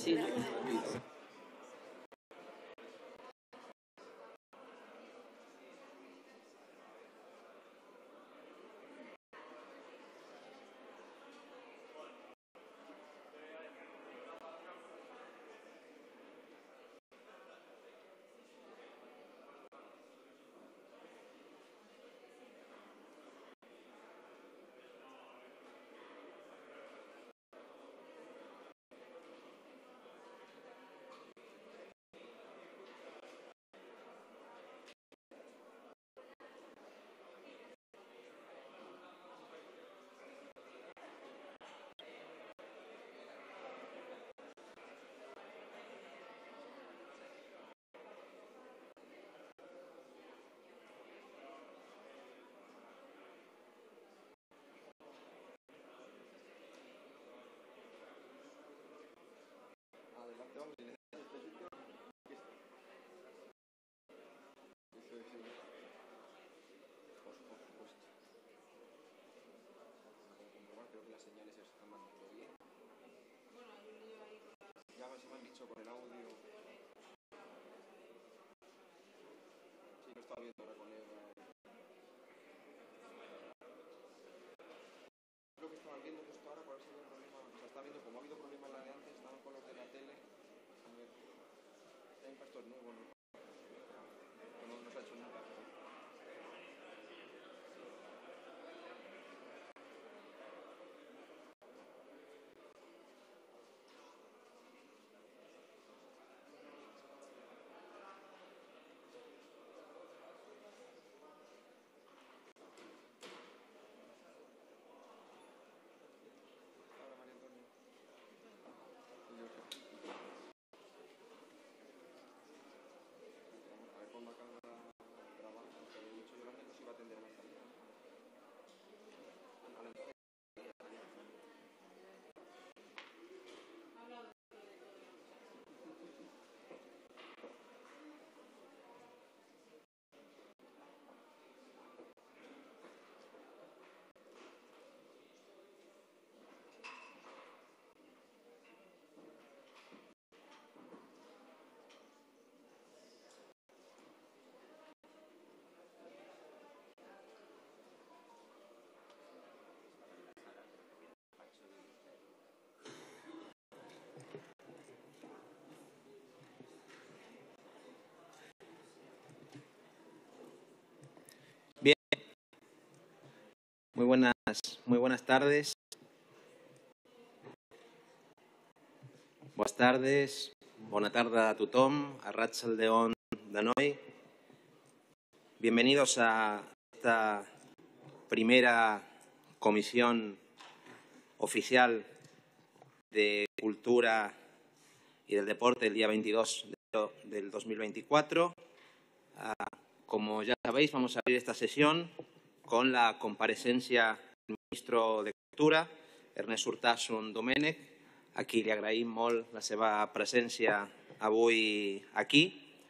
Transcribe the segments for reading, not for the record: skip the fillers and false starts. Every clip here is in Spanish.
Sí. Con el audio. Sí, lo estaba viendo ahora con Eva. Lo que estaban viendo justo ahora, por ver si había problema. O sea, está viendo como ha habido problemas la de antes, estaban con los de la tele. A ver, hay esto es nuevo, ¿no? No se ha hecho nunca. Bien, muy buenas tardes. Buenas tardes, bona tarda a tothom, arratsaldeon denoi. Bienvenidos a esta primera comisión oficial de Cultura y del Deporte el día 22 de enero del 2024. Como ya sabéis, vamos a abrir esta sesión con la comparecencia del ministro de Cultura, Ernest Urtasun Domènech, a qui li agraïm molt la seva presència avui aquí.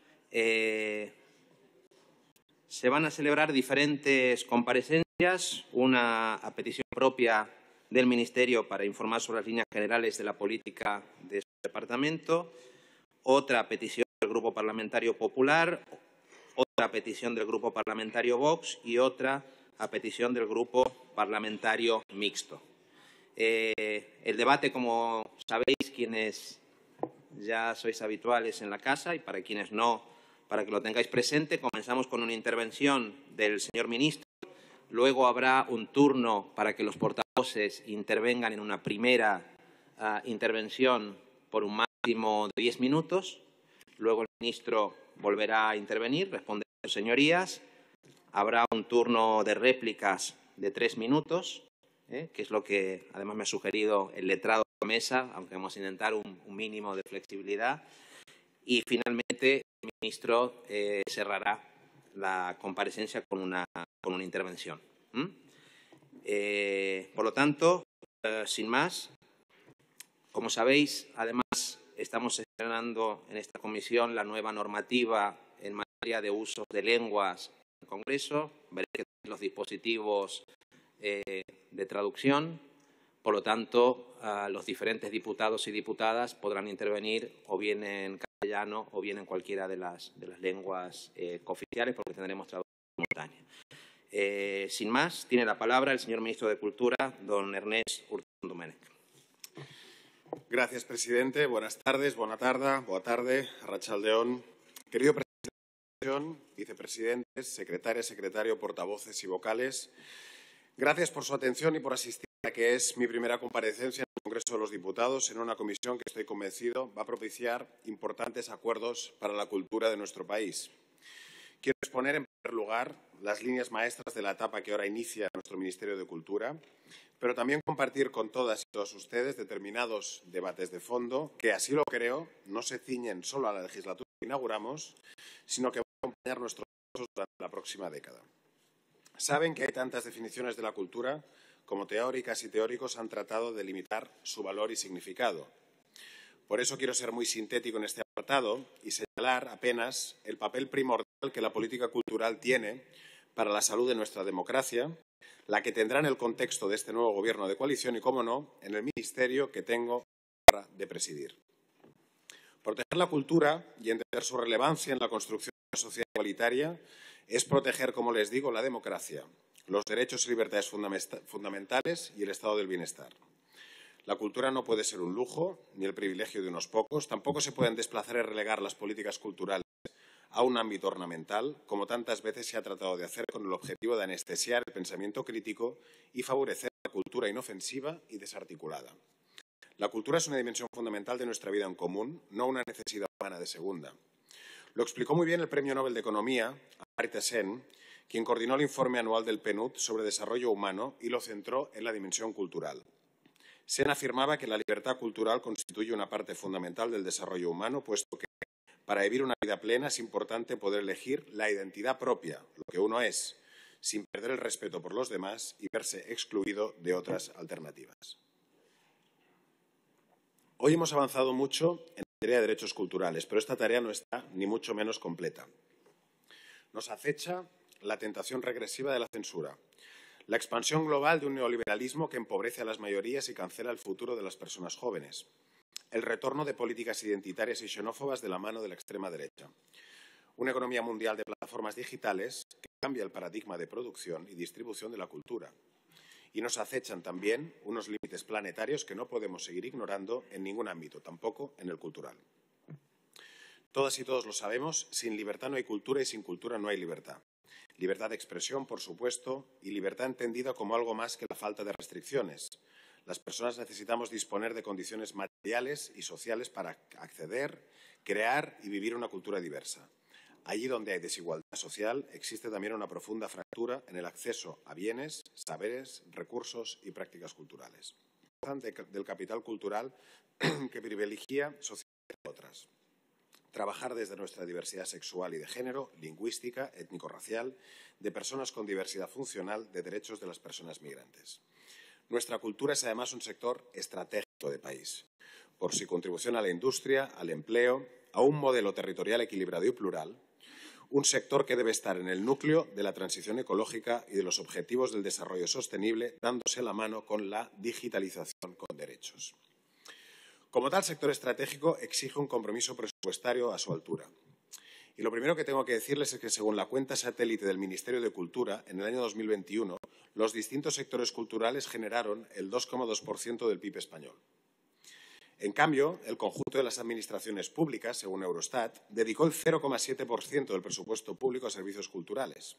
Se van a celebrar diferentes comparecencias, una a petición propia del Ministerio para informar sobre las líneas generales de la política de su departamento, otra a petición del Grupo Parlamentario Popular, otra a petición del Grupo Parlamentario Vox y otra a petición del Grupo Parlamentario Mixto. El debate, como sabéis, quienes ya sois habituales en la casa y para quienes no, para que lo tengáis presente, comenzamos con una intervención del señor ministro. Luego habrá un turno para que los portavoces intervengan en una primera intervención por un máximo de 10 minutos. Luego el ministro volverá a intervenir, responder a sus señorías. Habrá un turno de réplicas de 3 minutos, que es lo que además me ha sugerido el letrado de la mesa, aunque vamos a intentar un mínimo de flexibilidad. Y finalmente el ministro cerrará la comparecencia con una intervención. Por lo tanto, sin más, como sabéis, además estamos estrenando en esta comisión la nueva normativa en materia de uso de lenguas en el Congreso. Veréis que los dispositivos de traducción. Por lo tanto, los diferentes diputados y diputadas podrán intervenir o bien en castellano o bien en cualquiera de las lenguas cooficiales, porque tendremos traducción simultánea. Sin más, tiene la palabra el señor ministro de Cultura, don Ernest Urtasun Domènech. Gracias, presidente. Buenas tardes, boa tarde, arratsaldeón. Querido presidente, vicepresidentes, secretarias, secretario, portavoces y vocales, gracias por su atención y por asistir a que es mi primera comparecencia en el Congreso de los Diputados en una comisión que estoy convencido va a propiciar importantes acuerdos para la cultura de nuestro país. Quiero exponer, en primer lugar, las líneas maestras de la etapa que ahora inicia nuestro Ministerio de Cultura, pero también compartir con todas y todos ustedes determinados debates de fondo que, así lo creo, no se ciñen solo a la legislatura que inauguramos, sino que van a acompañar nuestros pasos durante la próxima década. Saben que hay tantas definiciones de la cultura como teóricas y teóricos han tratado de limitar su valor y significado. Por eso quiero ser muy sintético en este apartado y señalar apenas el papel primordial que la política cultural tiene para la salud de nuestra democracia, la que tendrá en el contexto de este nuevo Gobierno de coalición y, cómo no, en el ministerio que tengo la honra de presidir. Proteger la cultura y entender su relevancia en la construcción de una sociedad igualitaria es proteger, como les digo, la democracia, los derechos y libertades fundamentales y el estado del bienestar. La cultura no puede ser un lujo ni el privilegio de unos pocos. Tampoco se pueden desplazar y relegar las políticas culturales a un ámbito ornamental, como tantas veces se ha tratado de hacer con el objetivo de anestesiar el pensamiento crítico y favorecer la cultura inofensiva y desarticulada. La cultura es una dimensión fundamental de nuestra vida en común, no una necesidad humana de segunda. Lo explicó muy bien el Premio Nobel de Economía, Amartya Sen, quien coordinó el informe anual del PNUD sobre desarrollo humano y lo centró en la dimensión cultural. Sen afirmaba que la libertad cultural constituye una parte fundamental del desarrollo humano, puesto que para vivir una vida plena es importante poder elegir la identidad propia, lo que uno es, sin perder el respeto por los demás y verse excluido de otras alternativas. Hoy hemos avanzado mucho en materia de derechos culturales, pero esta tarea no está ni mucho menos completa. Nos acecha la tentación regresiva de la censura, la expansión global de un neoliberalismo que empobrece a las mayorías y cancela el futuro de las personas jóvenes, el retorno de políticas identitarias y xenófobas de la mano de la extrema derecha, una economía mundial de plataformas digitales que cambia el paradigma de producción y distribución de la cultura. Y nos acechan también unos límites planetarios que no podemos seguir ignorando en ningún ámbito, tampoco en el cultural. Todas y todos lo sabemos, sin libertad no hay cultura y sin cultura no hay libertad. Libertad de expresión, por supuesto, y libertad entendida como algo más que la falta de restricciones. Las personas necesitamos disponer de condiciones materiales y sociales para acceder, crear y vivir una cultura diversa. Allí donde hay desigualdad social, existe también una profunda fractura en el acceso a bienes, saberes, recursos y prácticas culturales. Del capital cultural que privilegia sociedades de otras. Trabajar desde nuestra diversidad sexual y de género, lingüística, étnico-racial, de personas con diversidad funcional, de derechos de las personas migrantes. Nuestra cultura es además un sector estratégico de país, por su contribución a la industria, al empleo, a un modelo territorial equilibrado y plural, un sector que debe estar en el núcleo de la transición ecológica y de los objetivos del desarrollo sostenible, dándose la mano con la digitalización con derechos. Como tal sector estratégico, exige un compromiso presupuestario a su altura. Y lo primero que tengo que decirles es que, según la cuenta satélite del Ministerio de Cultura, en el año 2021, los distintos sectores culturales generaron el 2,2% del PIB español. En cambio, el conjunto de las administraciones públicas, según Eurostat, dedicó el 0,7% del presupuesto público a servicios culturales.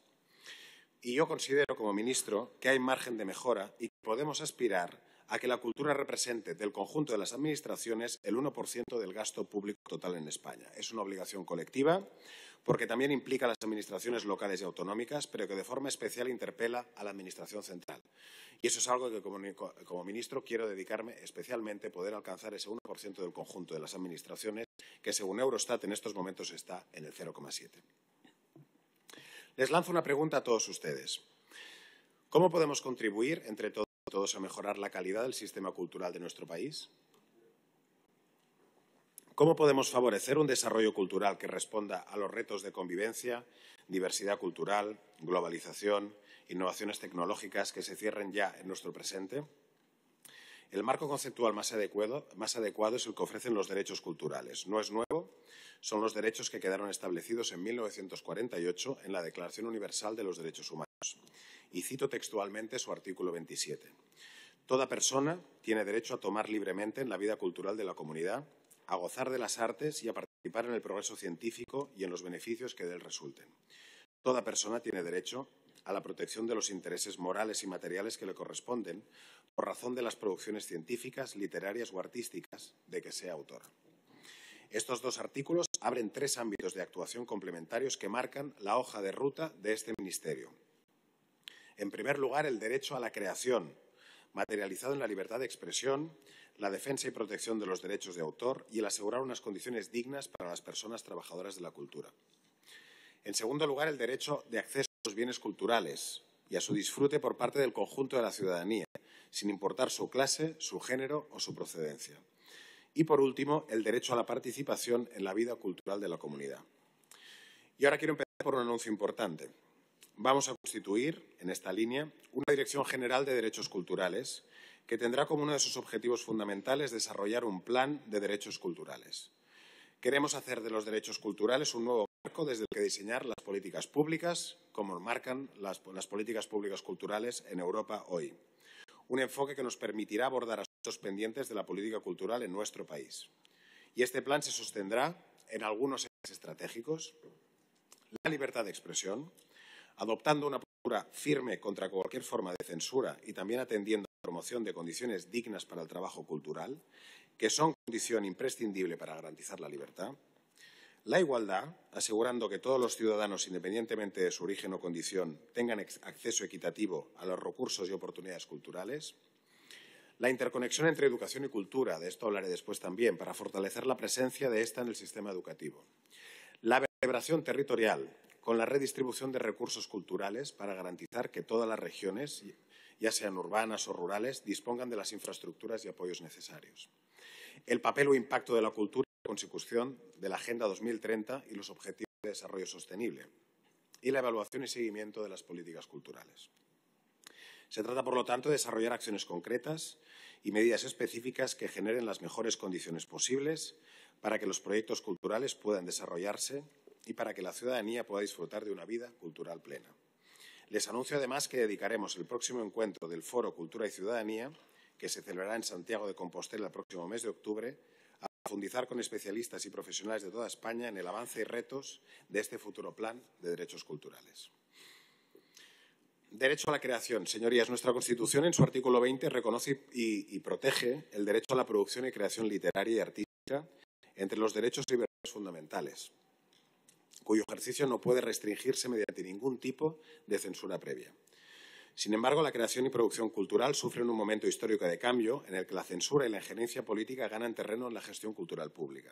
Y yo considero, como ministro, que hay margen de mejora y que podemos aspirar a que la cultura represente del conjunto de las administraciones el 1% del gasto público total en España. Es una obligación colectiva porque también implica a las administraciones locales y autonómicas, pero que de forma especial interpela a la Administración central. Y eso es algo que como ministro quiero dedicarme especialmente a poder alcanzar ese 1% del conjunto de las administraciones que, según Eurostat, en estos momentos está en el 0,7%. Les lanzo una pregunta a todos ustedes. ¿Cómo podemos contribuir entre todos a mejorar la calidad del sistema cultural de nuestro país? ¿Cómo podemos favorecer un desarrollo cultural que responda a los retos de convivencia, diversidad cultural, globalización, innovaciones tecnológicas que se cierren ya en nuestro presente? El marco conceptual más adecuado es el que ofrecen los derechos culturales. No es nuevo, son los derechos que quedaron establecidos en 1948 en la Declaración Universal de los Derechos Humanos. Y cito textualmente su artículo 27. Toda persona tiene derecho a tomar libremente en la vida cultural de la comunidad, a gozar de las artes y a participar en el progreso científico y en los beneficios que de él resulten. Toda persona tiene derecho a la protección de los intereses morales y materiales que le corresponden por razón de las producciones científicas, literarias o artísticas de que sea autor. Estos dos artículos abren 3 ámbitos de actuación complementarios que marcan la hoja de ruta de este Ministerio. En primer lugar, el derecho a la creación, materializado en la libertad de expresión, la defensa y protección de los derechos de autor y el asegurar unas condiciones dignas para las personas trabajadoras de la cultura. En segundo lugar, el derecho de acceso a los bienes culturales y a su disfrute por parte del conjunto de la ciudadanía, sin importar su clase, su género o su procedencia. Y, por último, el derecho a la participación en la vida cultural de la comunidad. Y ahora quiero empezar por un anuncio importante. Vamos a constituir, en esta línea, una Dirección General de Derechos Culturales que tendrá como uno de sus objetivos fundamentales desarrollar un plan de derechos culturales. Queremos hacer de los derechos culturales un nuevo marco desde el que diseñar las políticas públicas, como marcan las políticas públicas culturales en Europa hoy. Un enfoque que nos permitirá abordar asuntos pendientes de la política cultural en nuestro país. Y este plan se sostendrá en algunos ejes estratégicos: la libertad de expresión, adoptando una postura firme contra cualquier forma de censura y también atendiendo a la promoción de condiciones dignas para el trabajo cultural, que son condición imprescindible para garantizar la libertad. La igualdad, asegurando que todos los ciudadanos, independientemente de su origen o condición, tengan acceso equitativo a los recursos y oportunidades culturales. La interconexión entre educación y cultura, de esto hablaré después también, para fortalecer la presencia de esta en el sistema educativo. La vertebración territorial, con la redistribución de recursos culturales para garantizar que todas las regiones, ya sean urbanas o rurales, dispongan de las infraestructuras y apoyos necesarios. El papel o impacto de la cultura en la consecución de la Agenda 2030 y los Objetivos de Desarrollo Sostenible. Y la evaluación y seguimiento de las políticas culturales. Se trata, por lo tanto, de desarrollar acciones concretas y medidas específicas que generen las mejores condiciones posibles para que los proyectos culturales puedan desarrollarse y para que la ciudadanía pueda disfrutar de una vida cultural plena. Les anuncio además que dedicaremos el próximo encuentro del Foro Cultura y Ciudadanía, que se celebrará en Santiago de Compostela el próximo mes de octubre, a profundizar con especialistas y profesionales de toda España en el avance y retos de este futuro plan de derechos culturales. Derecho a la creación. Señorías, nuestra Constitución, en su artículo 20, reconoce y protege el derecho a la producción y creación literaria y artística entre los derechos y libertades fundamentales, cuyo ejercicio no puede restringirse mediante ningún tipo de censura previa. Sin embargo, la creación y producción cultural sufren un momento histórico de cambio en el que la censura y la injerencia política ganan terreno en la gestión cultural pública.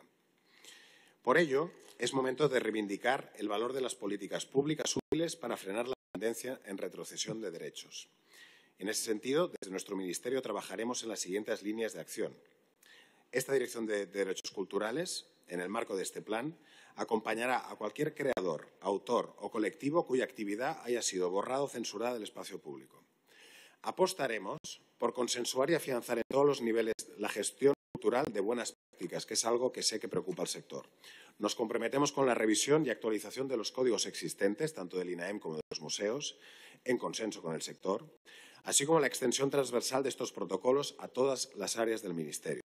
Por ello, es momento de reivindicar el valor de las políticas públicas útiles para frenar la tendencia en retrocesión de derechos. En ese sentido, desde nuestro Ministerio trabajaremos en las siguientes líneas de acción. Esta Dirección de Derechos Culturales, en el marco de este plan, acompañará a cualquier creador, autor o colectivo cuya actividad haya sido borrada o censurada del espacio público. Apostaremos por consensuar y afianzar en todos los niveles la gestión cultural de buenas prácticas, que es algo que sé que preocupa al sector. Nos comprometemos con la revisión y actualización de los códigos existentes, tanto del INAEM como de los museos, en consenso con el sector, así como la extensión transversal de estos protocolos a todas las áreas del Ministerio.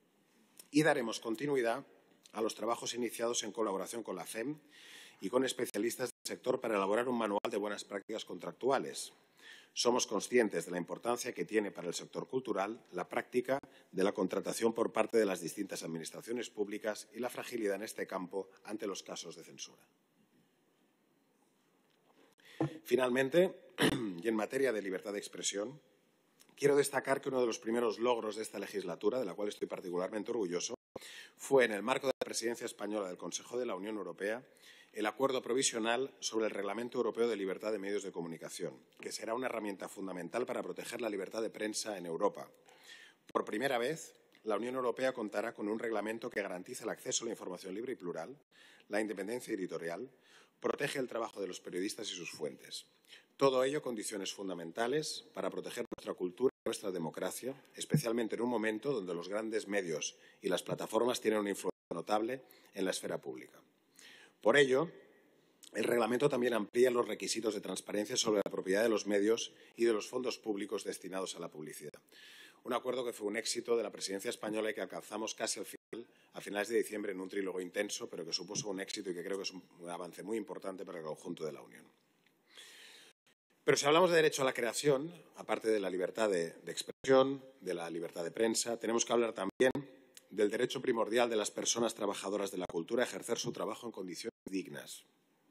Y daremos continuidad a los trabajos iniciados en colaboración con la FEM y con especialistas del sector para elaborar un manual de buenas prácticas contractuales. Somos conscientes de la importancia que tiene para el sector cultural la práctica de la contratación por parte de las distintas administraciones públicas y la fragilidad en este campo ante los casos de censura. Finalmente, y en materia de libertad de expresión, quiero destacar que uno de los primeros logros de esta legislatura, de la cual estoy particularmente orgulloso, fue, en el marco de la presidencia española del Consejo de la Unión Europea, el acuerdo provisional sobre el Reglamento Europeo de Libertad de Medios de Comunicación, que será una herramienta fundamental para proteger la libertad de prensa en Europa. Por primera vez, la Unión Europea contará con un reglamento que garantiza el acceso a la información libre y plural, la independencia editorial, protege el trabajo de los periodistas y sus fuentes. Todo ello condiciones fundamentales para proteger nuestra cultura nuestra democracia, especialmente en un momento donde los grandes medios y las plataformas tienen una influencia notable en la esfera pública. Por ello, el reglamento también amplía los requisitos de transparencia sobre la propiedad de los medios y de los fondos públicos destinados a la publicidad. Un acuerdo que fue un éxito de la presidencia española y que alcanzamos casi a finales de diciembre en un trílogo intenso, pero que supuso un éxito y que creo que es un avance muy importante para el conjunto de la Unión. Pero si hablamos de derecho a la creación, aparte de la libertad de expresión, de la libertad de prensa, tenemos que hablar también del derecho primordial de las personas trabajadoras de la cultura a ejercer su trabajo en condiciones dignas.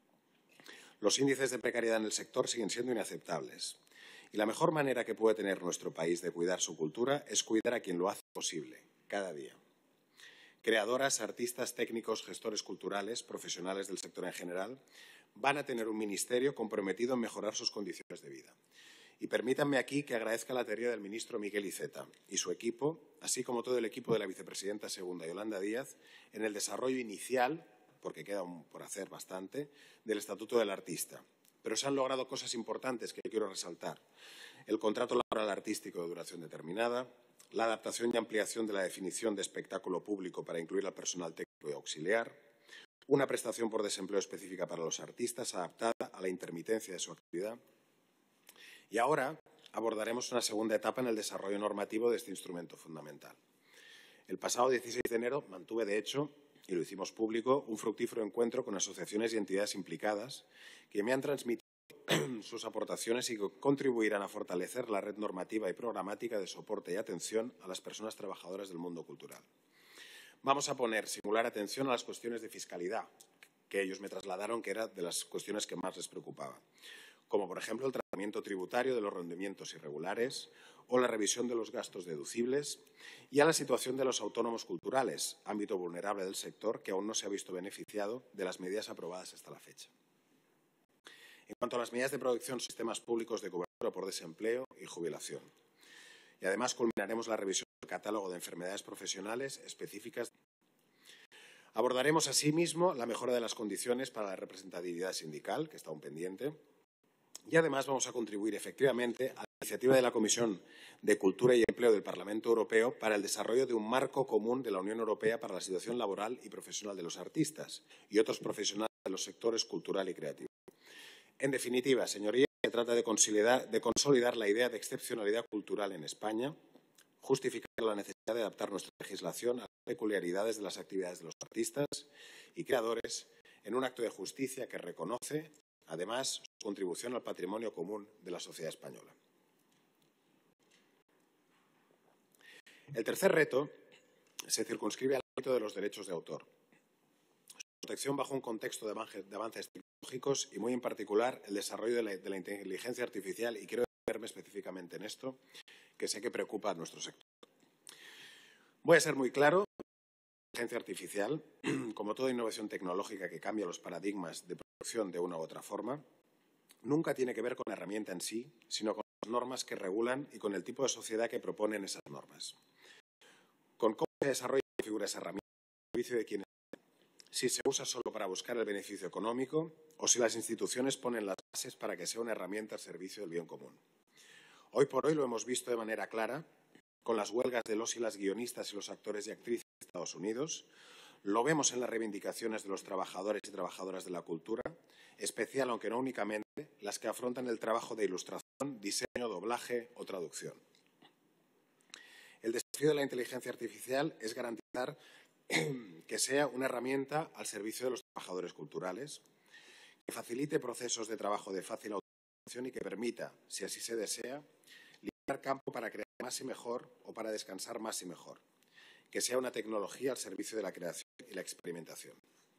Los índices de precariedad en el sector siguen siendo inaceptables. Y la mejor manera que puede tener nuestro país de cuidar su cultura es cuidar a quien lo hace posible, cada día. Creadoras, artistas, técnicos, gestores culturales, profesionales del sector en general, van a tener un ministerio comprometido en mejorar sus condiciones de vida. Y permítanme aquí que agradezca la tarea del ministro Miguel Iceta y su equipo, así como todo el equipo de la vicepresidenta segunda, Yolanda Díaz, en el desarrollo inicial, porque queda por hacer bastante, del Estatuto del Artista. Pero se han logrado cosas importantes que quiero resaltar. El contrato laboral artístico de duración determinada, la adaptación y ampliación de la definición de espectáculo público para incluir al personal técnico y auxiliar, una prestación por desempleo específica para los artistas adaptada a la intermitencia de su actividad. Y ahora abordaremos una segunda etapa en el desarrollo normativo de este instrumento fundamental. El pasado 16 de enero mantuve, de hecho, y lo hicimos público, un fructífero encuentro con asociaciones y entidades implicadas que me han transmitido sus aportaciones y que contribuirán a fortalecer la red normativa y programática de soporte y atención a las personas trabajadoras del mundo cultural. Vamos a poner singular atención a las cuestiones de fiscalidad, que ellos me trasladaron que era de las cuestiones que más les preocupaba, como por ejemplo el tratamiento tributario de los rendimientos irregulares o la revisión de los gastos deducibles, y a la situación de los autónomos culturales, ámbito vulnerable del sector que aún no se ha visto beneficiado de las medidas aprobadas hasta la fecha. En cuanto a las medidas de protección, sistemas públicos de cobertura por desempleo y jubilación. Y además culminaremos la revisión del catálogo de enfermedades profesionales específicas. Abordaremos asimismo la mejora de las condiciones para la representatividad sindical, que está aún pendiente. Y además vamos a contribuir efectivamente a la iniciativa de la Comisión de Cultura y Empleo del Parlamento Europeo para el desarrollo de un marco común de la Unión Europea para la situación laboral y profesional de los artistas y otros profesionales de los sectores cultural y creativo. En definitiva, señorías, se trata de consolidar la idea de excepcionalidad cultural en España, justificar la necesidad de adaptar nuestra legislación a las peculiaridades de las actividades de los artistas y creadores en un acto de justicia que reconoce, además, su contribución al patrimonio común de la sociedad española. El tercer reto se circunscribe al ámbito de los derechos de autor. Su protección bajo un contexto de avances tecnológicos y, muy en particular, el desarrollo de la inteligencia artificial, y quiero detenerme específicamente en esto, que sé que preocupa a nuestro sector. Voy a ser muy claro. La inteligencia artificial, como toda innovación tecnológica que cambia los paradigmas de producción de una u otra forma, nunca tiene que ver con la herramienta en sí, sino con las normas que regulan y con el tipo de sociedad que proponen esas normas. Con cómo se desarrolla y configura esa herramienta al servicio de quienes, si se usa solo para buscar el beneficio económico o si las instituciones ponen las bases para que sea una herramienta al servicio del bien común. Hoy por hoy lo hemos visto de manera clara con las huelgas de los y las guionistas y los actores y actrices de Estados Unidos. Lo vemos en las reivindicaciones de los trabajadores y trabajadoras de la cultura, especial, aunque no únicamente, las que afrontan el trabajo de ilustración, diseño, doblaje o traducción. El desafío de la inteligencia artificial es garantizar que sea una herramienta al servicio de los trabajadores culturales, que facilite procesos de trabajo de fácil automatización y que permita, si así se desea, liberar campo para crear más y mejor o para descansar más y mejor, que sea una tecnología al servicio de la creación y la experimentación.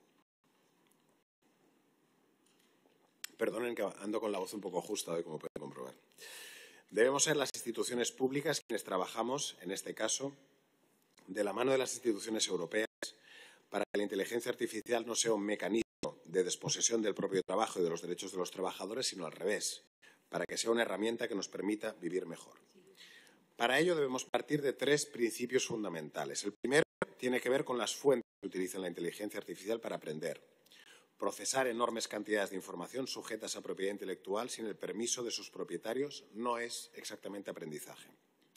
Perdonen que ando con la voz un poco justa hoy, como pueden comprobar. Debemos ser las instituciones públicas quienes trabajamos, en este caso, de la mano de las instituciones europeas para que la inteligencia artificial no sea un mecanismo de desposesión del propio trabajo y de los derechos de los trabajadores, sino al revés, para que sea una herramienta que nos permita vivir mejor. Para ello debemos partir de tres principios fundamentales. El primero tiene que ver con las fuentes que utilizan la inteligencia artificial para aprender. Procesar enormes cantidades de información sujetas a propiedad intelectual sin el permiso de sus propietarios no es exactamente aprendizaje.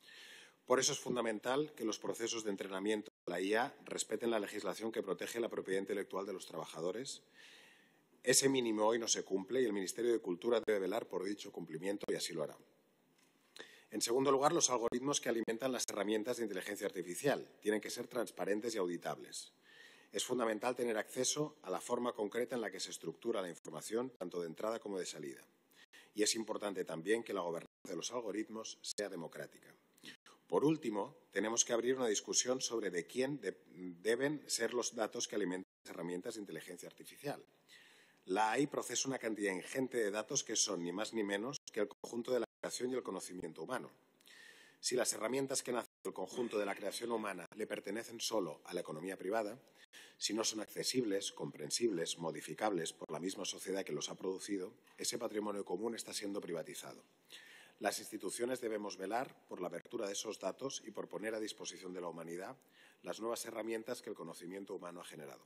Por eso es fundamental que los procesos de entrenamiento de la IA respeten la legislación que protege la propiedad intelectual de los trabajadores. Ese mínimo hoy no se cumple y el Ministerio de Cultura debe velar por dicho cumplimiento y así lo hará. En segundo lugar, los algoritmos que alimentan las herramientas de inteligencia artificial tienen que ser transparentes y auditables. Es fundamental tener acceso a la forma concreta en la que se estructura la información, tanto de entrada como de salida. Y es importante también que la gobernanza de los algoritmos sea democrática. Por último, tenemos que abrir una discusión sobre de quién deben ser los datos que alimentan las herramientas de inteligencia artificial. La AI procesa una cantidad ingente de datos que son ni más ni menos que el conjunto de la creación y el conocimiento humano. Si las herramientas que nacen del conjunto de la creación humana le pertenecen solo a la economía privada, si no son accesibles, comprensibles, modificables por la misma sociedad que los ha producido, ese patrimonio común está siendo privatizado. Las instituciones debemos velar por la apertura de esos datos y por poner a disposición de la humanidad las nuevas herramientas que el conocimiento humano ha generado.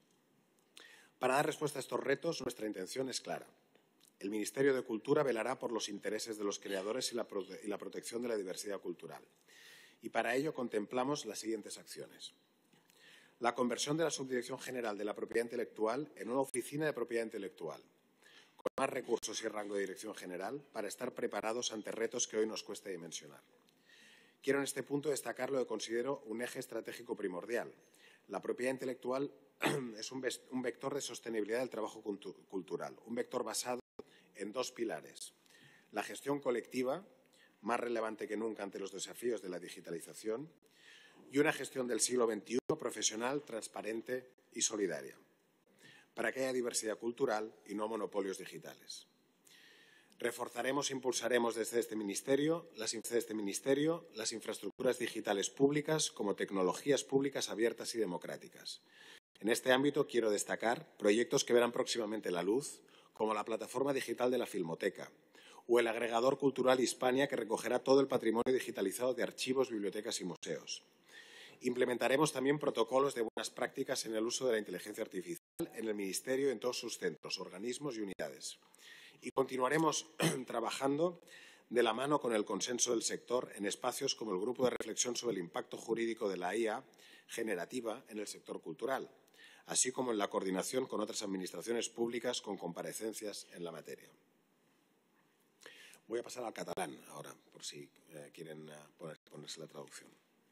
Para dar respuesta a estos retos, nuestra intención es clara. El Ministerio de Cultura velará por los intereses de los creadores y la protección de la diversidad cultural. Y para ello contemplamos las siguientes acciones. La conversión de la Subdirección General de la Propiedad Intelectual en una oficina de propiedad intelectual, con más recursos y rango de dirección general para estar preparados ante retos que hoy nos cuesta dimensionar. Quiero en este punto destacar lo que considero un eje estratégico primordial. La propiedad intelectual es un vector de sostenibilidad del trabajo cultural, un vector basado en dos pilares. La gestión colectiva, más relevante que nunca ante los desafíos de la digitalización, y una gestión del siglo XXI profesional, transparente y solidaria, para que haya diversidad cultural y no monopolios digitales. Reforzaremos e impulsaremos desde este Ministerio las infraestructuras digitales públicas como tecnologías públicas abiertas y democráticas. En este ámbito quiero destacar proyectos que verán próximamente la luz, como la plataforma digital de la Filmoteca o el agregador cultural Hispania, que recogerá todo el patrimonio digitalizado de archivos, bibliotecas y museos. Implementaremos también protocolos de buenas prácticas en el uso de la inteligencia artificial en el Ministerio y en todos sus centros, organismos y unidades. Y continuaremos trabajando de la mano con el consenso del sector en espacios como el Grupo de Reflexión sobre el Impacto Jurídico de la IA generativa en el sector cultural, así como en la coordinación con otras administraciones públicas con comparecencias en la materia. Voy a pasar al catalán ahora, por si quieren ponerse la traducción.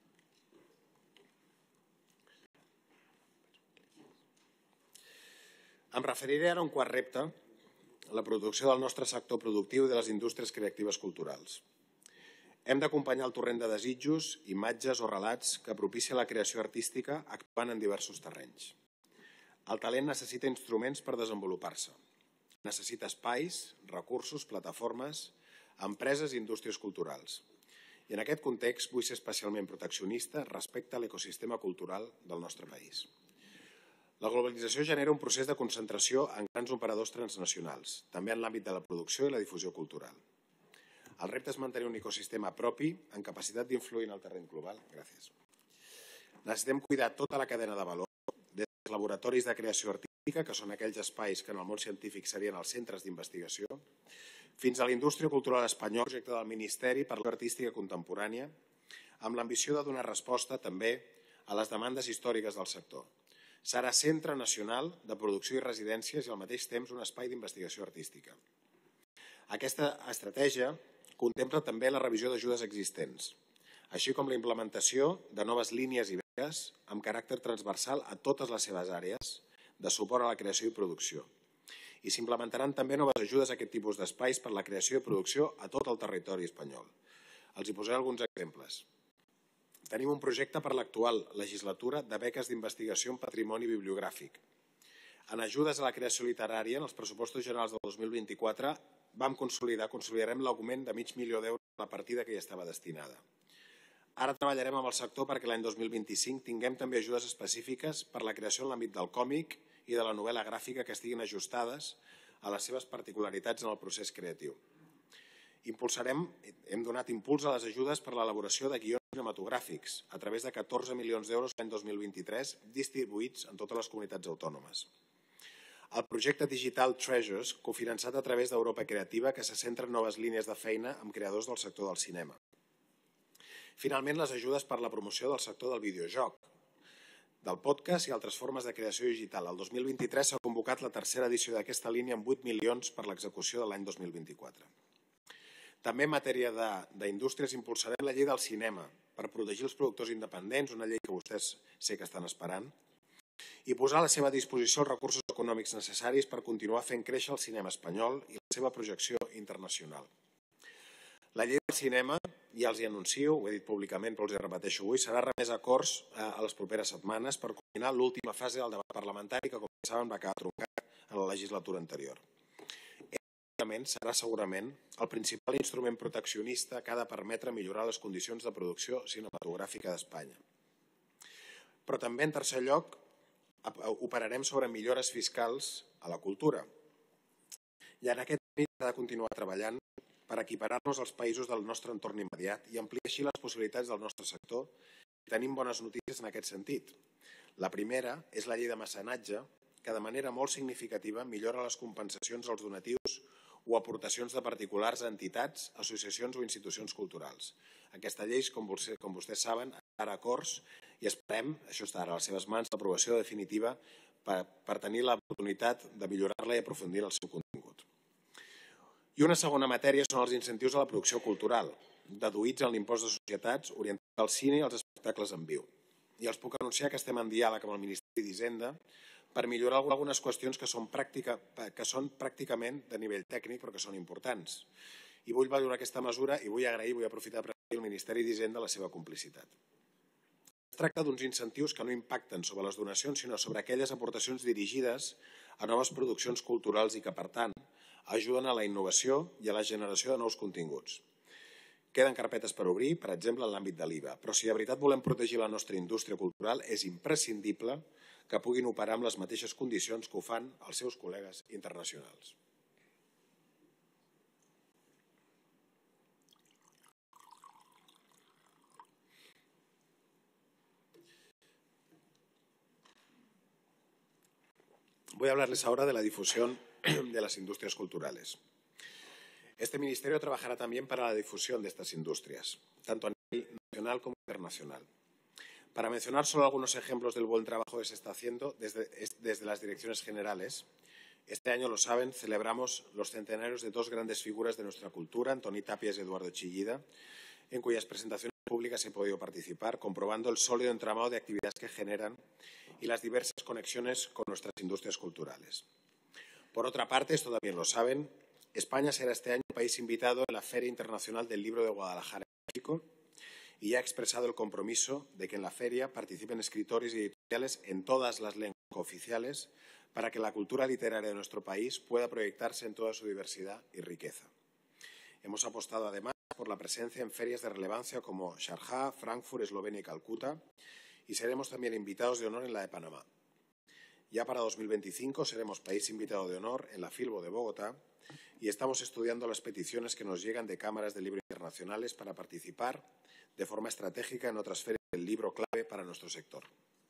Em referiré ara a un quart repte, la producció del nostre sector productiu i de les indústries creatives culturals. Hem d'acompanyar el torrent de desitjos, imatges o relats que propicia la creació artística actuant en diversos terrenys. El talent necessita instruments per desenvolupar-se. Necessita espais, recursos, plataformes, empreses i indústries culturals. I en aquest context vull ser especialment proteccionista respecte a l'ecosistema cultural del nostre país. La globalització genera un procés de concentració en grans operadors transnacionals, també en l'àmbit de la producció i la difusió cultural. El repte és mantenir un ecosistema propi amb capacitat d'influir en el terreny global. Gràcies. Necessitem cuidar tota la cadena de valor, des dels laboratoris de creació artística, que són aquells espais que en el món científic serien els centres d'investigació, fins a la indústria cultural espanyola, projecte del Ministeri per l'Artística Contemporània, amb l'ambició de donar resposta també a les demandes històriques del sector. Serà centre nacional de producció i residències i al mateix temps un espai d'investigació artística. Aquesta estratègia contempla també la revisió d'ajudes existents, així com la implementació de noves línies i beques amb caràcter transversal a totes les seves àrees de suport a la creació i producció. I s'implementaran també noves ajudes a aquest tipus d'espais per a la creació i producció a tot el territori espanyol. Els hi posaré alguns exemples. Tenim un projecte per l'actual legislatura de beques d'investigació en patrimoni bibliogràfic. En ajudes a la creació literària, en els pressupostos generals del 2024, consolidarem l'augment de $500.000 de la partida que ja estava destinada. Ara treballarem amb el sector perquè l'any 2025 tinguem també ajudes específiques per la creació en l'àmbit del còmic i de la novel·la gràfica que estiguin ajustades a les seves particularitats en el procés creatiu. Hem donat impuls a les ajudes per l'elaboració de guions cinematogràfics a través de 14 milions d'euros l'any 2023 distribuïts en totes les comunitats autònomes. El projecte digital Treasures, cofinançat a través d'Europa Creativa, que se centra en noves línies de feina amb creadors del sector del cinema. Finalment, les ajudes per la promoció del sector del videojoc, del podcast i altres formes de creació digital. El 2023 s'ha convocat la tercera edició d'aquesta línia amb 8 milions per l'execució de l'any 2024. També en matèria d'indústries impulsarem la llei del cinema per protegir els productors independents, una llei que vostès sé que estan esperant, i posar a la seva disposició els recursos econòmics necessaris per continuar fent créixer el cinema espanyol i la seva projecció internacional. La llei del cinema, ja els hi anuncio, ho he dit públicament però els hi repeteixo avui, serà remesa a Corts a les properes setmanes per culminar l'última fase del debat parlamentari que, com saben, va quedar truncat en la legislatura anterior. Serà segurament el principal instrument proteccionista que ha de permetre millorar les condicions de producció cinematogràfica d'Espanya. Però també, en tercer lloc, operarem sobre millores fiscals a la cultura. I en aquest àmbit s'ha de continuar treballant per equiparar-nos als països del nostre entorn immediat i ampliar així les possibilitats del nostre sector. I tenim bones notícies en aquest sentit. La primera és la llei de mecenatge, que de manera molt significativa millora les compensacions als donatius o aportacions de particulars a entitats, associacions o institucions culturals. Aquesta llei, com vostès saben, ara a Corts i esperem, això està ara a les seves mans, l'aprovació definitiva per tenir l'oportunitat de millorar-la i aprofundir en el seu contingut. I una segona matèria són els incentius a la producció cultural, deduïts en l'impost de societats orientats al cine i als espectacles en viu. I els puc anunciar que estem en diàleg amb el Ministeri d'Hisenda per millorar algunes qüestions que són pràcticament de nivell tècnic però que són importants. I vull valorar aquesta mesura i vull aprofitar per agrair al Ministeri d'Hisenda la seva complicitat. Es tracta d'uns incentius que no impacten sobre les donacions sinó sobre aquelles aportacions dirigides a noves produccions culturals i que, per tant, ajuden a la innovació i a la generació de nous continguts. Queden carpetes per obrir, per exemple, en l'àmbit de l'IVA, però si de veritat volem protegir la nostra indústria cultural és imprescindible que puguin operar amb les mateixes condicions que ho fan els seus col·legues internacionals. Voy a hablarles ahora de la difusión de las industrias culturales. Este ministerio trabajará también para la difusión de estas industrias, tanto a nivel nacional como internacional. Para mencionar solo algunos ejemplos del buen trabajo que se está haciendo desde las direcciones generales, este año, lo saben, celebramos los centenarios de dos grandes figuras de nuestra cultura, Antoni Tàpies y Eduardo Chillida, en cuyas presentaciones públicas he podido participar, comprobando el sólido entramado de actividades que generan y las diversas conexiones con nuestras industrias culturales. Por otra parte, esto también lo saben, España será este año país invitado en la Feria Internacional del Libro de Guadalajara, México, y ha expresado el compromiso de que en la feria participen escritores y editoriales en todas las lenguas oficiales para que la cultura literaria de nuestro país pueda proyectarse en toda su diversidad y riqueza. Hemos apostado además por la presencia en ferias de relevancia como Sharjah, Frankfurt, Eslovenia y Calcuta, y seremos también invitados de honor en la de Panamá. Ya para 2025 seremos país invitado de honor en la Filbo de Bogotá y estamos estudiando las peticiones que nos llegan de cámaras de libro internacionales para participar de forma estratégica en otras ferias del libro clave para nuestro sector.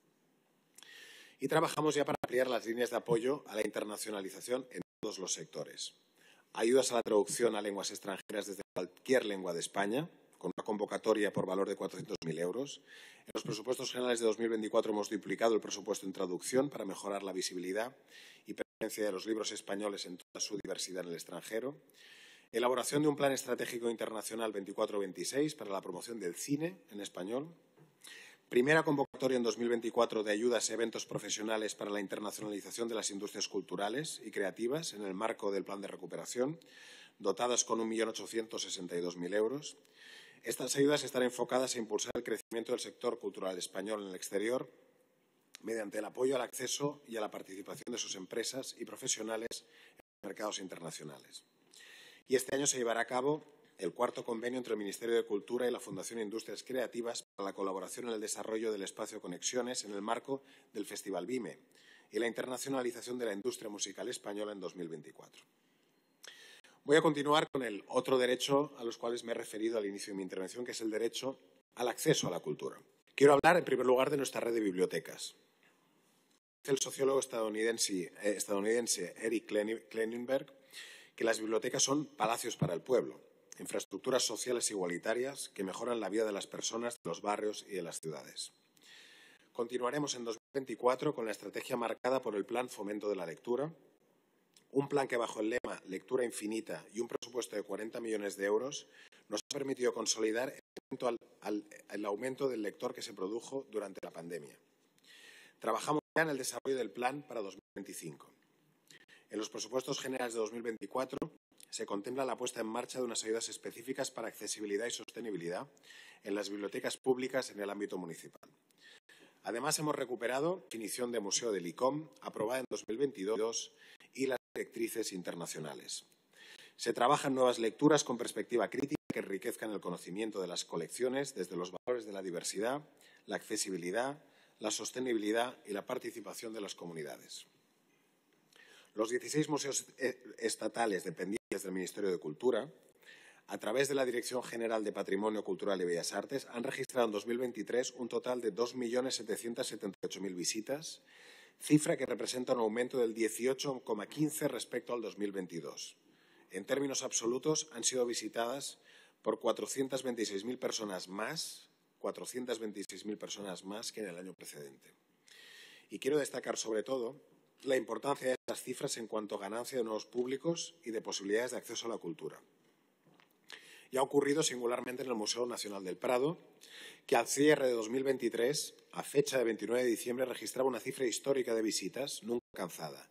Y trabajamos ya para ampliar las líneas de apoyo a la internacionalización en todos los sectores. Ayudas a la traducción a lenguas extranjeras desde cualquier lengua de España, con una convocatoria por valor de 400.000 euros. En los presupuestos generales de 2024 hemos duplicado el presupuesto en traducción para mejorar la visibilidad y presencia de los libros españoles en toda su diversidad en el extranjero. Elaboración de un plan estratégico internacional 24-26 para la promoción del cine en español. Primera convocatoria en 2024 de ayudas a eventos profesionales para la internacionalización de las industrias culturales y creativas en el marco del plan de recuperación, dotadas con 1.862.000 euros. Estas ayudas están enfocadas a impulsar el crecimiento del sector cultural español en el exterior mediante el apoyo al acceso y a la participación de sus empresas y profesionales en los mercados internacionales. Y este año se llevará a cabo el cuarto convenio entre el Ministerio de Cultura y la Fundación Industrias Creativas para la colaboración en el desarrollo del espacio Conexiones en el marco del Festival BIME y la internacionalización de la industria musical española en 2024. Voy a continuar con el otro derecho a los cuales me he referido al inicio de mi intervención, que es el derecho al acceso a la cultura. Quiero hablar, en primer lugar, de nuestra red de bibliotecas. El sociólogo estadounidense Eric Klinenberg que las bibliotecas son palacios para el pueblo. infraestructuras sociales igualitarias que mejoran la vida de las personas, de los barrios y de las ciudades. Continuaremos en 2024 con la estrategia marcada por el Plan Fomento de la Lectura, un plan que bajo el lema Lectura Infinita y un presupuesto de 40 millones de euros nos ha permitido consolidar el aumento del lector que se produjo durante la pandemia. Trabajamos ya en el desarrollo del plan para 2025. En los presupuestos generales de 2024 se contempla la puesta en marcha de unas ayudas específicas para accesibilidad y sostenibilidad en las bibliotecas públicas en el ámbito municipal. Además, hemos recuperado la definición de Museo del ICOM, aprobada en 2022, y las directrices internacionales. Se trabajan nuevas lecturas con perspectiva crítica que enriquezcan el conocimiento de las colecciones desde los valores de la diversidad, la accesibilidad, la sostenibilidad y la participación de las comunidades. Los 16 museos estatales dependientes del Ministerio de Cultura, a través de la Dirección General de Patrimonio Cultural y Bellas Artes, han registrado en 2023 un total de 2.778.000 visitas, cifra que representa un aumento del 18,15% respecto al 2022. En términos absolutos, han sido visitadas por 426.000 personas más, 426.000 personas más que en el año precedente. Y quiero destacar, sobre todo, la importancia de estas cifras en cuanto a ganancia de nuevos públicos y de posibilidades de acceso a la cultura. Y ha ocurrido singularmente en el Museo Nacional del Prado, que al cierre de 2023, a fecha de 29 de diciembre, registraba una cifra histórica de visitas nunca alcanzada,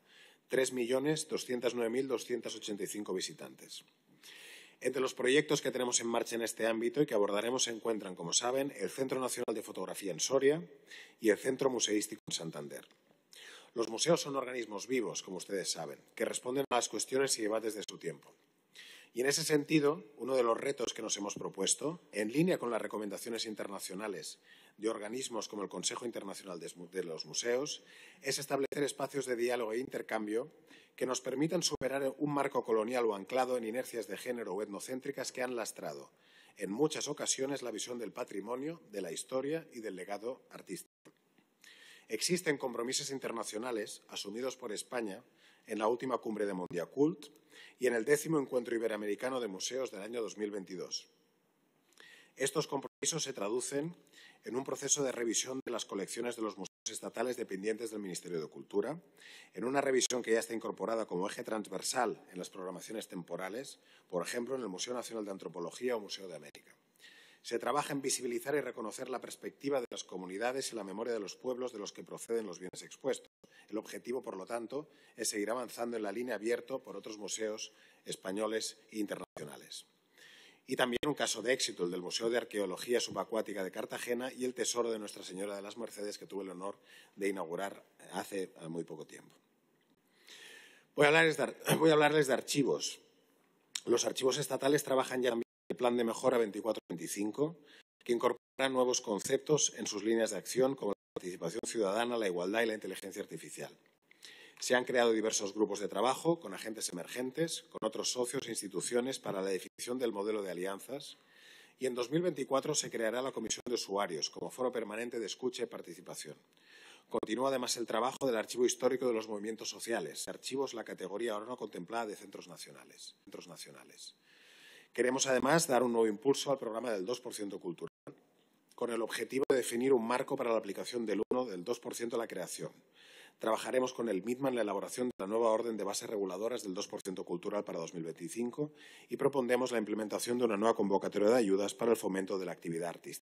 3.209.285 visitantes. Entre los proyectos que tenemos en marcha en este ámbito y que abordaremos se encuentran, como saben, el Centro Nacional de Fotografía en Soria y el Centro Museístico en Santander. Los museos son organismos vivos, como ustedes saben, que responden a las cuestiones y debates de su tiempo. Y en ese sentido, uno de los retos que nos hemos propuesto, en línea con las recomendaciones internacionales de organismos como el Consejo Internacional de los Museos, es establecer espacios de diálogo e intercambio que nos permitan superar un marco colonial o anclado en inercias de género o etnocéntricas que han lastrado, en muchas ocasiones, la visión del patrimonio, de la historia y del legado artístico. Existen compromisos internacionales asumidos por España en la última cumbre de Mondiacult y en el 10º Encuentro Iberoamericano de Museos del año 2022. Estos compromisos se traducen en un proceso de revisión de las colecciones de los museos estatales dependientes del Ministerio de Cultura, en una revisión que ya está incorporada como eje transversal en las programaciones temporales, por ejemplo, en el Museo Nacional de Antropología o Museo de América. Se trabaja en visibilizar y reconocer la perspectiva de las comunidades y la memoria de los pueblos de los que proceden los bienes expuestos. El objetivo, por lo tanto, es seguir avanzando en la línea abierta por otros museos españoles e internacionales. Y también un caso de éxito, el del Museo de Arqueología Subacuática de Cartagena y el Tesoro de Nuestra Señora de las Mercedes, que tuve el honor de inaugurar hace muy poco tiempo. Voy a hablarles de archivos. Los archivos estatales trabajan ya en el Plan de Mejora 24-25, que incorpora nuevos conceptos en sus líneas de acción, como la participación ciudadana, la igualdad y la inteligencia artificial. Se han creado diversos grupos de trabajo con agentes emergentes, con otros socios e instituciones para la definición del modelo de alianzas, y en 2024 se creará la Comisión de Usuarios como foro permanente de escucha y participación. Continúa además el trabajo del Archivo Histórico de los Movimientos Sociales, archivos la categoría ahora no contemplada de centros nacionales. Queremos además dar un nuevo impulso al programa del 2% cultural, con el objetivo de definir un marco para la aplicación del 2% a la creación. Trabajaremos con el MITMA en la elaboración de la nueva orden de bases reguladoras del 2% cultural para 2025 y propondremos la implementación de una nueva convocatoria de ayudas para el fomento de la actividad artística.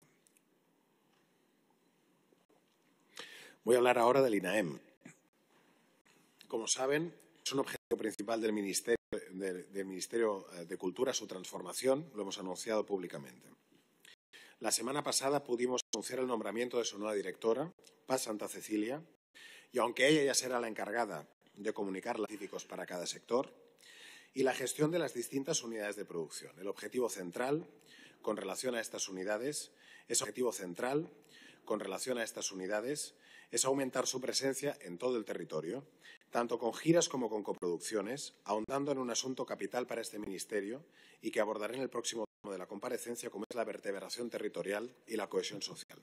Voy a hablar ahora del INAEM. Como saben, es un objetivo principal del Ministerio de Cultura su transformación, lo hemos anunciado públicamente. La semana pasada pudimos anunciar el nombramiento de su nueva directora, Paz Santa Cecilia, y aunque ella ya será la encargada de comunicar los científicos para cada sector y la gestión de las distintas unidades de producción. El objetivo central con relación a estas unidades es aumentar su presencia en todo el territorio, tanto con giras como con coproducciones, ahondando en un asunto capital para este ministerio y que abordaré en el próximo tramo de la comparecencia, como es la vertebración territorial y la cohesión social.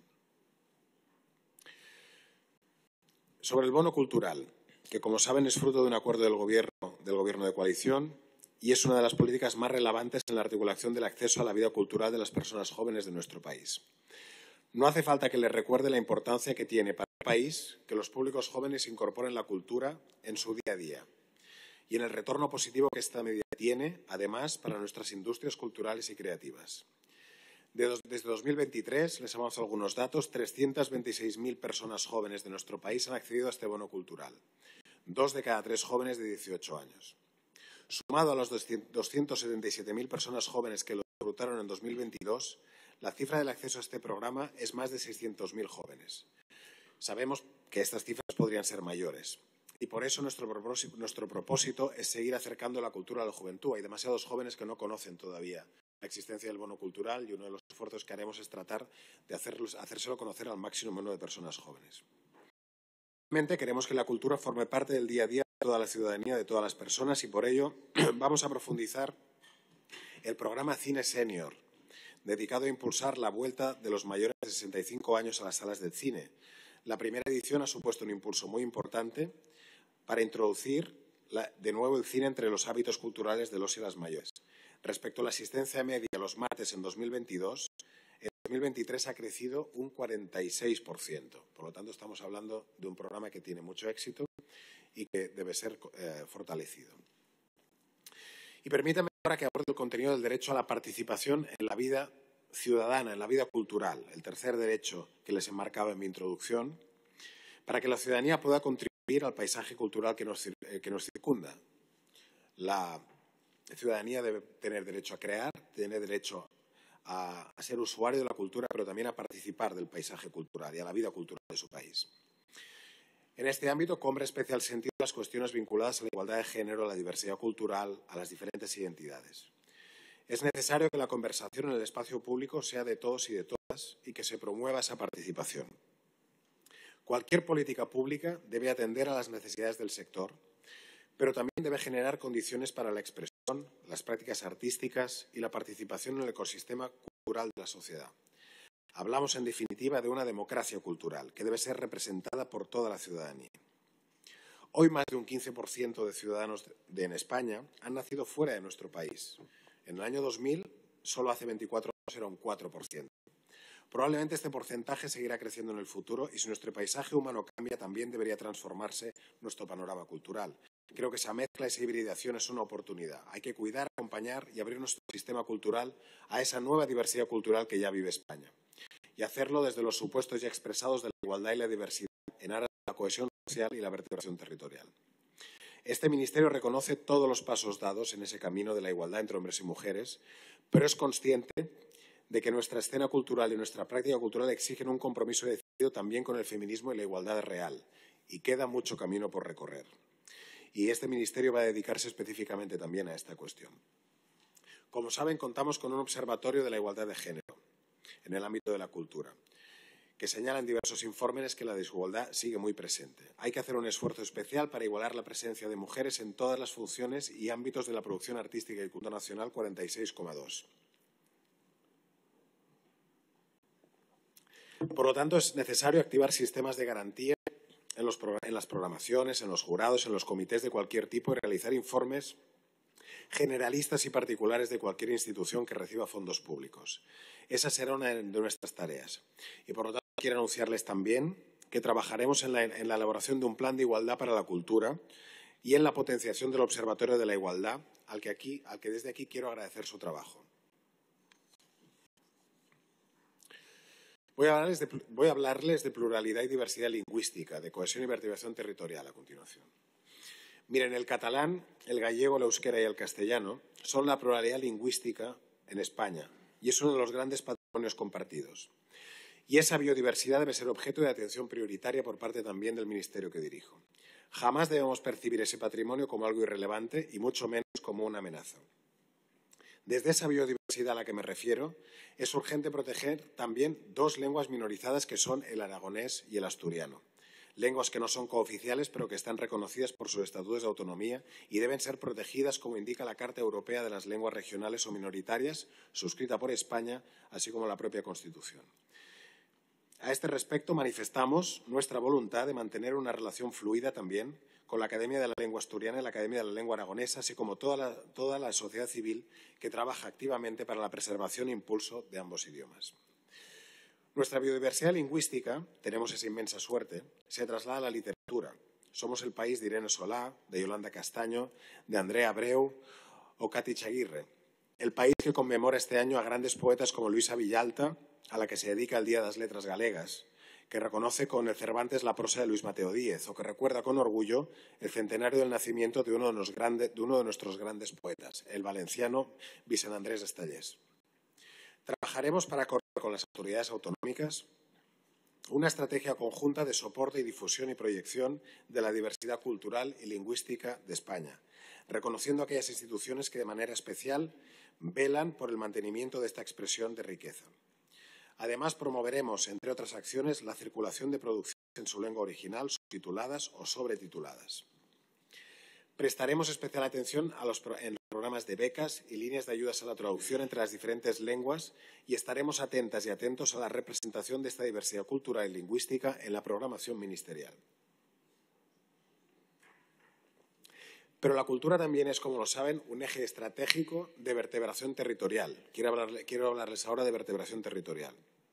Sobre el bono cultural, que como saben es fruto de un acuerdo del Gobierno de coalición y es una de las políticas más relevantes en la articulación del acceso a la vida cultural de las personas jóvenes de nuestro país. No hace falta que les recuerde la importancia que tiene para el país que los públicos jóvenes incorporen la cultura en su día a día y en el retorno positivo que esta medida tiene, además, para nuestras industrias culturales y creativas. Desde 2023, les avanzo algunos datos, 326.000 personas jóvenes de nuestro país han accedido a este bono cultural, 2 de cada 3 jóvenes de 18 años. Sumado a las 277.000 personas jóvenes que lo disfrutaron en 2022, la cifra del acceso a este programa es más de 600.000 jóvenes. Sabemos que estas cifras podrían ser mayores y por eso nuestro propósito es seguir acercando la cultura a la juventud. Hay demasiados jóvenes que no conocen todavía la existencia del bono cultural y uno de los esfuerzos que haremos es tratar de hacérselo conocer al máximo número de personas jóvenes. Realmente queremos que la cultura forme parte del día a día de toda la ciudadanía, de todas las personas y por ello vamos a profundizar el programa Cine Senior, dedicado a impulsar la vuelta de los mayores de 65 años a las salas del cine. La primera edición ha supuesto un impulso muy importante para introducir de nuevo el cine entre los hábitos culturales de los y las mayores. Respecto a la asistencia media los martes en 2022, en 2023 ha crecido un 46%. Por lo tanto, estamos hablando de un programa que tiene mucho éxito y que debe ser fortalecido. Y permítanme ahora que aborde el contenido del derecho a la participación en la vida ciudadana, en la vida cultural, el tercer derecho que les enmarcaba en mi introducción, para que la ciudadanía pueda contribuir al paisaje cultural que nos circunda. La ciudadanía debe tener derecho a crear, tener derecho a ser usuario de la cultura, pero también a participar del paisaje cultural y a la vida cultural de su país. En este ámbito cobra especial sentido las cuestiones vinculadas a la igualdad de género, a la diversidad cultural, a las diferentes identidades. Es necesario que la conversación en el espacio público sea de todos y de todas y que se promueva esa participación. Cualquier política pública debe atender a las necesidades del sector, pero también debe generar condiciones para la expresión, las prácticas artísticas y la participación en el ecosistema cultural de la sociedad. Hablamos, en definitiva, de una democracia cultural que debe ser representada por toda la ciudadanía. Hoy, más de un 15% de ciudadanos en España han nacido fuera de nuestro país. En el año 2000, solo hace 24 años era un 4%. Probablemente este porcentaje seguirá creciendo en el futuro y si nuestro paisaje humano cambia, también debería transformarse nuestro panorama cultural. Creo que esa mezcla, esa hibridación es una oportunidad. Hay que cuidar, acompañar y abrir nuestro sistema cultural a esa nueva diversidad cultural que ya vive España. Y hacerlo desde los supuestos ya expresados de la igualdad y la diversidad en aras de la cohesión social y la vertebración territorial. Este Ministerio reconoce todos los pasos dados en ese camino de la igualdad entre hombres y mujeres, pero es consciente de que nuestra escena cultural y nuestra práctica cultural exigen un compromiso decidido también con el feminismo y la igualdad real, y queda mucho camino por recorrer. Y este Ministerio va a dedicarse específicamente también a esta cuestión. Como saben, contamos con un observatorio de la igualdad de género en el ámbito de la cultura, que señala en diversos informes que la desigualdad sigue muy presente. Hay que hacer un esfuerzo especial para igualar la presencia de mujeres en todas las funciones y ámbitos de la producción artística y cultura nacional, 46,2. Por lo tanto, es necesario activar sistemas de garantía en las programaciones, en los jurados, en los comités de cualquier tipo y realizar informes generalistas y particulares de cualquier institución que reciba fondos públicos. Esa será una de nuestras tareas. Y por lo tanto, quiero anunciarles también que trabajaremos en la elaboración de un plan de igualdad para la cultura y en la potenciación del Observatorio de la Igualdad, al que desde aquí quiero agradecer su trabajo. Voy a hablarles de pluralidad y diversidad lingüística, de cohesión y vertebración territorial a continuación. Miren, el catalán, el gallego, el euskera y el castellano son la pluralidad lingüística en España y es uno de los grandes patrimonios compartidos. Y esa biodiversidad debe ser objeto de atención prioritaria por parte también del Ministerio que dirijo. Jamás debemos percibir ese patrimonio como algo irrelevante y mucho menos como una amenaza. Desde esa biodiversidad a la que me refiero, es urgente proteger también dos lenguas minorizadas que son el aragonés y el asturiano. Lenguas que no son cooficiales, pero que están reconocidas por sus estatutos de autonomía y deben ser protegidas, como indica la Carta Europea de las Lenguas Regionales o Minoritarias, suscrita por España, así como la propia Constitución. A este respecto, manifestamos nuestra voluntad de mantener una relación fluida también con la Academia de la Lengua Asturiana y la Academia de la Lengua Aragonesa, así como toda la sociedad civil que trabaja activamente para la preservación e impulso de ambos idiomas. Nuestra biodiversidad lingüística, tenemos esa inmensa suerte, se traslada a la literatura. Somos el país de Irene Solá, de Yolanda Castaño, de Andrea Abreu o Katy Chaguirre. El país que conmemora este año a grandes poetas como Luisa Villalta, a la que se dedica el Día de las Letras Galegas, que reconoce con el Cervantes la prosa de Luis Mateo Díez, o que recuerda con orgullo el centenario del nacimiento de uno de nuestros grandes poetas, el valenciano Vicent Andrés Estallés. Trabajaremos para acordar con las autoridades autonómicas una estrategia conjunta de soporte y difusión y proyección de la diversidad cultural y lingüística de España, reconociendo aquellas instituciones que de manera especial velan por el mantenimiento de esta expresión de riqueza. Además, promoveremos, entre otras acciones, la circulación de producciones en su lengua original, subtituladas o sobretituladas. Prestaremos especial atención en los programas de becas y líneas de ayudas a la traducción entre las diferentes lenguas y estaremos atentas y atentos a la representación de esta diversidad cultural y lingüística en la programación ministerial. Pero la cultura también es, como lo saben, un eje estratégico de vertebración territorial. Quiero hablarles ahora de vertebración territorial.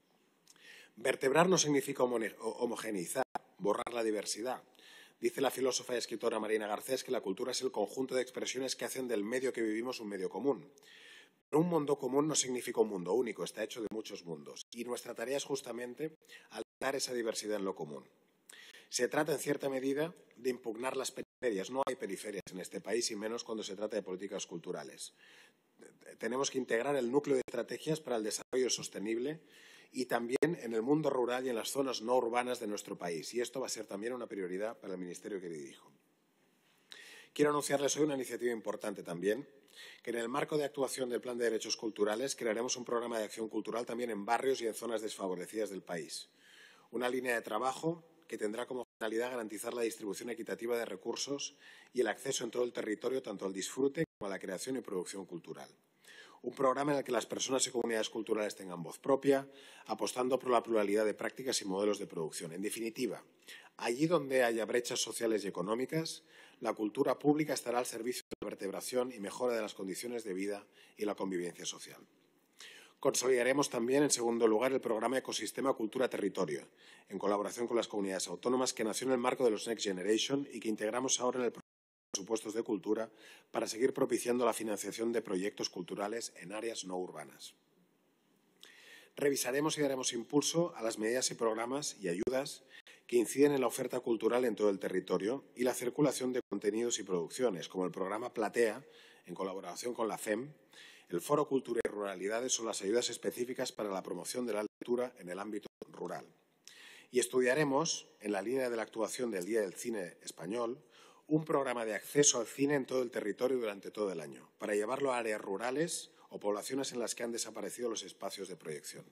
Vertebrar no significa homogeneizar, borrar la diversidad. Dice la filósofa y escritora Marina Garcés que la cultura es el conjunto de expresiones que hacen del medio que vivimos un medio común. Pero un mundo común no significa un mundo único, está hecho de muchos mundos. Y nuestra tarea es justamente alzar esa diversidad en lo común. Se trata, en cierta medida, de impugnar las periferias. No hay periferias en este país, y menos cuando se trata de políticas culturales. Tenemos que integrar el núcleo de estrategias para el desarrollo sostenible y también en el mundo rural y en las zonas no urbanas de nuestro país. Y esto va a ser también una prioridad para el ministerio que dirijo. Quiero anunciarles hoy una iniciativa importante también, que en el marco de actuación del Plan de Derechos Culturales crearemos un programa de acción cultural también en barrios y en zonas desfavorecidas del país. Una línea de trabajo que tendrá como finalidad garantizar la distribución equitativa de recursos y el acceso en todo el territorio tanto al disfrute como a la creación y producción cultural. Un programa en el que las personas y comunidades culturales tengan voz propia, apostando por la pluralidad de prácticas y modelos de producción. En definitiva, allí donde haya brechas sociales y económicas, la cultura pública estará al servicio de la vertebración y mejora de las condiciones de vida y la convivencia social. Consolidaremos también, en segundo lugar, el programa Ecosistema Cultura Territorio, en colaboración con las comunidades autónomas, que nació en el marco de los Next Generation y que integramos ahora en el programa de presupuestos de cultura para seguir propiciando la financiación de proyectos culturales en áreas no urbanas. Revisaremos y daremos impulso a las medidas y programas y ayudas que inciden en la oferta cultural en todo el territorio y la circulación de contenidos y producciones, como el programa Platea, en colaboración con la FEM, el Foro Cultura y Ruralidades son las ayudas específicas para la promoción de la lectura en el ámbito rural. Y estudiaremos, en la línea de la actuación del Día del Cine Español, un programa de acceso al cine en todo el territorio durante todo el año, para llevarlo a áreas rurales o poblaciones en las que han desaparecido los espacios de proyección.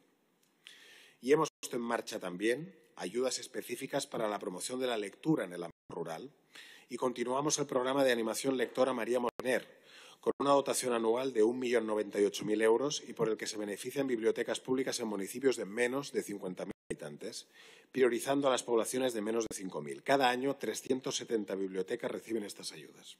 Y hemos puesto en marcha también ayudas específicas para la promoción de la lectura en el ámbito rural y continuamos el programa de animación lectora María Moliner, con una dotación anual de 1.098.000 euros y por el que se benefician bibliotecas públicas en municipios de menos de 50.000 habitantes, priorizando a las poblaciones de menos de 5.000. Cada año, 370 bibliotecas reciben estas ayudas.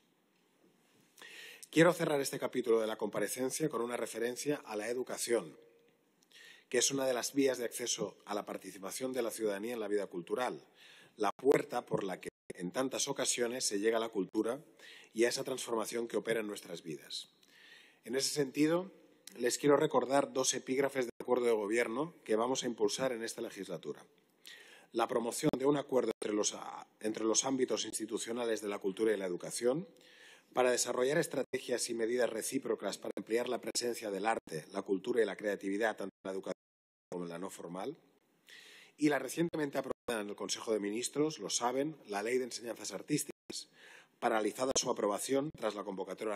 Quiero cerrar este capítulo de la comparecencia con una referencia a la educación, que es una de las vías de acceso a la participación de la ciudadanía en la vida cultural, la puerta por la que en tantas ocasiones se llega a la cultura y a esa transformación que opera en nuestras vidas. En ese sentido, les quiero recordar dos epígrafes del acuerdo de gobierno que vamos a impulsar en esta legislatura. La promoción de un acuerdo entre los ámbitos institucionales de la cultura y la educación para desarrollar estrategias y medidas recíprocas para ampliar la presencia del arte, la cultura y la creatividad tanto en la educación como en la no formal. Y la recientemente aprobada en el Consejo de Ministros, lo saben, la Ley de Enseñanzas Artísticas, paralizada su aprobación tras la convocatoria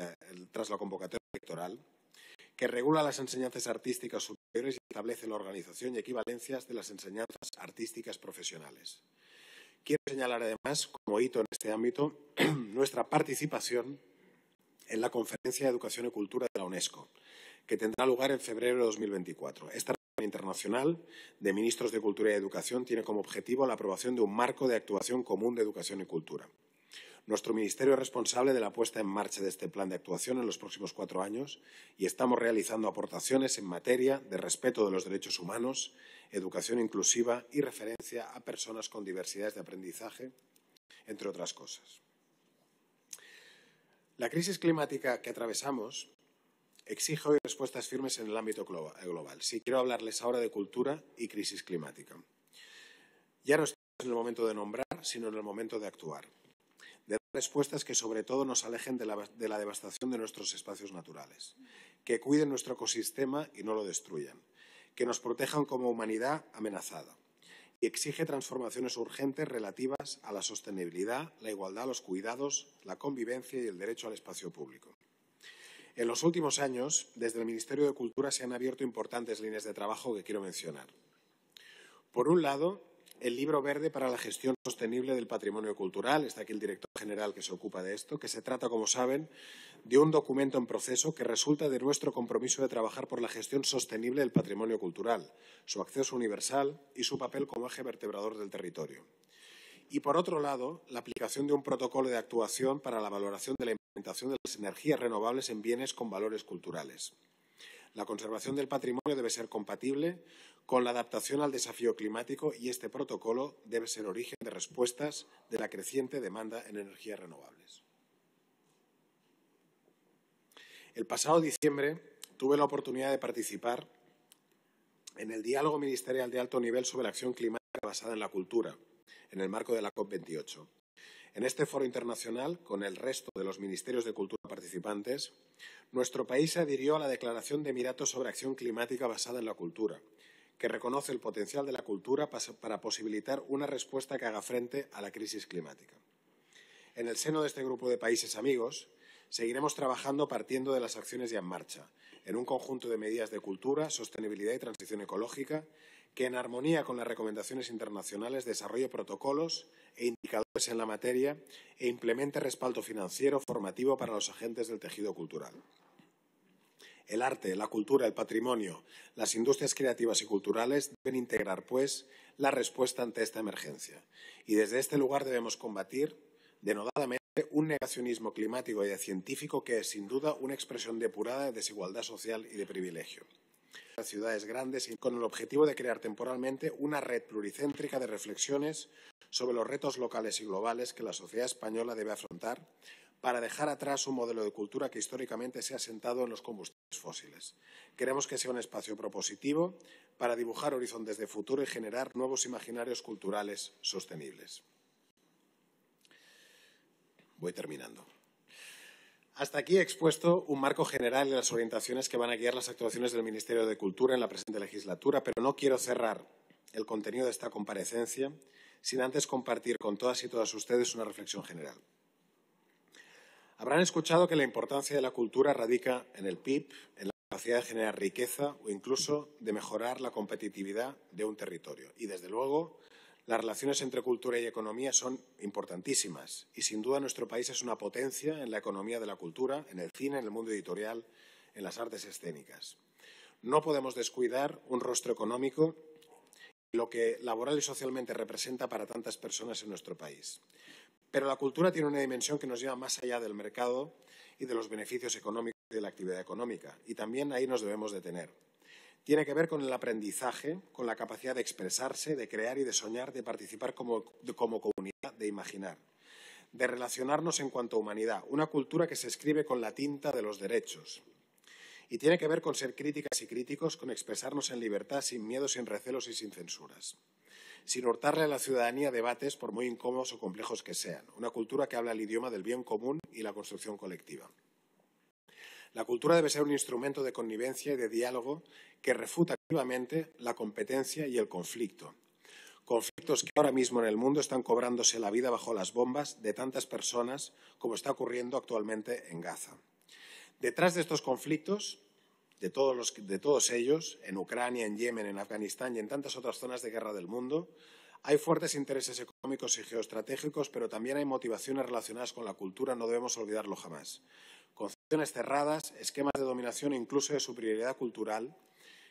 electoral, que regula las enseñanzas artísticas superiores y establece la organización y equivalencias de las enseñanzas artísticas profesionales. Quiero señalar además, como hito en este ámbito, nuestra participación en la Conferencia de Educación y Cultura de la UNESCO, que tendrá lugar en febrero de 2024. Esta Internacional de Ministros de Cultura y Educación tiene como objetivo la aprobación de un marco de actuación común de educación y cultura. Nuestro Ministerio es responsable de la puesta en marcha de este plan de actuación en los próximos 4 años y estamos realizando aportaciones en materia de respeto de los derechos humanos, educación inclusiva y referencia a personas con diversidades de aprendizaje, entre otras cosas. La crisis climática que atravesamos exige hoy respuestas firmes en el ámbito global. Sí, quiero hablarles ahora de cultura y crisis climática. Ya no estamos en el momento de nombrar, sino en el momento de actuar. De dar respuestas que sobre todo nos alejen de la devastación de nuestros espacios naturales, que cuiden nuestro ecosistema y no lo destruyan, que nos protejan como humanidad amenazada. Y exige transformaciones urgentes relativas a la sostenibilidad, la igualdad, los cuidados, la convivencia y el derecho al espacio público. En los últimos años, desde el Ministerio de Cultura se han abierto importantes líneas de trabajo que quiero mencionar. Por un lado, el Libro Verde para la Gestión Sostenible del Patrimonio Cultural. Está aquí el director general que se ocupa de esto, que se trata, como saben, de un documento en proceso que resulta de nuestro compromiso de trabajar por la gestión sostenible del patrimonio cultural, su acceso universal y su papel como eje vertebrador del territorio. Y, por otro lado, la aplicación de un protocolo de actuación para la valoración de la implementación de las energías renovables en bienes con valores culturales. La conservación del patrimonio debe ser compatible con la adaptación al desafío climático y este protocolo debe ser origen de respuestas de la creciente demanda en energías renovables. El pasado diciembre tuve la oportunidad de participar en el diálogo ministerial de alto nivel sobre la acción climática basada en la cultura, en el marco de la COP28. En este foro internacional, con el resto de los ministerios de cultura participantes, nuestro país se adhirió a la Declaración de Emiratos sobre Acción Climática basada en la cultura, que reconoce el potencial de la cultura para posibilitar una respuesta que haga frente a la crisis climática. En el seno de este grupo de países amigos, seguiremos trabajando partiendo de las acciones ya en marcha, en un conjunto de medidas de cultura, sostenibilidad y transición ecológica, que en armonía con las recomendaciones internacionales desarrolle protocolos e indicadores en la materia e implemente respaldo financiero formativo para los agentes del tejido cultural. El arte, la cultura, el patrimonio, las industrias creativas y culturales deben integrar, pues, la respuesta ante esta emergencia. Y desde este lugar debemos combatir denodadamente un negacionismo climático y científico que es, sin duda, una expresión depurada de desigualdad social y de privilegio. Las ciudades grandes y con el objetivo de crear temporalmente una red pluricéntrica de reflexiones sobre los retos locales y globales que la sociedad española debe afrontar para dejar atrás un modelo de cultura que históricamente se ha asentado en los combustibles fósiles. Queremos que sea un espacio propositivo para dibujar horizontes de futuro y generar nuevos imaginarios culturales sostenibles. Voy terminando. Hasta aquí he expuesto un marco general y las orientaciones que van a guiar las actuaciones del Ministerio de Cultura en la presente legislatura, pero no quiero cerrar el contenido de esta comparecencia sin antes compartir con todas y todos ustedes una reflexión general. Habrán escuchado que la importancia de la cultura radica en el PIB, en la capacidad de generar riqueza o incluso de mejorar la competitividad de un territorio. Y, desde luego, las relaciones entre cultura y economía son importantísimas y, sin duda, nuestro país es una potencia en la economía de la cultura, en el cine, en el mundo editorial, en las artes escénicas. No podemos descuidar un rostro económico y lo que laboral y socialmente representa para tantas personas en nuestro país. Pero la cultura tiene una dimensión que nos lleva más allá del mercado y de los beneficios económicos y de la actividad económica, y también ahí nos debemos detener. Tiene que ver con el aprendizaje, con la capacidad de expresarse, de crear y de soñar, de participar como comunidad, de imaginar, de relacionarnos en cuanto a humanidad. Una cultura que se escribe con la tinta de los derechos. Y tiene que ver con ser críticas y críticos, con expresarnos en libertad, sin miedo, sin recelos y sin censuras. Sin hurtarle a la ciudadanía debates, por muy incómodos o complejos que sean. Una cultura que habla el idioma del bien común y la construcción colectiva. La cultura debe ser un instrumento de connivencia y de diálogo que refuta activamente la competencia y el conflicto. Conflictos que ahora mismo en el mundo están cobrándose la vida bajo las bombas de tantas personas como está ocurriendo actualmente en Gaza. Detrás de estos conflictos, de todos ellos, en Ucrania, en Yemen, en Afganistán y en tantas otras zonas de guerra del mundo, hay fuertes intereses económicos y geoestratégicos, pero también hay motivaciones relacionadas con la cultura, no debemos olvidarlo jamás. Concepciones cerradas, esquemas de dominación e incluso de superioridad cultural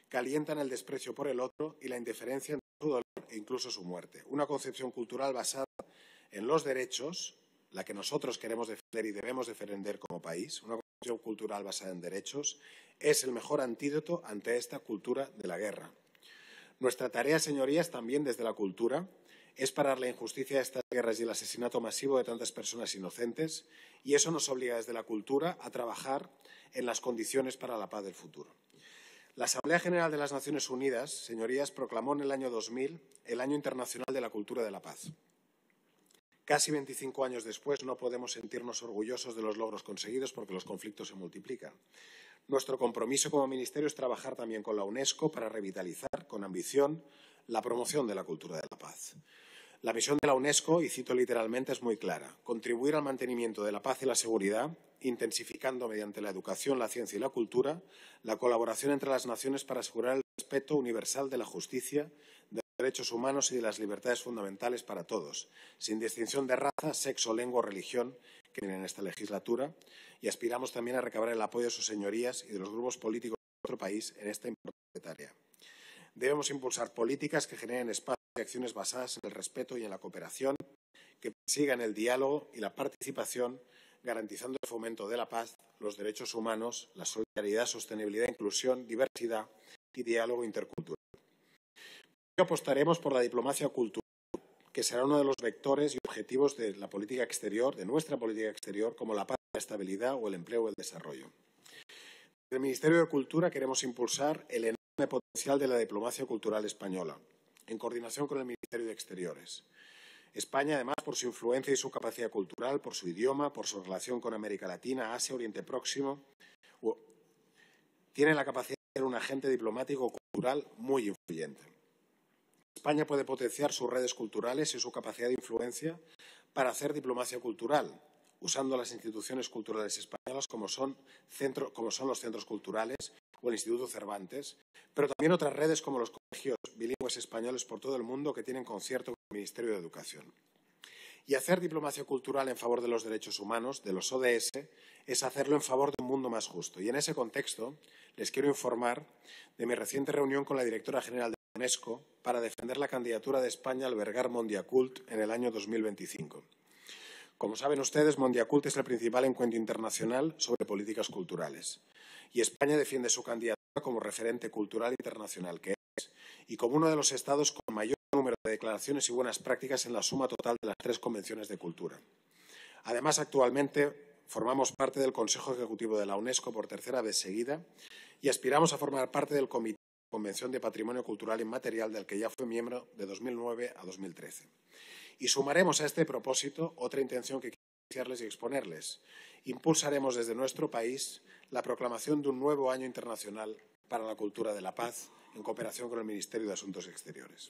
que alientan el desprecio por el otro y la indiferencia ante su dolor e incluso su muerte. Una concepción cultural basada en los derechos, la que nosotros queremos defender y debemos defender como país, una concepción cultural basada en derechos, es el mejor antídoto ante esta cultura de la guerra. Nuestra tarea, señorías, también desde la cultura, es parar la injusticia de estas guerras y el asesinato masivo de tantas personas inocentes, y eso nos obliga desde la cultura a trabajar en las condiciones para la paz del futuro. La Asamblea General de las Naciones Unidas, señorías, proclamó en el año 2000 el Año Internacional de la Cultura de la Paz. Casi 25 años después no podemos sentirnos orgullosos de los logros conseguidos porque los conflictos se multiplican. Nuestro compromiso como Ministerio es trabajar también con la UNESCO para revitalizar, con ambición, la promoción de la cultura de la paz. La misión de la UNESCO, y cito literalmente, es muy clara: contribuir al mantenimiento de la paz y la seguridad, intensificando mediante la educación, la ciencia y la cultura la colaboración entre las naciones para asegurar el respeto universal de la justicia, de los derechos humanos y de las libertades fundamentales para todos, sin distinción de raza, sexo, lengua o religión, que tienen en esta legislatura, y aspiramos también a recabar el apoyo de sus señorías y de los grupos políticos de nuestro país en esta importante tarea. Debemos impulsar políticas que generen espacios y acciones basadas en el respeto y en la cooperación, que persigan el diálogo y la participación, garantizando el fomento de la paz, los derechos humanos, la solidaridad, sostenibilidad, inclusión, diversidad y diálogo intercultural. Hoy apostaremos por la diplomacia cultural, que será uno de los vectores y objetivos de la política exterior, de nuestra política exterior, como la paz, la estabilidad o el empleo o el desarrollo. Desde el Ministerio de Cultura queremos impulsar el enorme potencial de la diplomacia cultural española, en coordinación con el Ministerio de Exteriores. España, además, por su influencia y su capacidad cultural, por su idioma, por su relación con América Latina, Asia, Oriente Próximo, tiene la capacidad de ser un agente diplomático cultural muy influyente. España puede potenciar sus redes culturales y su capacidad de influencia para hacer diplomacia cultural, usando las instituciones culturales españolas como son los centros culturales o el Instituto Cervantes, pero también otras redes como los colegios bilingües españoles por todo el mundo que tienen concierto con el Ministerio de Educación. Y hacer diplomacia cultural en favor de los derechos humanos, de los ODS, es hacerlo en favor de un mundo más justo. Y en ese contexto les quiero informar de mi reciente reunión con la directora general de la UNESCO para defender la candidatura de España a albergar Mondiacult en el año 2025. Como saben ustedes, Mondiacult es el principal encuentro internacional sobre políticas culturales. Y España defiende su candidatura como referente cultural internacional que es, y como uno de los estados con mayor número de declaraciones y buenas prácticas en la suma total de las 3 convenciones de cultura. Además, actualmente formamos parte del Consejo Ejecutivo de la UNESCO por 3ª vez seguida y aspiramos a formar parte del Comité de Convención de Patrimonio Cultural Inmaterial del que ya fue miembro de 2009 a 2013. Y sumaremos a este propósito otra intención que quiero iniciarles y exponerles. Impulsaremos desde nuestro país la proclamación de un nuevo Año Internacional para la Cultura de la Paz en cooperación con el Ministerio de Asuntos Exteriores.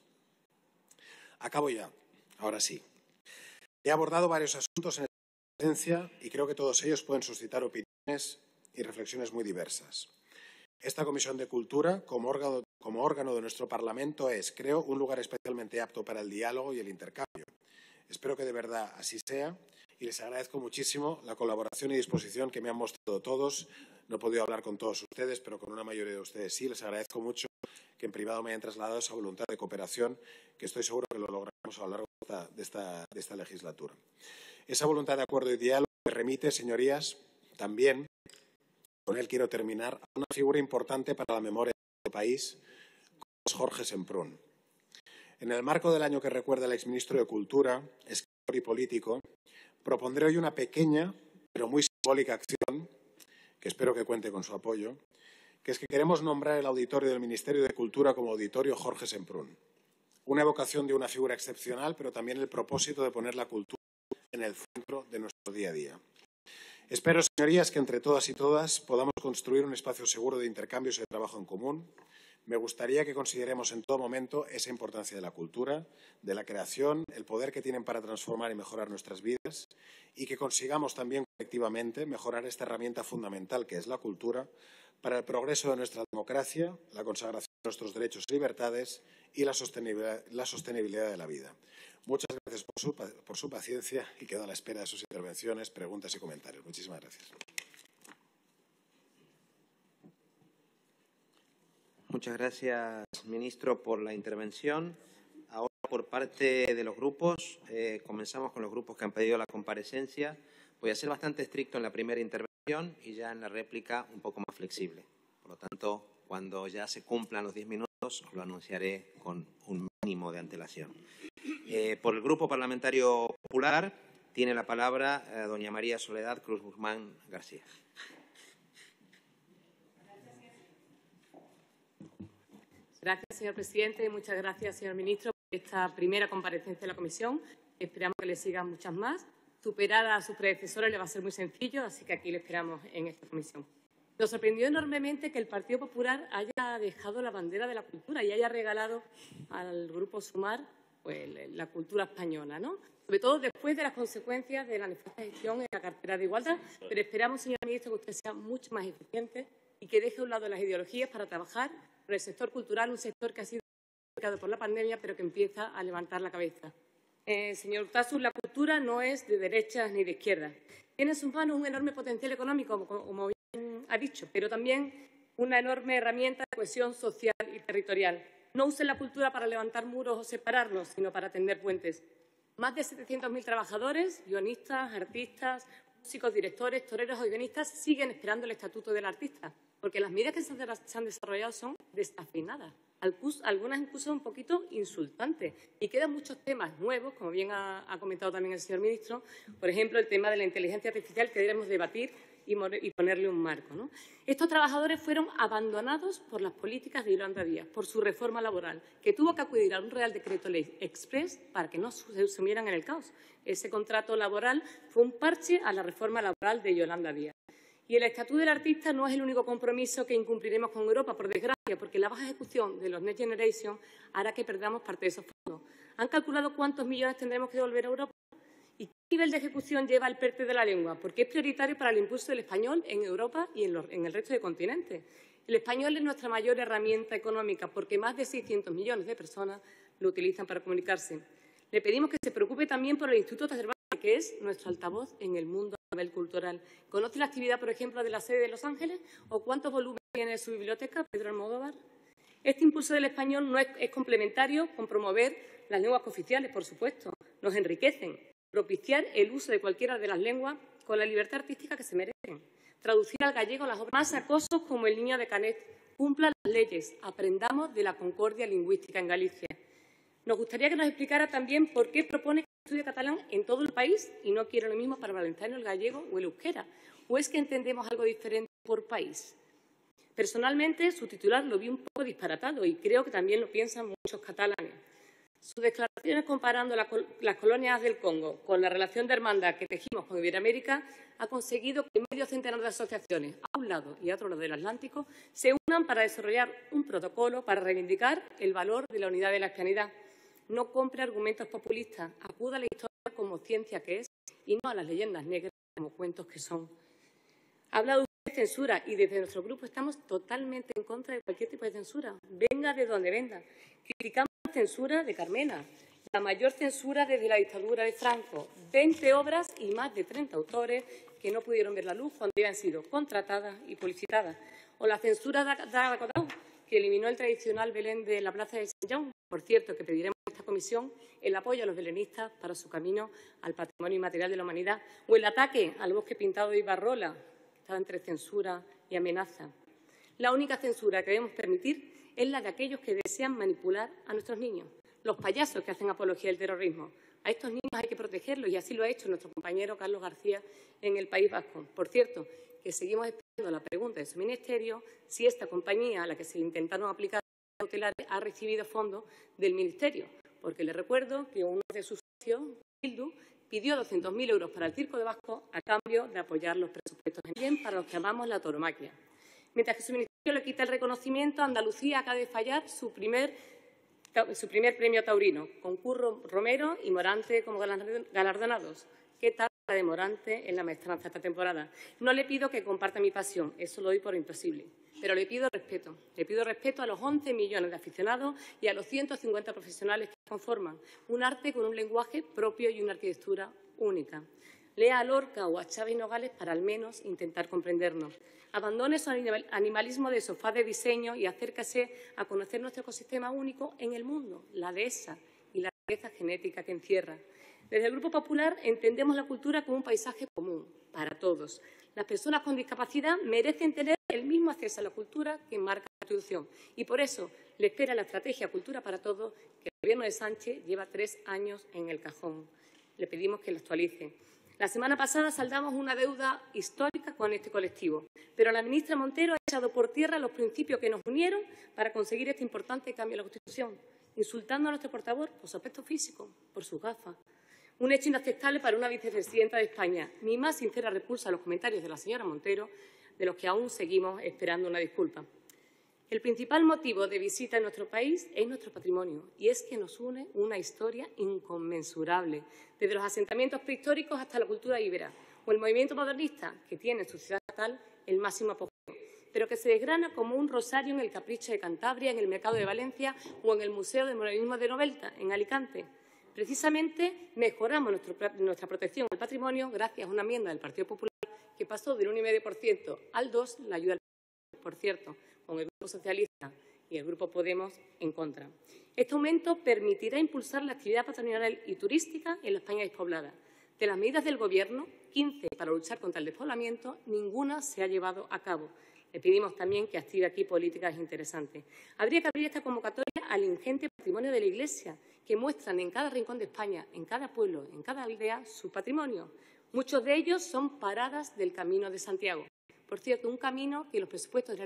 Acabo ya, ahora sí. He abordado varios asuntos en esta conferencia y creo que todos ellos pueden suscitar opiniones y reflexiones muy diversas. Esta Comisión de Cultura, como órgano de nuestro Parlamento, es, creo, un lugar especialmente apto para el diálogo y el intercambio. Espero que de verdad así sea y les agradezco muchísimo la colaboración y disposición que me han mostrado todos. No he podido hablar con todos ustedes, pero con una mayoría de ustedes sí. Les agradezco mucho que en privado me hayan trasladado esa voluntad de cooperación, que estoy seguro que lo lograremos a lo largo de esta legislatura. Esa voluntad de acuerdo y diálogo me remite, señorías, también, con él quiero terminar, a una figura importante para la memoria de este país, como es Jorge Semprún. En el marco del año que recuerda el exministro de Cultura, escritor y político, propondré hoy una pequeña, pero muy simbólica acción, que espero que cuente con su apoyo, que es que queremos nombrar el auditorio del Ministerio de Cultura como Auditorio Jorge Semprún. Una evocación de una figura excepcional, pero también el propósito de poner la cultura en el centro de nuestro día a día. Espero, señorías, que entre todas y todas podamos construir un espacio seguro de intercambios y de trabajo en común. Me gustaría que consideremos en todo momento esa importancia de la cultura, de la creación, el poder que tienen para transformar y mejorar nuestras vidas y que consigamos también colectivamente mejorar esta herramienta fundamental que es la cultura para el progreso de nuestra democracia, la consagración de nuestros derechos y libertades y la sostenibilidad de la vida. Muchas gracias por su paciencia y quedo a la espera de sus intervenciones, preguntas y comentarios. Muchísimas gracias. Muchas gracias, ministro, por la intervención. Ahora, por parte de los grupos, comenzamos con los grupos que han pedido la comparecencia. Voy a ser bastante estricto en la primera intervención y ya en la réplica un poco más flexible. Por lo tanto, cuando ya se cumplan los 10 minutos, os lo anunciaré con un mínimo de antelación. Por el Grupo Parlamentario Popular tiene la palabra doña María Soledad Cruz Guzmán García. Gracias, señor presidente. Muchas gracias, señor ministro, por esta primera comparecencia de la comisión. Esperamos que le sigan muchas más. Superar a sus predecesores le va a ser muy sencillo, así que aquí le esperamos en esta comisión. Nos sorprendió enormemente que el Partido Popular haya dejado la bandera de la cultura y haya regalado al Grupo Sumar pues, la cultura española, ¿no? Sobre todo después de las consecuencias de la nefasta gestión en la cartera de Igualdad. Pero esperamos, señor ministro, que usted sea mucho más eficiente y que deje a un lado las ideologías para trabajar por el sector cultural, un sector que ha sido marcado por la pandemia, pero que empieza a levantar la cabeza. Señor Urtasun, la cultura no es de derechas ni de izquierdas. Tiene en sus manos un enorme potencial económico, como bien ha dicho, pero también una enorme herramienta de cohesión social y territorial. No usen la cultura para levantar muros o separarnos, sino para tender puentes. Más de 700.000 trabajadores, guionistas, artistas, músicos, directores, toreros o guionistas siguen esperando el estatuto del artista, porque las medidas que se han desarrollado son desafinadas, algunas incluso un poquito insultantes. Y quedan muchos temas nuevos, como bien ha comentado también el señor ministro, por ejemplo, el tema de la inteligencia artificial que debemos debatir y ponerle un marco, ¿no? Estos trabajadores fueron abandonados por las políticas de Yolanda Díaz, por su reforma laboral, que tuvo que acudir a un Real Decreto Ley Express para que no se sumieran en el caos. Ese contrato laboral fue un parche a la reforma laboral de Yolanda Díaz. Y el Estatuto del Artista no es el único compromiso que incumpliremos con Europa, por desgracia, porque la baja ejecución de los Next Generation hará que perdamos parte de esos fondos. ¿Han calculado cuántos millones tendremos que devolver a Europa? ¿Y qué nivel de ejecución lleva el PERTE de la lengua? Porque es prioritario para el impulso del español en Europa y en el resto del continente. El español es nuestra mayor herramienta económica porque más de 600 millones de personas lo utilizan para comunicarse. Le pedimos que se preocupe también por el Instituto Cervantes, que es nuestro altavoz en el mundo a nivel cultural. ¿Conoce la actividad, por ejemplo, de la sede de Los Ángeles? ¿O cuántos volúmenes tiene su biblioteca, Pedro Almodóvar? Este impulso del español no es complementario con promover las lenguas cooficiales, por supuesto. Nos enriquecen. Propiciar el uso de cualquiera de las lenguas con la libertad artística que se merecen. Traducir al gallego las obras. Más acosos como el niño de Canet. Cumplan las leyes. Aprendamos de la concordia lingüística en Galicia. Nos gustaría que nos explicara también por qué propone que se estudie catalán en todo el país y no quiere lo mismo para el valenciano, el gallego o el euskera. ¿O es que entendemos algo diferente por país? Personalmente, su titular lo vi un poco disparatado y creo que también lo piensan muchos catalanes. Sus declaraciones comparando las colonias del Congo con la relación de hermandad que tejimos con Iberoamérica ha conseguido que medio centenar de asociaciones, a un lado y a otro lado del Atlántico, se unan para desarrollar un protocolo para reivindicar el valor de la unidad de la hispanidad. No compre argumentos populistas, acuda a la historia como ciencia que es y no a las leyendas negras como cuentos que son. Ha hablado usted de censura y desde nuestro grupo estamos totalmente en contra de cualquier tipo de censura, venga de donde venga. Criticamos la censura de Carmena, la mayor censura desde la dictadura de Franco, 20 obras y más de 30 autores que no pudieron ver la luz cuando habían sido contratadas y publicitadas. O la censura de Ada Colau, que eliminó el tradicional Belén de la Plaza de Sant Jaume. Por cierto, que pediremos a esta comisión el apoyo a los belenistas para su camino al patrimonio inmaterial de la humanidad. O el ataque al bosque pintado de Ibarrola, que estaba entre censura y amenaza. La única censura que debemos permitir es la de aquellos que desean manipular a nuestros niños, los payasos que hacen apología del terrorismo. A estos niños hay que protegerlos y así lo ha hecho nuestro compañero Carlos García en el País Vasco. Por cierto, que seguimos esperando la pregunta de su ministerio si esta compañía a la que se le intentaron aplicar cautelares ha recibido fondos del ministerio, porque le recuerdo que uno de sus socios, Bildu, pidió 200.000 euros para el Circo de Vasco a cambio de apoyar los presupuestos bien para los que amamos la tauromaquia. Mientras que su ministerio le quita el reconocimiento, Andalucía acaba de fallar su primer premio taurino, con Curro Romero y Morante como galardonados. ¿Qué tal la de Morante en la maestranza esta temporada? No le pido que comparta mi pasión, eso lo doy por imposible, pero le pido respeto. Le pido respeto a los 11 millones de aficionados y a los 150 profesionales que conforman un arte con un lenguaje propio y una arquitectura única. Lea a Lorca o a Chávez Nogales para al menos intentar comprendernos. Abandone su animalismo de sofá de diseño y acércase a conocer nuestro ecosistema único en el mundo, la dehesa y la riqueza genética que encierra. Desde el Grupo Popular entendemos la cultura como un paisaje común para todos. Las personas con discapacidad merecen tener el mismo acceso a la cultura que marca la Constitución y por eso le espera la estrategia Cultura para Todos que el Gobierno de Sánchez lleva 3 años en el cajón. Le pedimos que la actualice. La semana pasada saldamos una deuda histórica con este colectivo, pero la ministra Montero ha echado por tierra los principios que nos unieron para conseguir este importante cambio en la Constitución, insultando a nuestro portavoz por su aspecto físico, por sus gafas. Un hecho inaceptable para una vicepresidenta de España. Mi más sincera repulsa a los comentarios de la señora Montero, de los que aún seguimos esperando una disculpa. El principal motivo de visita en nuestro país es nuestro patrimonio y es que nos une una historia inconmensurable, desde los asentamientos prehistóricos hasta la cultura íbera o el movimiento modernista, que tiene en su ciudad natal el máximo apogeo, pero que se desgrana como un rosario en el Capricho de Cantabria, en el Mercado de Valencia o en el Museo del Modernismo de Novelda, en Alicante. Precisamente mejoramos nuestra protección al patrimonio gracias a una enmienda del Partido Popular que pasó del 1,5% al 2%, la ayuda al patrimonio, por cierto, con el Grupo Socialista y el Grupo Podemos en contra. Este aumento permitirá impulsar la actividad patrimonial y turística en la España despoblada. De las medidas del Gobierno, 15 para luchar contra el despoblamiento, ninguna se ha llevado a cabo. Le pedimos también que active aquí políticas interesantes. Habría que abrir esta convocatoria al ingente patrimonio de la Iglesia, que muestran en cada rincón de España, en cada pueblo, en cada aldea, su patrimonio. Muchos de ellos son paradas del Camino de Santiago. Por cierto, un camino que los presupuestos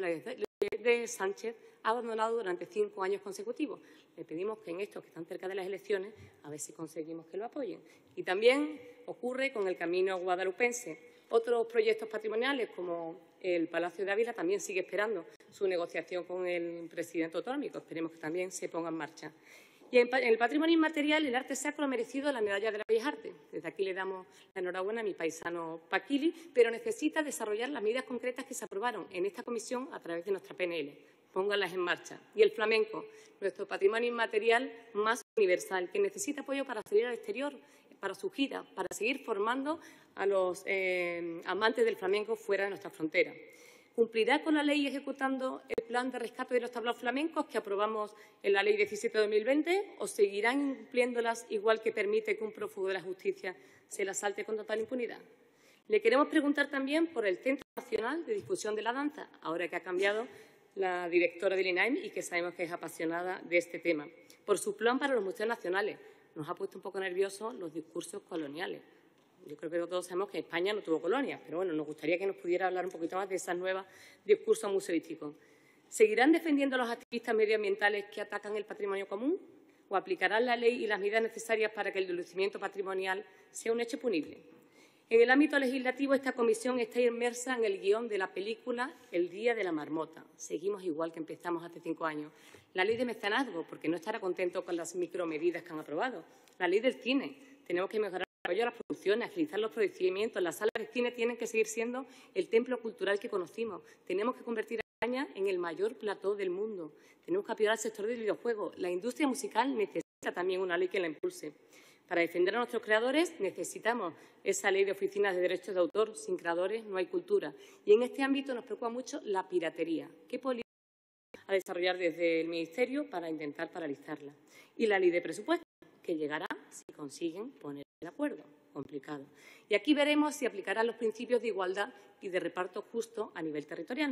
de Sánchez ha abandonado durante 5 años consecutivos. Le pedimos que en estos que están cerca de las elecciones, a ver si conseguimos que lo apoyen. Y también ocurre con el camino guadalupense. Otros proyectos patrimoniales, como el Palacio de Ávila, también sigue esperando su negociación con el presidente autonómico. Esperemos que también se ponga en marcha. Y en el patrimonio inmaterial, el arte sacro ha merecido la medalla de las Bellas Artes. Desde aquí le damos la enhorabuena a mi paisano Paquili, pero necesita desarrollar las medidas concretas que se aprobaron en esta comisión a través de nuestra PNL. Pónganlas en marcha. Y el flamenco, nuestro patrimonio inmaterial más universal, que necesita apoyo para salir al exterior, para su gira, para seguir formando a los amantes del flamenco fuera de nuestra frontera. ¿Cumplirá con la ley ejecutando el plan de rescate de los tablaos flamencos que aprobamos en la Ley 17 de 2020 o seguirán incumpliéndolas igual que permite que un prófugo de la justicia se las salte con total impunidad? Le queremos preguntar también por el Centro Nacional de Difusión de la Danza, ahora que ha cambiado la directora del INAEM y que sabemos que es apasionada de este tema. Por su plan para los museos nacionales. Nos ha puesto un poco nerviosos los discursos coloniales. Yo creo que todos sabemos que España no tuvo colonias, pero bueno, nos gustaría que nos pudiera hablar un poquito más de esos nuevos discursos museísticos. ¿Seguirán defendiendo a los activistas medioambientales que atacan el patrimonio común? ¿O aplicarán la ley y las medidas necesarias para que el endurecimiento patrimonial sea un hecho punible? En el ámbito legislativo, esta comisión está inmersa en el guión de la película El Día de la Marmota. Seguimos igual que empezamos hace 5 años. La ley de mecenazgo, porque no estará contento con las micromedidas que han aprobado. La ley del cine. Tenemos que mejorar el apoyo a las producciones, agilizar los procedimientos. Las salas de cine tienen que seguir siendo el templo cultural que conocimos. Tenemos que convertir a España en el mayor plató del mundo. Tenemos que apoyar al sector del videojuego. La industria musical necesita también una ley que la impulse. Para defender a nuestros creadores necesitamos esa ley de oficinas de derechos de autor. Sin creadores no hay cultura. Y en este ámbito nos preocupa mucho la piratería. ¿Qué política a desarrollar desde el Ministerio para intentar paralizarla? Y la ley de presupuestos, que llegará si consiguen poner de acuerdo. Complicado. Y aquí veremos si aplicarán los principios de igualdad y de reparto justo a nivel territorial.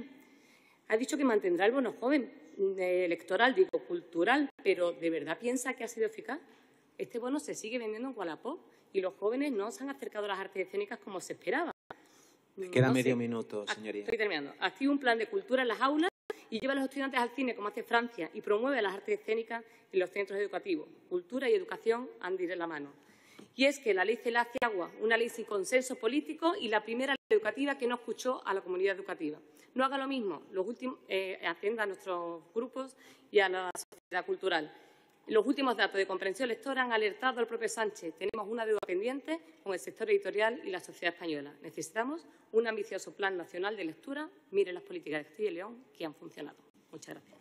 Ha dicho que mantendrá el bono joven electoral, digo cultural, pero ¿de verdad piensa que ha sido eficaz? Este bono se sigue vendiendo en Wallapop y los jóvenes no se han acercado a las artes escénicas como se esperaba. Queda medio minuto, señoría. Estoy terminando. Activa un plan de cultura en las aulas y lleva a los estudiantes al cine, como hace Francia, y promueve las artes escénicas en los centros educativos. Cultura y educación han de ir de la mano. Y es que la ley CELA hace agua, una ley sin consenso político y la primera ley educativa que no escuchó a la comunidad educativa. No haga lo mismo, atienda a nuestros grupos y a la sociedad cultural. Los últimos datos de comprensión lectora han alertado al propio Sánchez. Tenemos una deuda pendiente con el sector editorial y la sociedad española. Necesitamos un ambicioso plan nacional de lectura. Mire las políticas de Castilla y León que han funcionado. Muchas gracias.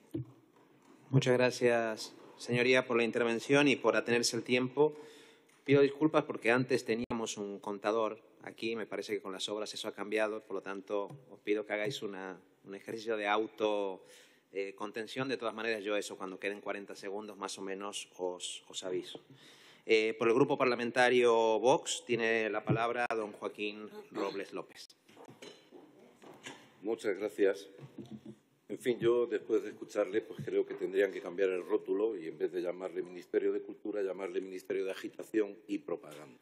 Muchas gracias, señoría, por la intervención y por atenerse el tiempo. Pido disculpas porque antes teníamos tenemos un contador aquí. Me parece que con las obras eso ha cambiado. Por lo tanto, os pido que hagáis un ejercicio de autocontención. De todas maneras, yo eso, cuando queden 40 segundos más o menos, os aviso. Por el Grupo Parlamentario Vox tiene la palabra don Joaquín Robles López. Muchas gracias. En fin, yo después de escucharle, pues creo que tendrían que cambiar el rótulo y en vez de llamarle Ministerio de Cultura, llamarle Ministerio de Agitación y Propaganda.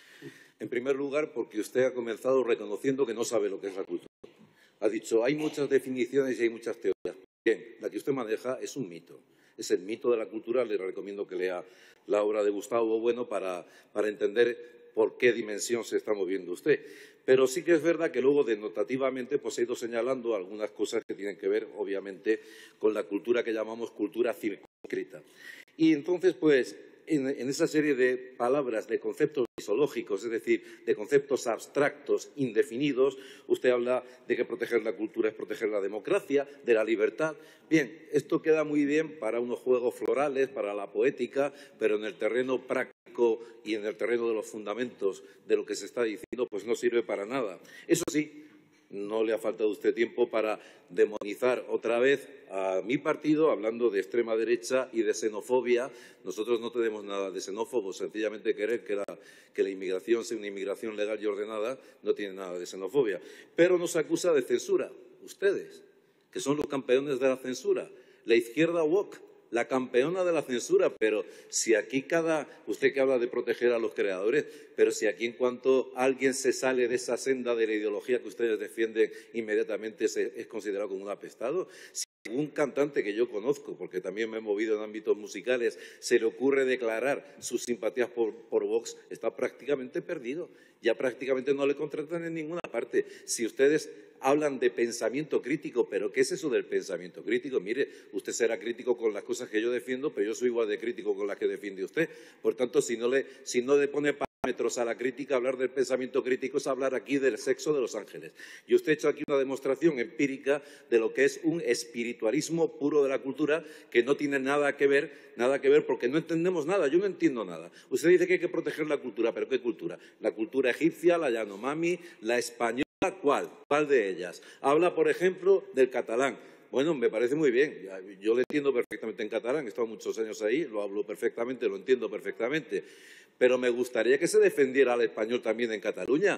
En primer lugar, porque usted ha comenzado reconociendo que no sabe lo que es la cultura. Ha dicho, hay muchas definiciones y hay muchas teorías. Bien, la que usted maneja es un mito. Es el mito de la cultura. Le recomiendo que lea la obra de Gustavo Bueno para entender por qué dimensión se está moviendo usted. Pero sí que es verdad que luego denotativamente pues, he ido señalando algunas cosas que tienen que ver, obviamente, con la cultura que llamamos cultura circunscrita. Y entonces, pues, en esa serie de palabras, de conceptos misológicos, es decir, de conceptos abstractos, indefinidos, usted habla de que proteger la cultura es proteger la democracia, de la libertad. Bien, esto queda muy bien para unos juegos florales, para la poética, pero en el terreno práctico y en el terreno de los fundamentos de lo que se está diciendo, pues no sirve para nada. Eso sí, no le ha faltado a usted tiempo para demonizar otra vez a mi partido, hablando de extrema derecha y de xenofobia. Nosotros no tenemos nada de xenófobos, sencillamente querer que la inmigración sea una inmigración legal y ordenada no tiene nada de xenofobia. Pero nos acusa de censura, ustedes, que son los campeones de la censura, la izquierda woke, la campeona de la censura, pero si aquí usted que habla de proteger a los creadores, pero si aquí en cuanto alguien se sale de esa senda de la ideología que ustedes defienden, inmediatamente es considerado como un apestado. Si un cantante que yo conozco, porque también me he movido en ámbitos musicales, se le ocurre declarar sus simpatías por Vox, está prácticamente perdido. Ya prácticamente no le contratan en ninguna parte. Si ustedes hablan de pensamiento crítico, pero ¿qué es eso del pensamiento crítico? Mire, usted será crítico con las cosas que yo defiendo, pero yo soy igual de crítico con las que defiende usted. Por tanto, si no le pone parámetros a la crítica, hablar del pensamiento crítico es hablar aquí del sexo de los ángeles. Y usted ha hecho aquí una demostración empírica de lo que es un espiritualismo puro de la cultura que no tiene nada que ver porque no entendemos nada, yo no entiendo nada. Usted dice que hay que proteger la cultura, ¿pero qué cultura? La cultura egipcia, la Yanomami, la española. ¿Cuál de ellas? Habla, por ejemplo, del catalán. Bueno, me parece muy bien. Yo lo entiendo perfectamente en catalán. He estado muchos años ahí, lo hablo perfectamente, lo entiendo perfectamente. Pero me gustaría que se defendiera al español también en Cataluña.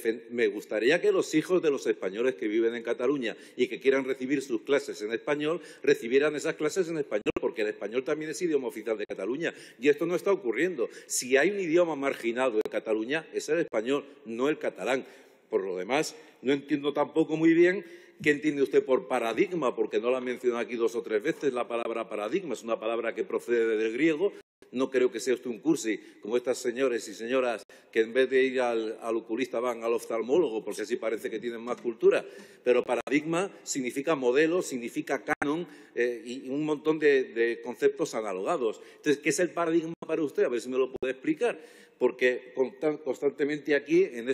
Me gustaría que los hijos de los españoles que viven en Cataluña y que quieran recibir sus clases en español, recibieran esas clases en español, porque el español también es idioma oficial de Cataluña. Y esto no está ocurriendo. Si hay un idioma marginado en Cataluña, es el español, no el catalán. Por lo demás, no entiendo tampoco muy bien qué entiende usted por paradigma, porque no la ha mencionado aquí 2 o 3 veces la palabra paradigma. Es una palabra que procede del griego. No creo que sea usted un cursi como estas señores y señoras que en vez de ir al oculista van al oftalmólogo, porque así parece que tienen más cultura. Pero paradigma significa modelo, significa canon y un montón de conceptos analogados. Entonces, ¿qué es el paradigma para usted? A ver si me lo puede explicar. Porque constantemente aquí, en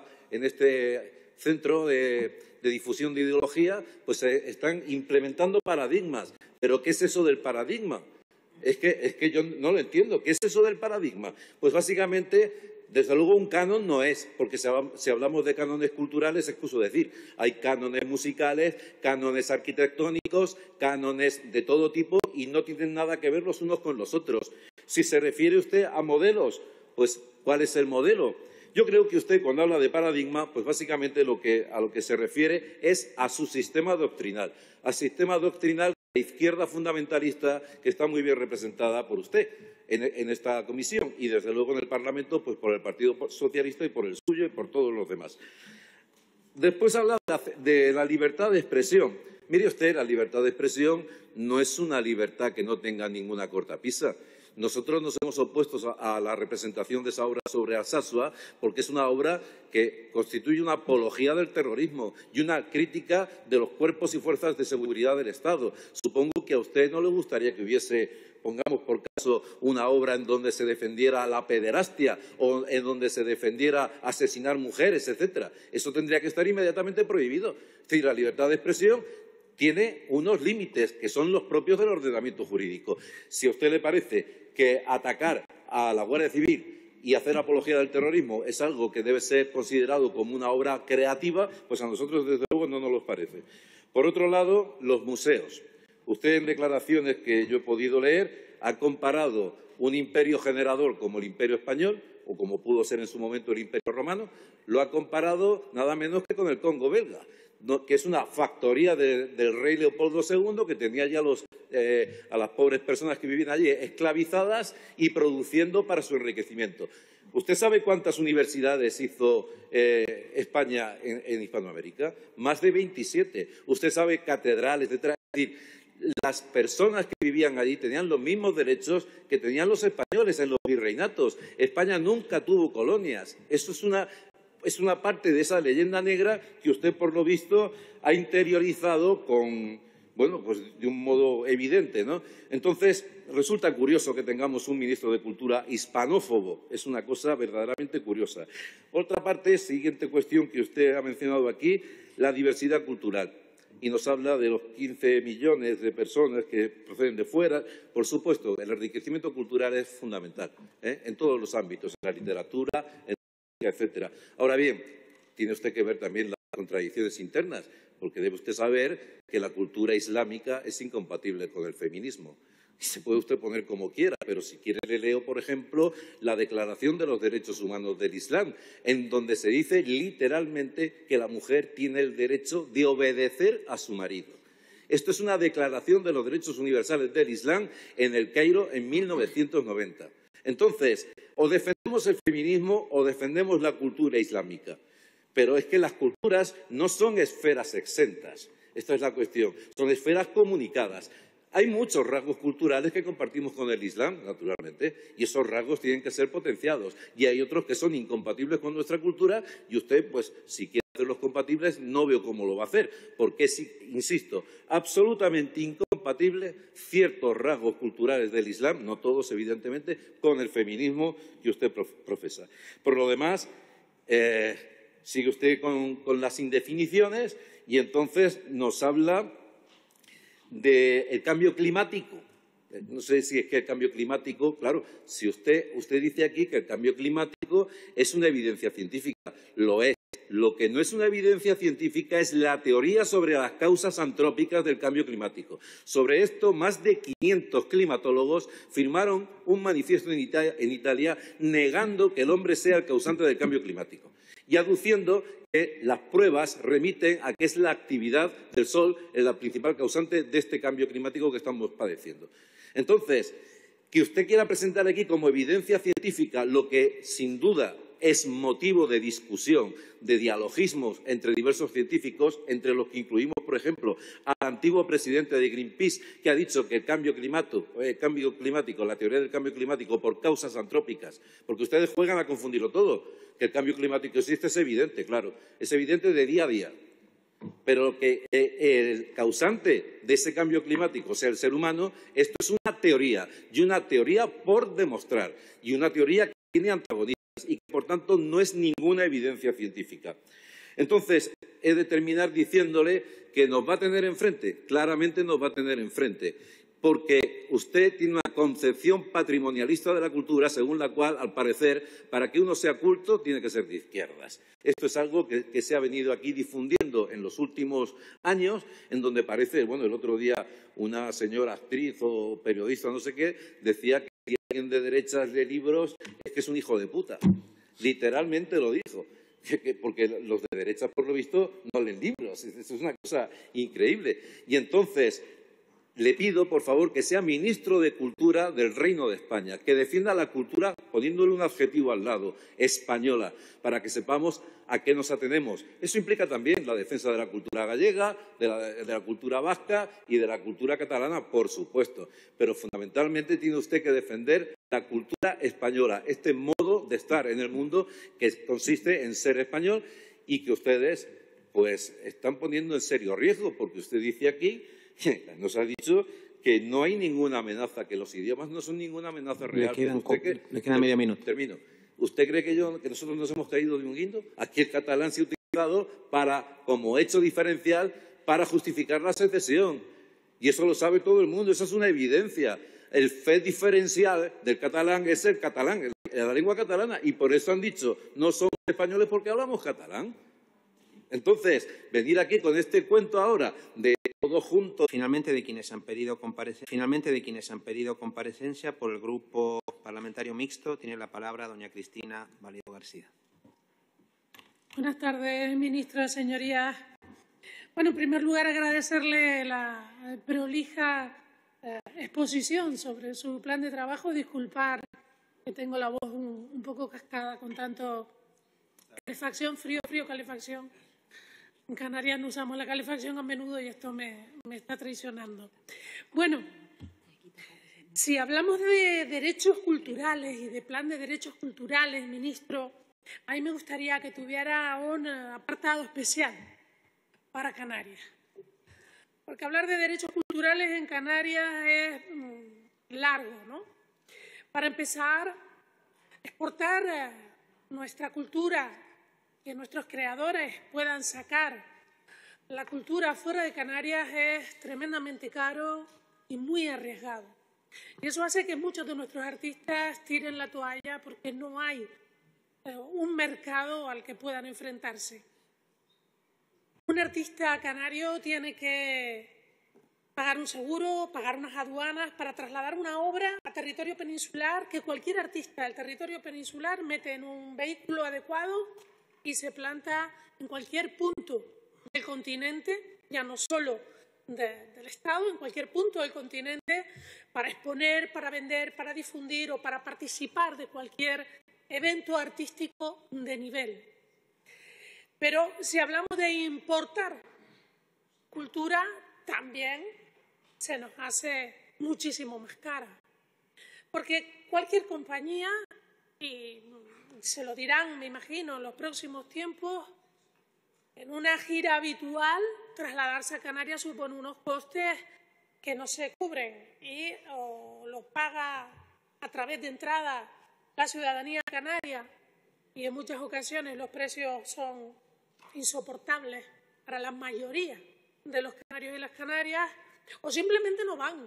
este centro de difusión de ideología, pues se están implementando paradigmas. ¿Pero qué es eso del paradigma? Es que yo no lo entiendo. ¿Qué es eso del paradigma? Pues básicamente, desde luego, un canon no es, porque si hablamos de cánones culturales, excuso decir, hay cánones musicales, cánones arquitectónicos, cánones de todo tipo y no tienen nada que ver los unos con los otros. Si se refiere usted a modelos, pues ¿cuál es el modelo? Yo creo que usted, cuando habla de paradigma, pues básicamente a lo que se refiere es a su sistema doctrinal, al sistema doctrinal de la izquierda fundamentalista que está muy bien representada por usted en esta comisión y, desde luego, en el Parlamento, pues por el Partido Socialista y por el suyo y por todos los demás. Después habla de la libertad de expresión. Mire usted, la libertad de expresión no es una libertad que no tenga ninguna cortapisa. Nosotros nos hemos opuesto a la representación de esa obra sobre Alsasua porque es una obra que constituye una apología del terrorismo y una crítica de los cuerpos y fuerzas de seguridad del Estado. Supongo que a usted no le gustaría que hubiese, pongamos por caso, una obra en donde se defendiera la pederastia o en donde se defendiera asesinar mujeres, etcétera. Eso tendría que estar inmediatamente prohibido. Es decir, la libertad de expresión tiene unos límites que son los propios del ordenamiento jurídico. Si a usted le parece que atacar a la Guardia Civil y hacer apología del terrorismo es algo que debe ser considerado como una obra creativa, pues a nosotros, desde luego, no nos lo parece. Por otro lado, los museos. Usted, en declaraciones que yo he podido leer, ha comparado un imperio generador como el Imperio Español, o como pudo ser en su momento el Imperio Romano, lo ha comparado nada menos que con el Congo belga, que es una factoría del rey Leopoldo II, que tenía ya a las pobres personas que vivían allí esclavizadas y produciendo para su enriquecimiento. ¿Usted sabe cuántas universidades hizo España en Hispanoamérica? Más de 27. ¿Usted sabe catedrales, etcétera? Es decir, las personas que vivían allí tenían los mismos derechos que tenían los españoles en los virreinatos. España nunca tuvo colonias. Eso es una parte de esa leyenda negra que usted, por lo visto, ha interiorizado pues de un modo evidente, ¿no? Entonces, resulta curioso que tengamos un ministro de Cultura hispanófobo. Es una cosa verdaderamente curiosa. Por otra parte, siguiente cuestión que usted ha mencionado aquí, la diversidad cultural. Y nos habla de los 15 millones de personas que proceden de fuera. Por supuesto, el enriquecimiento cultural es fundamental, en todos los ámbitos, en la literatura, en la etcétera. Ahora bien, tiene usted que ver también las contradicciones internas, porque debe usted saber que la cultura islámica es incompatible con el feminismo. Se puede usted poner como quiera, pero si quiere le leo, por ejemplo, la Declaración de los Derechos Humanos del Islam, en donde se dice literalmente que la mujer tiene el derecho de obedecer a su marido. Esto es una Declaración de los Derechos Universales del Islam en el Cairo en 1990. Entonces, o defendemos el feminismo o defendemos la cultura islámica. Pero es que las culturas no son esferas exentas. Esta es la cuestión. Son esferas comunicadas. Hay muchos rasgos culturales que compartimos con el Islam, naturalmente, y esos rasgos tienen que ser potenciados. Y hay otros que son incompatibles con nuestra cultura y usted, pues, si quiere hacerlos compatibles, no veo cómo lo va a hacer. Porque es, insisto, absolutamente incompatible ciertos rasgos culturales del Islam, no todos, evidentemente, con el feminismo que usted profesa. Por lo demás, sigue usted con las indefiniciones y entonces nos habla del cambio climático. No sé si es que el cambio climático, claro, si usted dice aquí que el cambio climático es una evidencia científica, lo es. Lo que no es una evidencia científica es la teoría sobre las causas antrópicas del cambio climático. Sobre esto, más de 500 climatólogos firmaron un manifiesto en Italia negando que el hombre sea el causante del cambio climático y aduciendo que las pruebas remiten a que es la actividad del Sol la principal causante de este cambio climático que estamos padeciendo. Entonces, que usted quiera presentar aquí como evidencia científica lo que, sin duda, es motivo de discusión, de dialogismos entre diversos científicos, entre los que incluimos, por ejemplo, al antiguo presidente de Greenpeace, que ha dicho que el cambio climático, la teoría del cambio climático por causas antrópicas, porque ustedes juegan a confundirlo todo. Que el cambio climático existe es evidente, claro, es evidente de día a día. Pero que el causante de ese cambio climático sea el ser humano, esto es una teoría, y una teoría por demostrar, y una teoría que tiene antagonistas y que, por tanto, no es ninguna evidencia científica. Entonces, he de terminar diciéndole que nos va a tener enfrente, claramente nos va a tener enfrente, porque usted tiene una concepción patrimonialista de la cultura según la cual, al parecer, para que uno sea culto tiene que ser de izquierdas. Esto es algo que se ha venido aquí difundiendo en los últimos años, en donde parece, bueno, el otro día una señora actriz o periodista, no sé qué, decía que si alguien de derechas lee libros es que es un hijo de puta. Literalmente lo dijo. Porque los de derechas, por lo visto, no leen libros. Eso es una cosa increíble. Y entonces le pido, por favor, que sea ministro de Cultura del Reino de España, que defienda la cultura poniéndole un adjetivo al lado, española, para que sepamos a qué nos atenemos. Eso implica también la defensa de la cultura gallega, de la cultura vasca y de la cultura catalana, por supuesto. Pero fundamentalmente tiene usted que defender la cultura española, este modo de estar en el mundo que consiste en ser español y que ustedes pues están poniendo en serio riesgo, porque usted dice aquí, nos ha dicho que no hay ninguna amenaza, que los idiomas no son ninguna amenaza real. Le queda medio minuto. Termino. ¿Usted cree que nosotros nos hemos caído de un guindo? Aquí el catalán se ha utilizado como hecho diferencial para justificar la secesión. Y eso lo sabe todo el mundo, eso es una evidencia. El fet diferencial del catalán es el catalán. El la lengua catalana. Y por eso han dicho, no somos españoles porque hablamos catalán. Entonces, venir aquí con este cuento ahora de todos juntos. Finalmente, de quienes han pedido comparecencia por el Grupo Parlamentario Mixto, tiene la palabra doña Cristina Valido García. Buenas tardes, ministro, señorías. Bueno, en primer lugar, agradecerle la prolija exposición sobre su plan de trabajo. Disculpar que tengo la voz un poco cascada con tanto calefacción, frío, calefacción. En Canarias no usamos la calefacción a menudo y esto me está traicionando. Bueno, si hablamos de derechos culturales y de plan de derechos culturales, ministro, a mí me gustaría que tuviera un apartado especial para Canarias. Porque hablar de derechos culturales en Canarias es largo, ¿no? Para empezar, exportar nuestra cultura, que nuestros creadores puedan sacar la cultura fuera de Canarias es tremendamente caro y muy arriesgado. Y eso hace que muchos de nuestros artistas tiren la toalla porque no hay un mercado al que puedan enfrentarse. Un artista canario tiene que pagar un seguro, pagar unas aduanas para trasladar una obra a territorio peninsular que cualquier artista del territorio peninsular mete en un vehículo adecuado y se planta en cualquier punto del continente, ya no solo del Estado, en cualquier punto del continente, para exponer, para vender, para difundir o para participar de cualquier evento artístico de nivel. Pero si hablamos de importar cultura, también se nos hace muchísimo más cara. Porque cualquier compañía, y se lo dirán, me imagino, en los próximos tiempos, en una gira habitual, trasladarse a Canarias supone unos costes que no se cubren y o los paga a través de entrada la ciudadanía canaria y en muchas ocasiones los precios son insoportables para la mayoría de los canarios y las canarias o simplemente no van.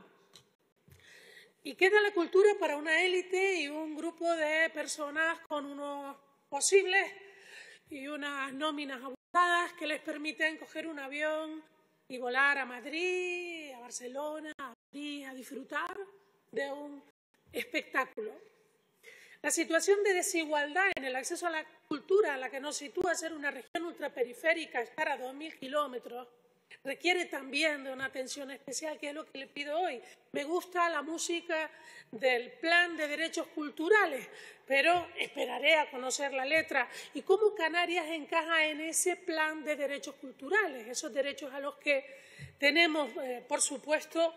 Y queda la cultura para una élite y un grupo de personas con unos posibles y unas nóminas abusadas que les permiten coger un avión y volar a Madrid, a Barcelona, a París, a disfrutar de un espectáculo. La situación de desigualdad en el acceso a la cultura, a la que nos sitúa ser una región ultraperiférica, estar a 2.000 kilómetros, requiere también de una atención especial, que es lo que le pido hoy. Me gusta la música del Plan de Derechos Culturales, pero esperaré a conocer la letra. ¿Y cómo Canarias encaja en ese Plan de Derechos Culturales? Esos derechos a los que tenemos, por supuesto,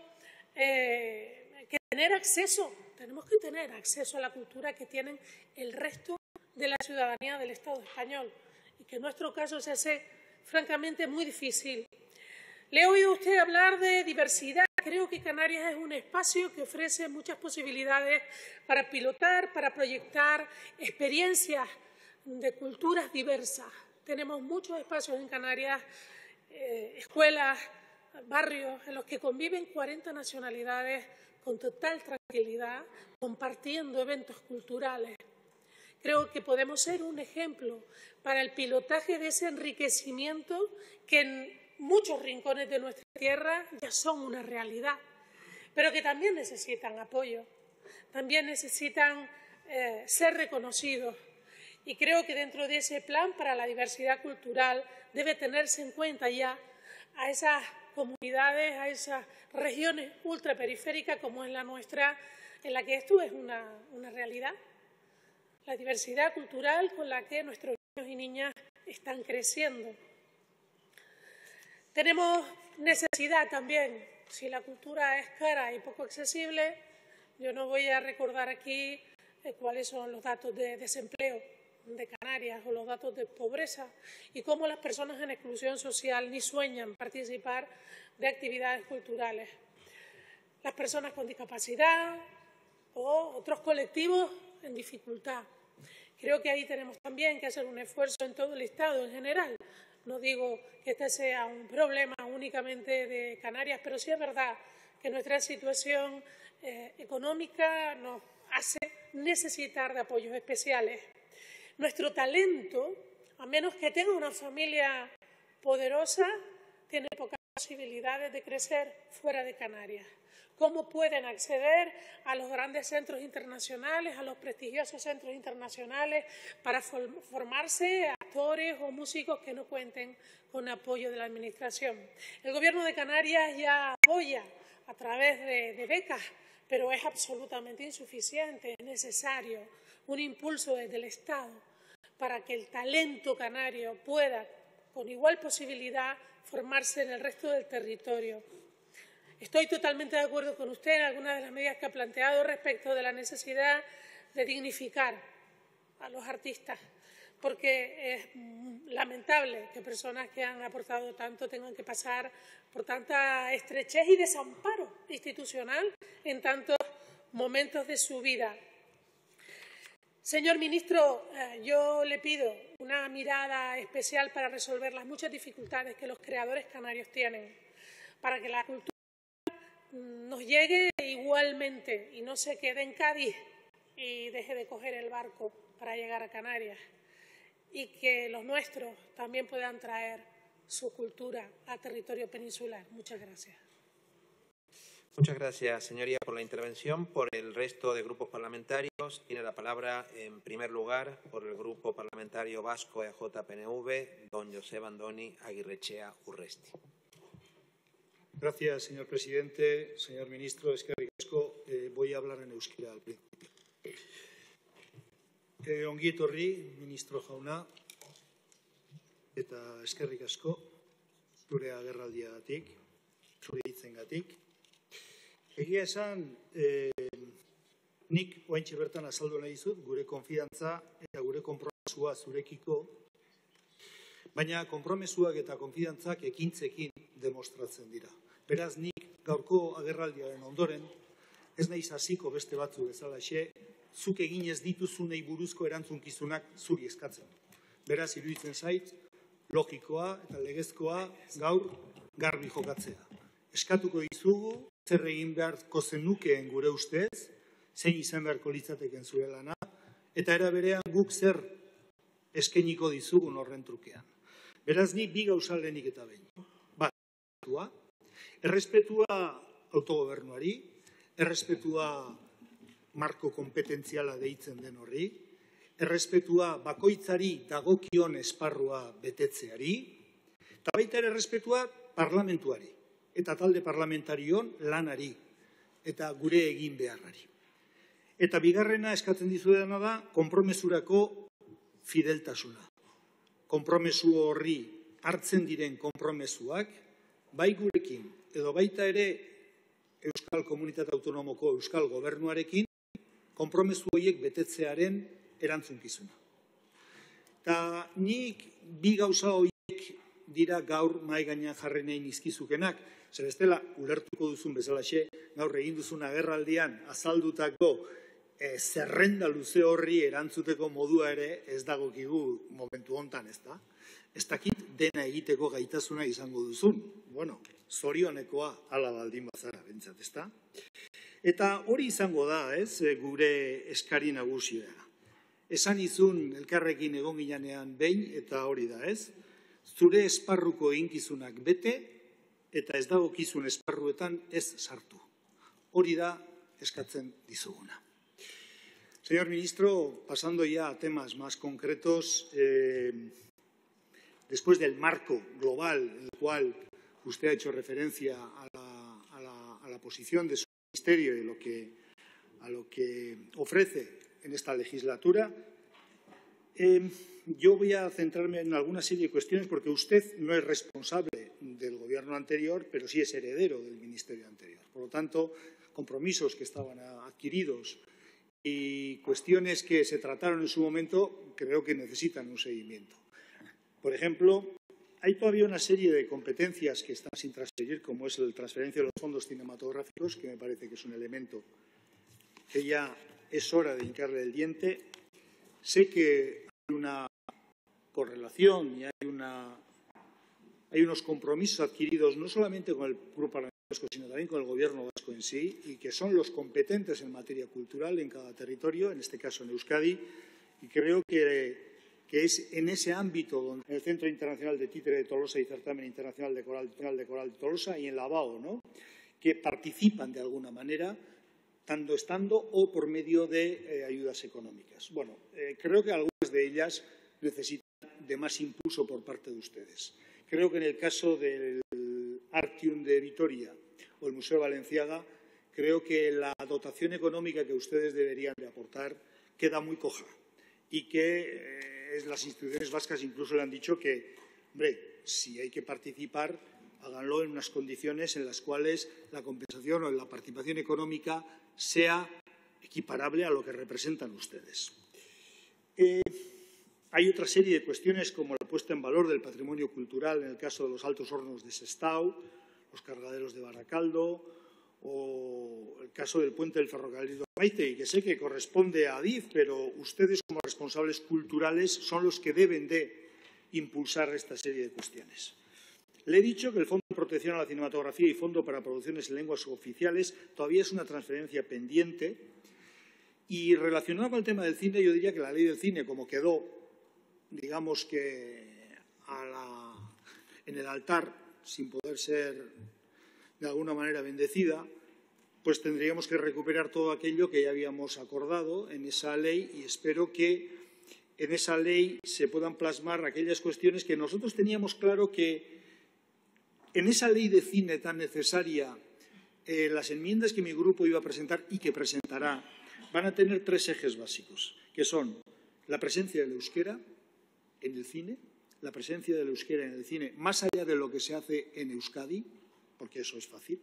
que tener acceso. Tenemos que tener acceso a la cultura que tienen el resto de la ciudadanía del Estado español y que en nuestro caso se hace francamente muy difícil. Le he oído a usted hablar de diversidad. Creo que Canarias es un espacio que ofrece muchas posibilidades para pilotar, para proyectar experiencias de culturas diversas. Tenemos muchos espacios en Canarias, escuelas, barrios en los que conviven 40 nacionalidades con total tranquilidad, compartiendo eventos culturales. Creo que podemos ser un ejemplo para el pilotaje de ese enriquecimiento que en muchos rincones de nuestra tierra ya son una realidad, pero que también necesitan apoyo, también necesitan ser reconocidos. Y creo que dentro de ese plan para la diversidad cultural debe tenerse en cuenta ya a esas comunidades, a esas regiones ultraperiféricas como es la nuestra, en la que esto es una realidad. La diversidad cultural con la que nuestros niños y niñas están creciendo. Tenemos necesidad también, si la cultura es cara y poco accesible, yo no voy a recordar aquí cuáles son los datos de desempleo de Canarias o los datos de pobreza y cómo las personas en exclusión social ni sueñan participar de actividades culturales. Las personas con discapacidad o otros colectivos en dificultad. Creo que ahí tenemos también que hacer un esfuerzo en todo el Estado en general. No digo que este sea un problema únicamente de Canarias, pero sí es verdad que nuestra situación económica nos hace necesitar de apoyos especiales. Nuestro talento, a menos que tenga una familia poderosa, tiene pocas posibilidades de crecer fuera de Canarias. ¿Cómo pueden acceder a los grandes centros internacionales, a los prestigiosos centros internacionales para formarse actores o músicos que no cuenten con apoyo de la Administración? El Gobierno de Canarias ya apoya a través de becas, pero es absolutamente insuficiente. Es necesario un impulso desde el Estado para que el talento canario pueda, con igual posibilidad, formarse en el resto del territorio. Estoy totalmente de acuerdo con usted en algunas de las medidas que ha planteado respecto de la necesidad de dignificar a los artistas, porque es lamentable que personas que han aportado tanto tengan que pasar por tanta estrechez y desamparo institucional en tantos momentos de su vida. Señor ministro, yo le pido una mirada especial para resolver las muchas dificultades que los creadores canarios tienen, para que la cultura nos llegue igualmente y no se quede en Cádiz y deje de coger el barco para llegar a Canarias, y que los nuestros también puedan traer su cultura a territorio peninsular. Muchas gracias. Muchas gracias, señoría, por la intervención. Por el resto de grupos parlamentarios, tiene la palabra, en primer lugar, por el Grupo Parlamentario Vasco EJ-PNV, don Joseba Andoni Aguirrechea Urresti. Gracias, señor presidente. Señor ministro, eskerrik asko. Voy a hablar en euskera al principio. Ongi etorri, ministro jauna, eta eskerrik asko zure agerraldiagatik, zure hitzengatik. Egia esan, nik oraintxe bertan azaldu nahi dizut gure konfidantza eta gure konpromesua zurekiko, baina konpromesuak eta konfidantzak ekintzekin demostratzen dira. Beraz, nik gaurko agerraldiaren ondoren, ez naiz hasiko beste batzuk bezalaxe, zuk egin ez dituzunei buruzko erantzunkizunak zuri eskatzen. Beraz, iruditzen zait, logikoa eta legezkoa gaur garbi jokatzea. Eskatuko dizugu, zer egin beharko zenukeen gure ustez, zein izan beharko litzateken zure lana, eta era berean guk zer eskainiko dizugun horren trukean. Beraz, ni bi gauza lehenik eta behin. Bat, errespetua autogobernuari, errespetua marko kompetentziala deitzen den horri, errespetua bakoitzari dagokion esparrua betetzeari, eta baita ere errespetua parlamentuari, eta talde parlamentarion lanari, eta gure egin beharrari. Eta bigarrena eskatzen dizuedana da, konpromesurako fideltasuna. Konpromesu horri hartzen diren konpromesuak, bai gurekin, edo baita ere Euskal Komunitate Autonomoko Euskal Gobernuarekin, konpromesu horiek betetzearen erantzunkizuna. Eta nik bi gauza horiek dira gaur mahai gainean jarri nahi nizkizukenak, zer bestela ulertuko duzun bezalaxe, gaur egin duzun agerraldian azaldutako zerrenda luze horri erantzuteko modua ere ez dagokigu momentu hontan, ez da? Ez dakit dena egiteko gaitasuna izango duzun. Bueno, zorionekoa hala baldin bazara, bentsat, ez da? Eta hori izango da, ez, gure eskari nagusia. Esan izun elkarrekin egon ginean behin, eta hori da, ez? Zure esparruko eginkizunak bete, eta ez dagokizun esparruetan ez sartu. Hori da eskatzen dizuguna. Señor ministro, pasando ya a temas más concretos, después del marco global en el cual usted ha hecho referencia a la posición de su ministerio y a lo que ofrece en esta legislatura, yo voy a centrarme en alguna serie de cuestiones porque usted no es responsable del gobierno anterior, pero sí es heredero del ministerio anterior. Por lo tanto, compromisos que estaban adquiridos y cuestiones que se trataron en su momento creo que necesitan un seguimiento. Por ejemplo, hay todavía una serie de competencias que están sin transferir, como es la transferencia de los fondos cinematográficos, que me parece que es un elemento que ya es hora de hincarle el diente. Sé que hay una correlación y hay unos compromisos adquiridos no solamente con el Grupo Parlamentario vasco, sino también con el Gobierno vasco en sí, y que son los competentes en materia cultural en cada territorio, en este caso en Euskadi, y creo que es en ese ámbito donde en el Centro Internacional de Títere de Tolosa y Certamen Internacional de Coral de Tolosa y en la BAO, ¿no?, que participan de alguna manera, tanto estando o por medio de ayudas económicas. Bueno, creo que algunas de ellas necesitan de más impulso por parte de ustedes. Creo que en el caso del Artium de Vitoria o el Museo Balenciaga, creo que la dotación económica que ustedes deberían de aportar queda muy coja y que las instituciones vascas incluso le han dicho que, hombre, si hay que participar, háganlo en unas condiciones en las cuales la compensación o la participación económica sea equiparable a lo que representan ustedes. Hay otra serie de cuestiones como la puesta en valor del patrimonio cultural en el caso de los Altos Hornos de Sestao, los cargaderos de Baracaldo o el caso del puente del ferrocarril de Ormaiztegui, que sé que corresponde a ADIF, pero ustedes como responsables culturales son los que deben de impulsar esta serie de cuestiones. Le he dicho que el Fondo de Protección a la Cinematografía y Fondo para Producciones en Lenguas Oficiales todavía es una transferencia pendiente y relacionado con el tema del cine, yo diría que la ley del cine, como quedó, digamos que en el altar, sin poder ser de alguna manera bendecida, pues tendríamos que recuperar todo aquello que ya habíamos acordado en esa ley y espero que en esa ley se puedan plasmar aquellas cuestiones que nosotros teníamos claro que en esa ley de cine tan necesaria, las enmiendas que mi grupo iba a presentar y que presentará van a tener tres ejes básicos, que son la presencia del euskera en el cine, la presencia del euskera en el cine más allá de lo que se hace en Euskadi, porque eso es fácil,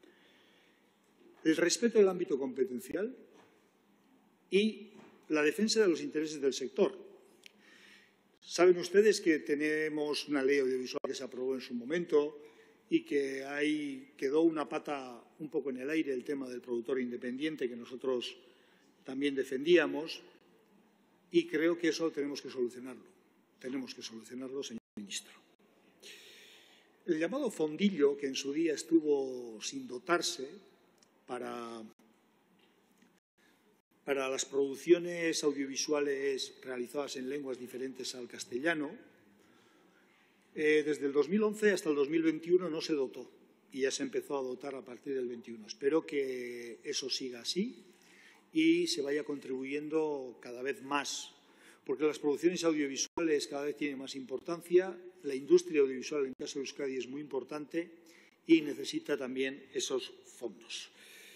el respeto del ámbito competencial y la defensa de los intereses del sector. Saben ustedes que tenemos una ley audiovisual que se aprobó en su momento y que ahí quedó una pata un poco en el aire el tema del productor independiente que nosotros también defendíamos y creo que eso tenemos que solucionarlo. Tenemos que solucionarlo, señor ministro. El llamado fondillo, que en su día estuvo sin dotarse para las producciones audiovisuales realizadas en lenguas diferentes al castellano, desde el 2011 hasta el 2021 no se dotó y ya se empezó a dotar a partir del 21. Espero que eso siga así y se vaya contribuyendo cada vez más, porque las producciones audiovisuales cada vez tienen más importancia, la industria audiovisual en el caso de Euskadi es muy importante y necesita también esos fondos.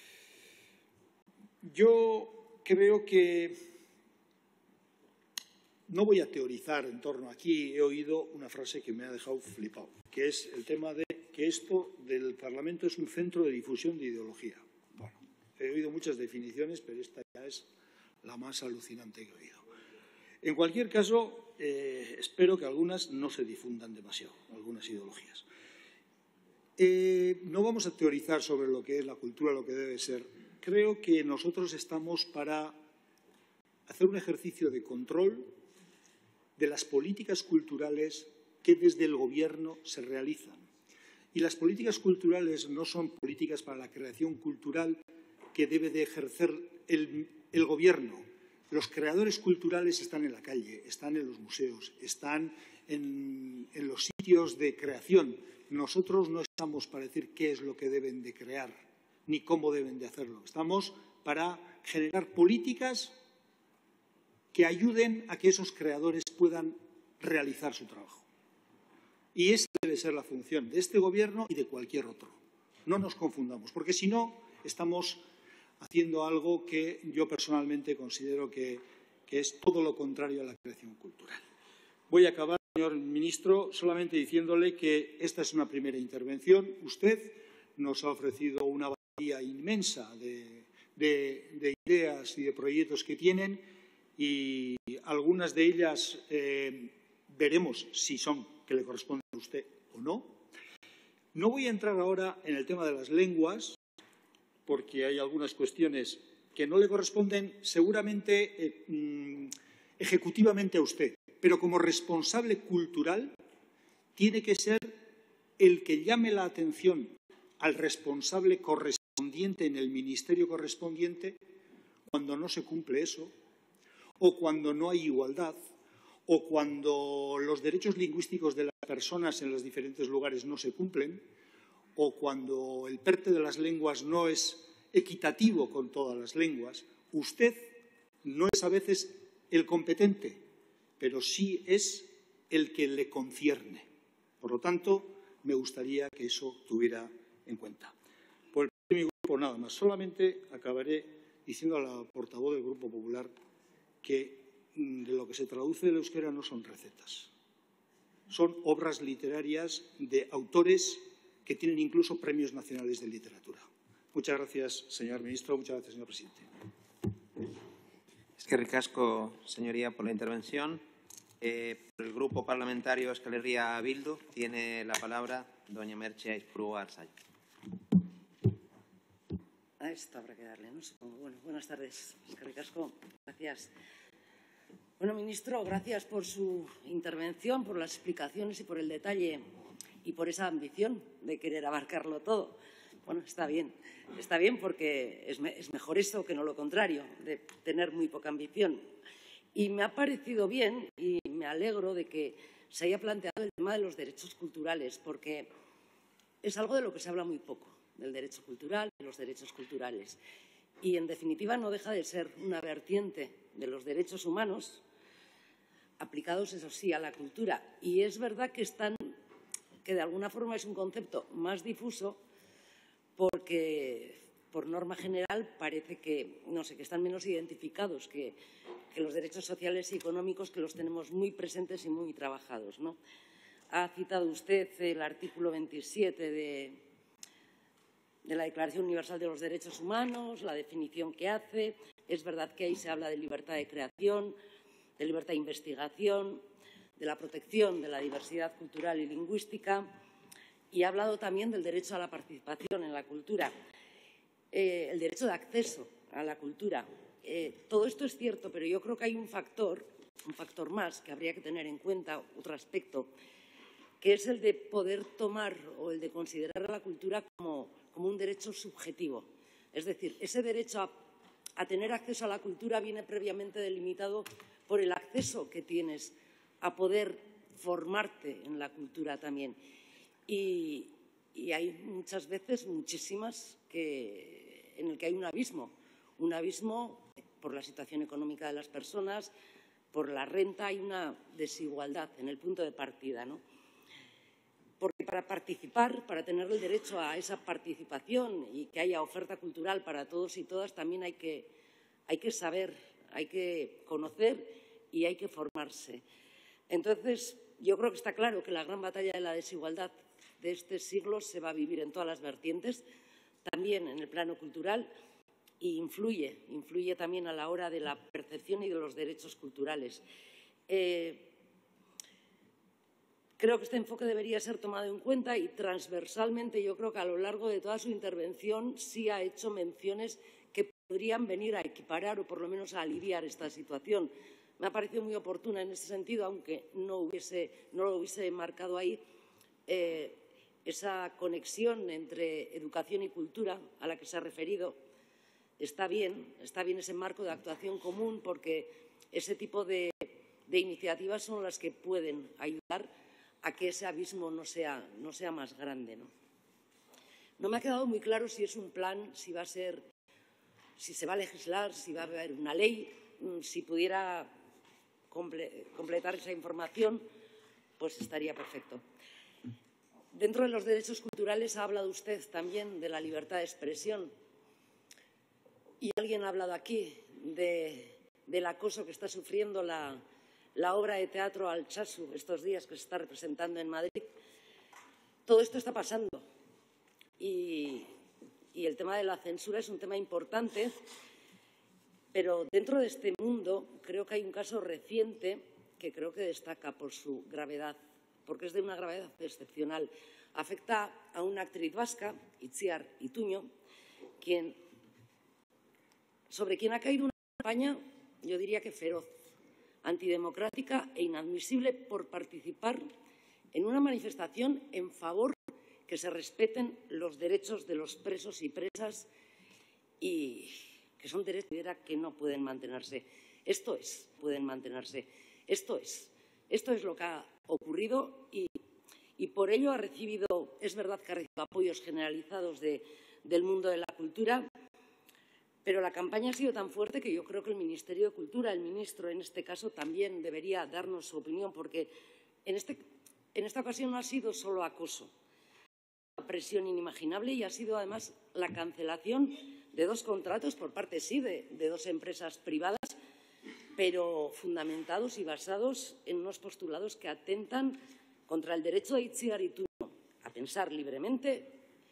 Yo creo que no voy a teorizar en torno a aquí. He oído una frase que me ha dejado flipado, que es el tema de que esto del Parlamento es un centro de difusión de ideología. Bueno, he oído muchas definiciones, pero esta ya es la más alucinante que he oído. En cualquier caso, espero que algunas no se difundan demasiado, algunas ideologías. No vamos a teorizar sobre lo que es la cultura, lo que debe ser. Creo que nosotros estamos para hacer un ejercicio de control de las políticas culturales que desde el Gobierno se realizan. Y las políticas culturales no son políticas para la creación cultural que debe de ejercer el Gobierno. Los creadores culturales están en la calle, están en los museos, están en los sitios de creación. Nosotros no estamos para decir qué es lo que deben de crear ni cómo deben de hacerlo. Estamos para generar políticas que ayuden a que esos creadores puedan realizar su trabajo. Y esa debe ser la función de este Gobierno y de cualquier otro. No nos confundamos, porque si no, estamos haciendo algo que yo personalmente considero que es todo lo contrario a la creación cultural. Voy a acabar, señor ministro, solamente diciéndole que esta es una primera intervención. Usted nos ha ofrecido una batería inmensa de ideas y de proyectos que tienen y algunas de ellas veremos si son que le corresponden a usted o no. No voy a entrar ahora en el tema de las lenguas, porque hay algunas cuestiones que no le corresponden seguramente ejecutivamente a usted, pero como responsable cultural tiene que ser el que llame la atención al responsable correspondiente en el ministerio correspondiente cuando no se cumple eso, o cuando no hay igualdad, o cuando los derechos lingüísticos de las personas en los diferentes lugares no se cumplen, o cuando el PERTE de las lenguas no es equitativo con todas las lenguas. Usted no es a veces el competente, pero sí es el que le concierne. Por lo tanto, me gustaría que eso tuviera en cuenta. Por el parte de mi grupo, nada más. Solamente acabaré diciendo a la portavoz del Grupo Popular que de lo que se traduce del euskera no son recetas. Son obras literarias de autores que tienen incluso premios nacionales de literatura. Muchas gracias, señor ministro. Muchas gracias, señor presidente. Eskerrik asko, señoría, por la intervención. Por el Grupo Parlamentario Euskal Herria Bildu tiene la palabra doña Merche Aizpurua Arzay. A esto habrá que darle, ¿no? Supongo. Bueno, buenas tardes. Eskerrik asko. Gracias. Bueno, ministro, gracias por su intervención, por las explicaciones y por el detalle y por esa ambición de querer abarcarlo todo. Bueno, está bien porque es mejor eso que no lo contrario, de tener muy poca ambición. Y me ha parecido bien y me alegro de que se haya planteado el tema de los derechos culturales, porque es algo de lo que se habla muy poco, del derecho cultural, de los derechos culturales. Y, en definitiva, no deja de ser una vertiente de los derechos humanos aplicados, eso sí, a la cultura. Y es verdad que de alguna forma es un concepto más difuso porque, por norma general, parece que, no sé, que están menos identificados que los derechos sociales y económicos, que los tenemos muy presentes y muy trabajados, ¿no? Ha citado usted el artículo 27 de la Declaración Universal de los Derechos Humanos, la definición que hace. Es verdad que ahí se habla de libertad de creación, de libertad de investigación, de la protección de la diversidad cultural y lingüística, y ha hablado también del derecho a la participación en la cultura, el derecho de acceso a la cultura. Todo esto es cierto, pero yo creo que hay un factor más que habría que tener en cuenta, otro aspecto, que es el de poder tomar o el de considerar a la cultura como un derecho subjetivo. Es decir, ese derecho a tener acceso a la cultura viene previamente delimitado por el acceso que tienes a poder formarte en la cultura también. Y hay muchas veces, muchísimas, en el que hay un abismo por la situación económica de las personas, por la renta, hay una desigualdad en el punto de partida, ¿no? Porque para participar, para tener el derecho a esa participación y que haya oferta cultural para todos y todas, también hay que saber, hay que conocer y hay que formarse. Entonces, yo creo que está claro que la gran batalla de la desigualdad de este siglo se va a vivir en todas las vertientes, también en el plano cultural, y influye también a la hora de la percepción y de los derechos culturales. Creo que este enfoque debería ser tomado en cuenta y transversalmente yo creo que a lo largo de toda su intervención sí ha hecho menciones que podrían venir a equiparar o por lo menos a aliviar esta situación. Me ha parecido muy oportuna en ese sentido, aunque no lo hubiese marcado ahí, esa conexión entre educación y cultura a la que se ha referido. Está bien ese marco de actuación común porque ese tipo de iniciativas son las que pueden ayudar a que ese abismo no sea más grande, ¿no? No me ha quedado muy claro si es un plan, si se va a legislar, si va a haber una ley. Si pudiera completar esa información, pues estaría perfecto. Dentro de los derechos culturales ha hablado usted también de la libertad de expresión. Y alguien ha hablado aquí del acoso que está sufriendo la obra de teatro Altsasu estos días que se está representando en Madrid. Todo esto está pasando y el tema de la censura es un tema importante, pero dentro de este mundo creo que hay un caso reciente que creo que destaca por su gravedad, porque es de una gravedad excepcional. Afecta a una actriz vasca, Itziar Ituño, sobre quien ha caído una campaña, yo diría que feroz, antidemocrática e inadmisible por participar en una manifestación en favor que se respeten los derechos de los presos y presas y que son derechos que no pueden mantenerse. Esto es lo que ha ocurrido y por ello es verdad que ha recibido apoyos generalizados del mundo de la cultura, pero la campaña ha sido tan fuerte que yo creo que el Ministerio de Cultura, el ministro en este caso, también debería darnos su opinión, porque en esta ocasión no ha sido solo acoso, una presión inimaginable y ha sido además la cancelación de 2 contratos por parte, sí, de 2 empresas privadas, pero fundamentados y basados en unos postulados que atentan contra el derecho de Itziar Ituno a pensar libremente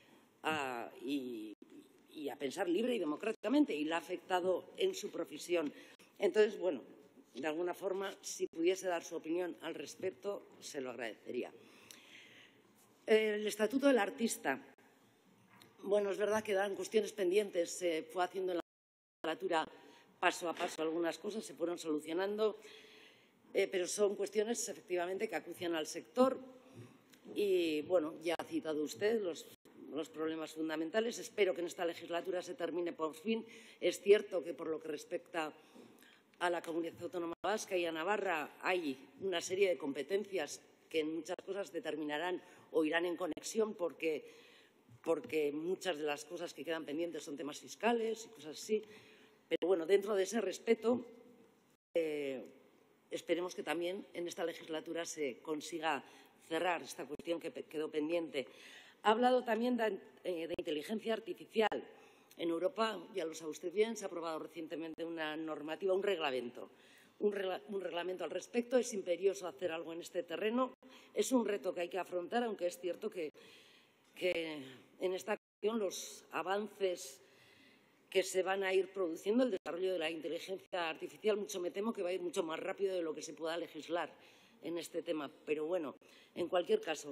y a pensar libre y democráticamente, y le ha afectado en su profesión. Entonces, bueno, de alguna forma, si pudiese dar su opinión al respecto, se lo agradecería. El Estatuto del Artista. Bueno, es verdad que eran cuestiones pendientes. Se fue haciendo en la legislatura paso a paso algunas cosas, se fueron solucionando, pero son cuestiones, efectivamente, que acucian al sector. Y, bueno, ya ha citado usted los problemas fundamentales. Espero que en esta legislatura se termine por fin. Es cierto que, por lo que respecta a la Comunidad Autónoma Vasca y a Navarra, hay una serie de competencias que en muchas cosas determinarán o irán en conexión porque muchas de las cosas que quedan pendientes son temas fiscales y cosas así. Pero, bueno, dentro de ese respeto, esperemos que también en esta legislatura se consiga cerrar esta cuestión que quedó pendiente. Ha hablado también de inteligencia artificial. En Europa, ya lo sabe usted bien, se ha aprobado recientemente una normativa, un reglamento al respecto. Es imperioso hacer algo en este terreno. Es un reto que hay que afrontar, aunque es cierto que en esta cuestión los avances que se van a ir produciendo, el desarrollo de la inteligencia artificial, mucho me temo que va a ir mucho más rápido de lo que se pueda legislar en este tema. Pero, bueno, en cualquier caso,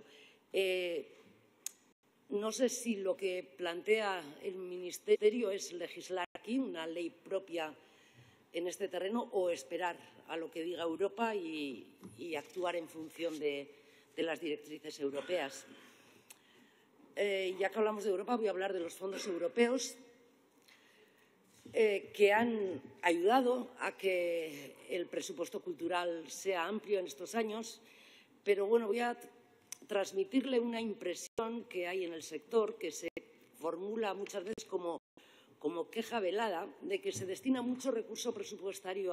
no sé si lo que plantea el Ministerio es legislar aquí una ley propia en este terreno o esperar a lo que diga Europa y actuar en función de las directrices europeas. Ya que hablamos de Europa, voy a hablar de los fondos europeos que han ayudado a que el presupuesto cultural sea amplio en estos años, pero, bueno, voy a transmitirle una impresión que hay en el sector, que se formula muchas veces como queja velada, de que se destina mucho recurso presupuestario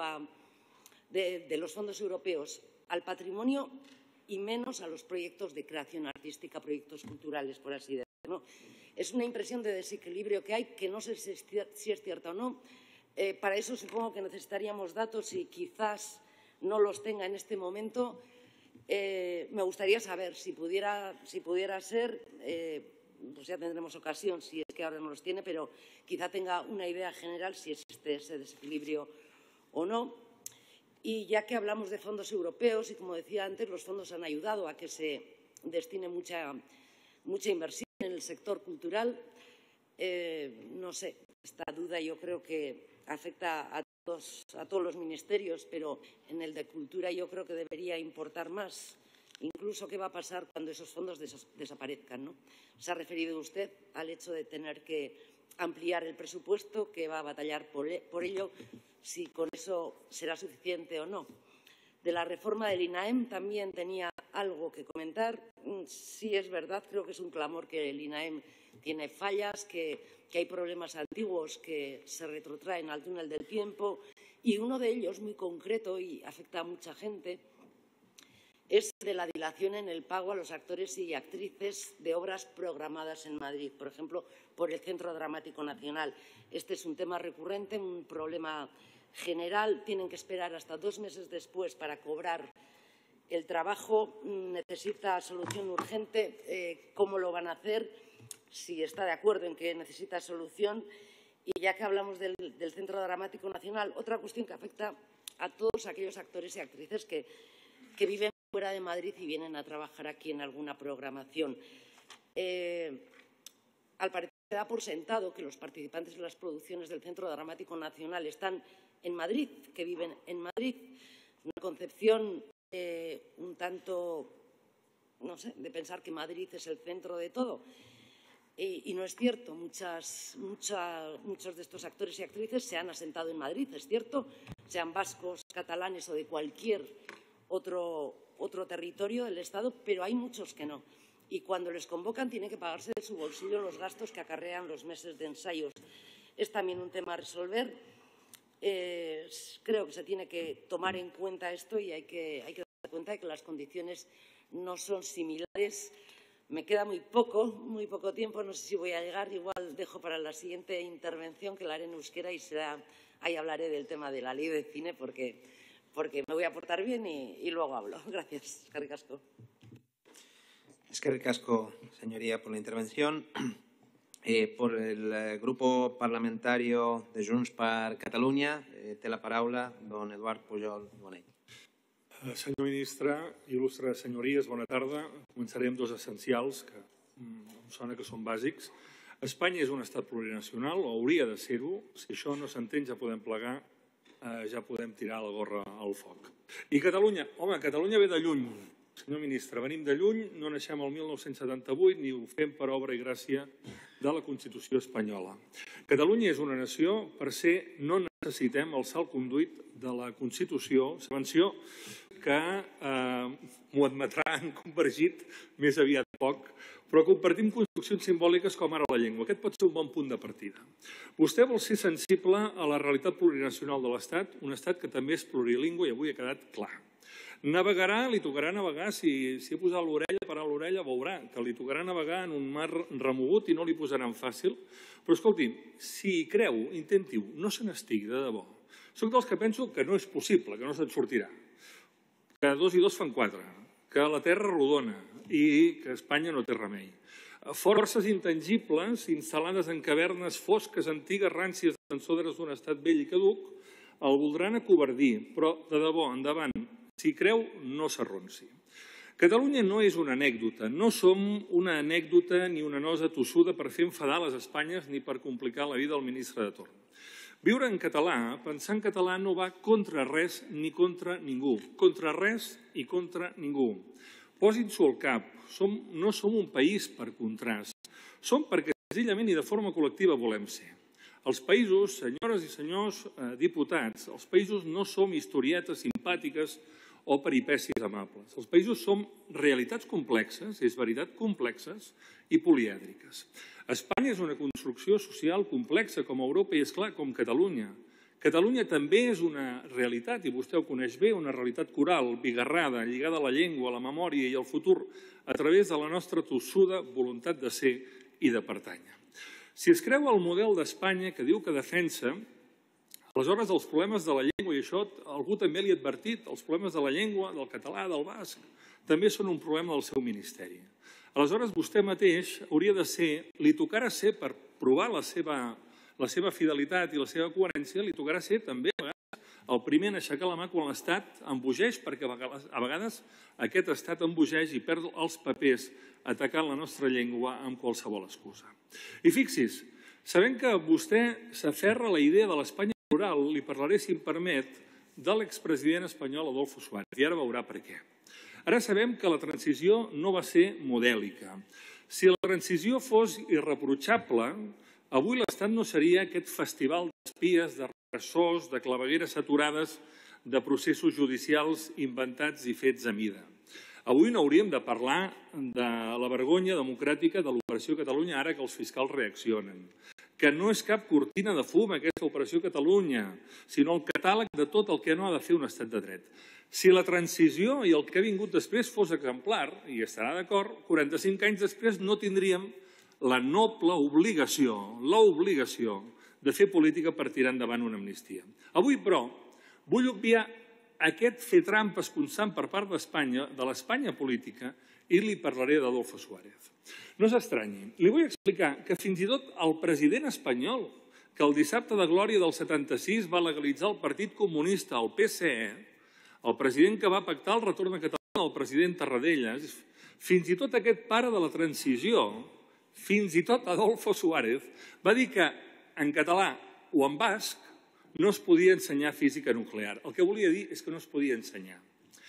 de los fondos europeos al patrimonio y menos a los proyectos de creación artística, proyectos culturales, por así decirlo, ¿no? Es una impresión de desequilibrio que hay, que no sé si es cierta o no. Para eso supongo que necesitaríamos datos y quizás no los tenga en este momento. Me gustaría saber si pudiera ser, pues ya tendremos ocasión, si es que ahora no los tiene, pero quizá tenga una idea general si existe ese desequilibrio o no. Y ya que hablamos de fondos europeos, y como decía antes, los fondos han ayudado a que se destine mucha inversión en el sector cultural. No sé, esta duda yo creo que afecta a todos los ministerios, pero en el de Cultura yo creo que debería importar más, incluso qué va a pasar cuando esos fondos desaparezcan, ¿no? Se ha referido usted al hecho de tener que ampliar el presupuesto, que va a batallar por ello, si con eso será suficiente o no. De la reforma del INAEM también tenía algo que comentar. Sí, es verdad, creo que es un clamor que el INAEM tiene fallas, que hay problemas antiguos que se retrotraen al túnel del tiempo, y uno de ellos, muy concreto y afecta a mucha gente, es de la dilación en el pago a los actores y actrices de obras programadas en Madrid, por ejemplo, por el Centro Dramático Nacional. Este es un tema recurrente, un problema general. Tienen que esperar hasta 2 meses después para cobrar el trabajo. Necesita solución urgente. ¿Cómo lo van a hacer? Si está de acuerdo en que necesita solución. Y ya que hablamos del Centro Dramático Nacional, otra cuestión que afecta a todos aquellos actores y actrices que viven fuera de Madrid y vienen a trabajar aquí en alguna programación. Al parecer se da por sentado que los participantes de las producciones del Centro Dramático Nacional están en Madrid, que viven en Madrid. Una concepción un tanto no sé, de pensar que Madrid es el centro de todo. Y no es cierto, muchos de estos actores y actrices se han asentado en Madrid, es cierto, sean vascos, catalanes o de cualquier otro territorio del Estado, pero hay muchos que no. Y cuando les convocan tienen que pagarse de su bolsillo los gastos que acarrean los meses de ensayos. Es también un tema a resolver. Creo que se tiene que tomar en cuenta esto y hay que dar cuenta de que las condiciones no son similares. Me queda muy poco tiempo, no sé si voy a llegar, igual dejo para la siguiente intervención, que la haré en euskera y ahí hablaré del tema de la ley de cine porque me voy a portar bien y luego hablo. Gracias. Eskerrik asko. Eskerrik asko, señoría, por la intervención. Por el Grupo Parlamentario de Junts per Catalunya, té la paraula don Eduard Pujol Bonet. Senyor ministre, il·lustres senyories, bona tarda. Començaré amb dos essencials que em sona que són bàsics. Espanya és un estat plurinacional, o hauria de ser-ho. Si això no s'entén, ja podem plegar, ja podem tirar la gorra al foc. I Catalunya? Home, Catalunya ve de lluny. Senyor ministre, venim de lluny, no naixem el 1978 ni ho fem per obra i gràcia de la Constitució espanyola. Catalunya és una nació, per ser, no necessitem el salconduit de la Constitució, subvenció que m'ho admetran convergit més aviat poc, però compartim construccions simbòliques com ara la llengua. Aquest pot ser un bon punt de partida. Vostè vol ser sensible a la realitat plurinacional de l'Estat, un estat que també és plurilingüe i avui ha quedat clar. Navegarà, li tocarà navegar, si ha posat l'orella, parar l'orella, veurà que li tocarà navegar en un mar remogut i no li posaran fàcil. Però escolti, si hi creu, intenti-ho, no se n'estigui de debò. Soc dels que penso que no és possible, que no se'n sortirà, que 2 i 2 fan 4, que la Terra rodona i que Espanya no té remei. Forces intangibles instal·lades en cavernes fosques, antigues, ràncies, defensores d'un estat vell i caduc, el voldran acovardir, però de debò, endavant, si creu, no s'arronsi. Catalunya no és una anècdota, no som una anècdota ni una nosa tossuda per fer enfadar les Espanyes ni per complicar la vida al ministre de torn. Viure en català, pensar en català no va contra res ni contra ningú. Contra res i contra ningú. Posin-s'ho al cap. No som un país per contrast. Som perquè senzillament i de forma col·lectiva volem ser. Els països, senyores i senyors diputats, els països no som historietes simpàtiques o peripècies amables. Els països som realitats complexes, és veritat, complexes i polièdriques. Espanya és una construcció social complexa com Europa i, és clar, com Catalunya. Catalunya també és una realitat, i vostè ho coneix bé, una realitat coral, bigarrada, lligada a la llengua, a la memòria i al futur, a través de la nostra tossuda voluntat de ser i de pertànyer. Si es creu el model d'Espanya que diu que defensa, aleshores els problemes de la llengua, i això algú també li ha advertit, els problemes de la llengua, del català, del basc, també són un problema del seu ministeri. Aleshores, vostè mateix hauria de ser, li tocarà ser, per provar la seva fidelitat i la seva coherència, li tocarà ser també a vegades el primer en aixecar la mà quan l'Estat embogeix, perquè a vegades aquest Estat embogeix i perd els papers atacant la nostra llengua amb qualsevol excusa. I fixi's, sabent que vostè s'aferra a la idea de l'Espanya plural, li parlaré, si em permet, de l'expresident espanyol Adolfo Suárez, i ara veurà per què. Ara sabem que la transició no va ser modèlica. Si la transició fos irreprotxable, avui l'Estat no seria aquest festival d'espies, de repressors, de clavegueres saturades, de processos judicials inventats i fets a mida. Avui no hauríem de parlar de la vergonya democràtica de l'Operació Catalunya ara que els fiscals reaccionen. Que no és cap cortina de fum aquesta Operació Catalunya, sinó el catàleg de tot el que no ha de fer un estat de dret. Si la transició i el que ha vingut després fos exemplar, i estarà d'acord, 45 anys després no tindríem la noble obligació de fer política per tirar endavant una amnistia. Avui, però, vull obviar aquest fer trampes constant per part d'Espanya, de l'Espanya política, i li parlaré d'Adolfo Suárez. No s'estranyi, li vull explicar que fins i tot el president espanyol, que el dissabte de glòria del 76 va legalitzar el Partit Comunista, el PSE, el president que va pactar el retorn a Catalunya del president Tarradellas, fins i tot aquest pare de la transició, fins i tot Adolfo Suárez, va dir que en català o en basc no es podia ensenyar física nuclear. El que volia dir és que no es podia ensenyar.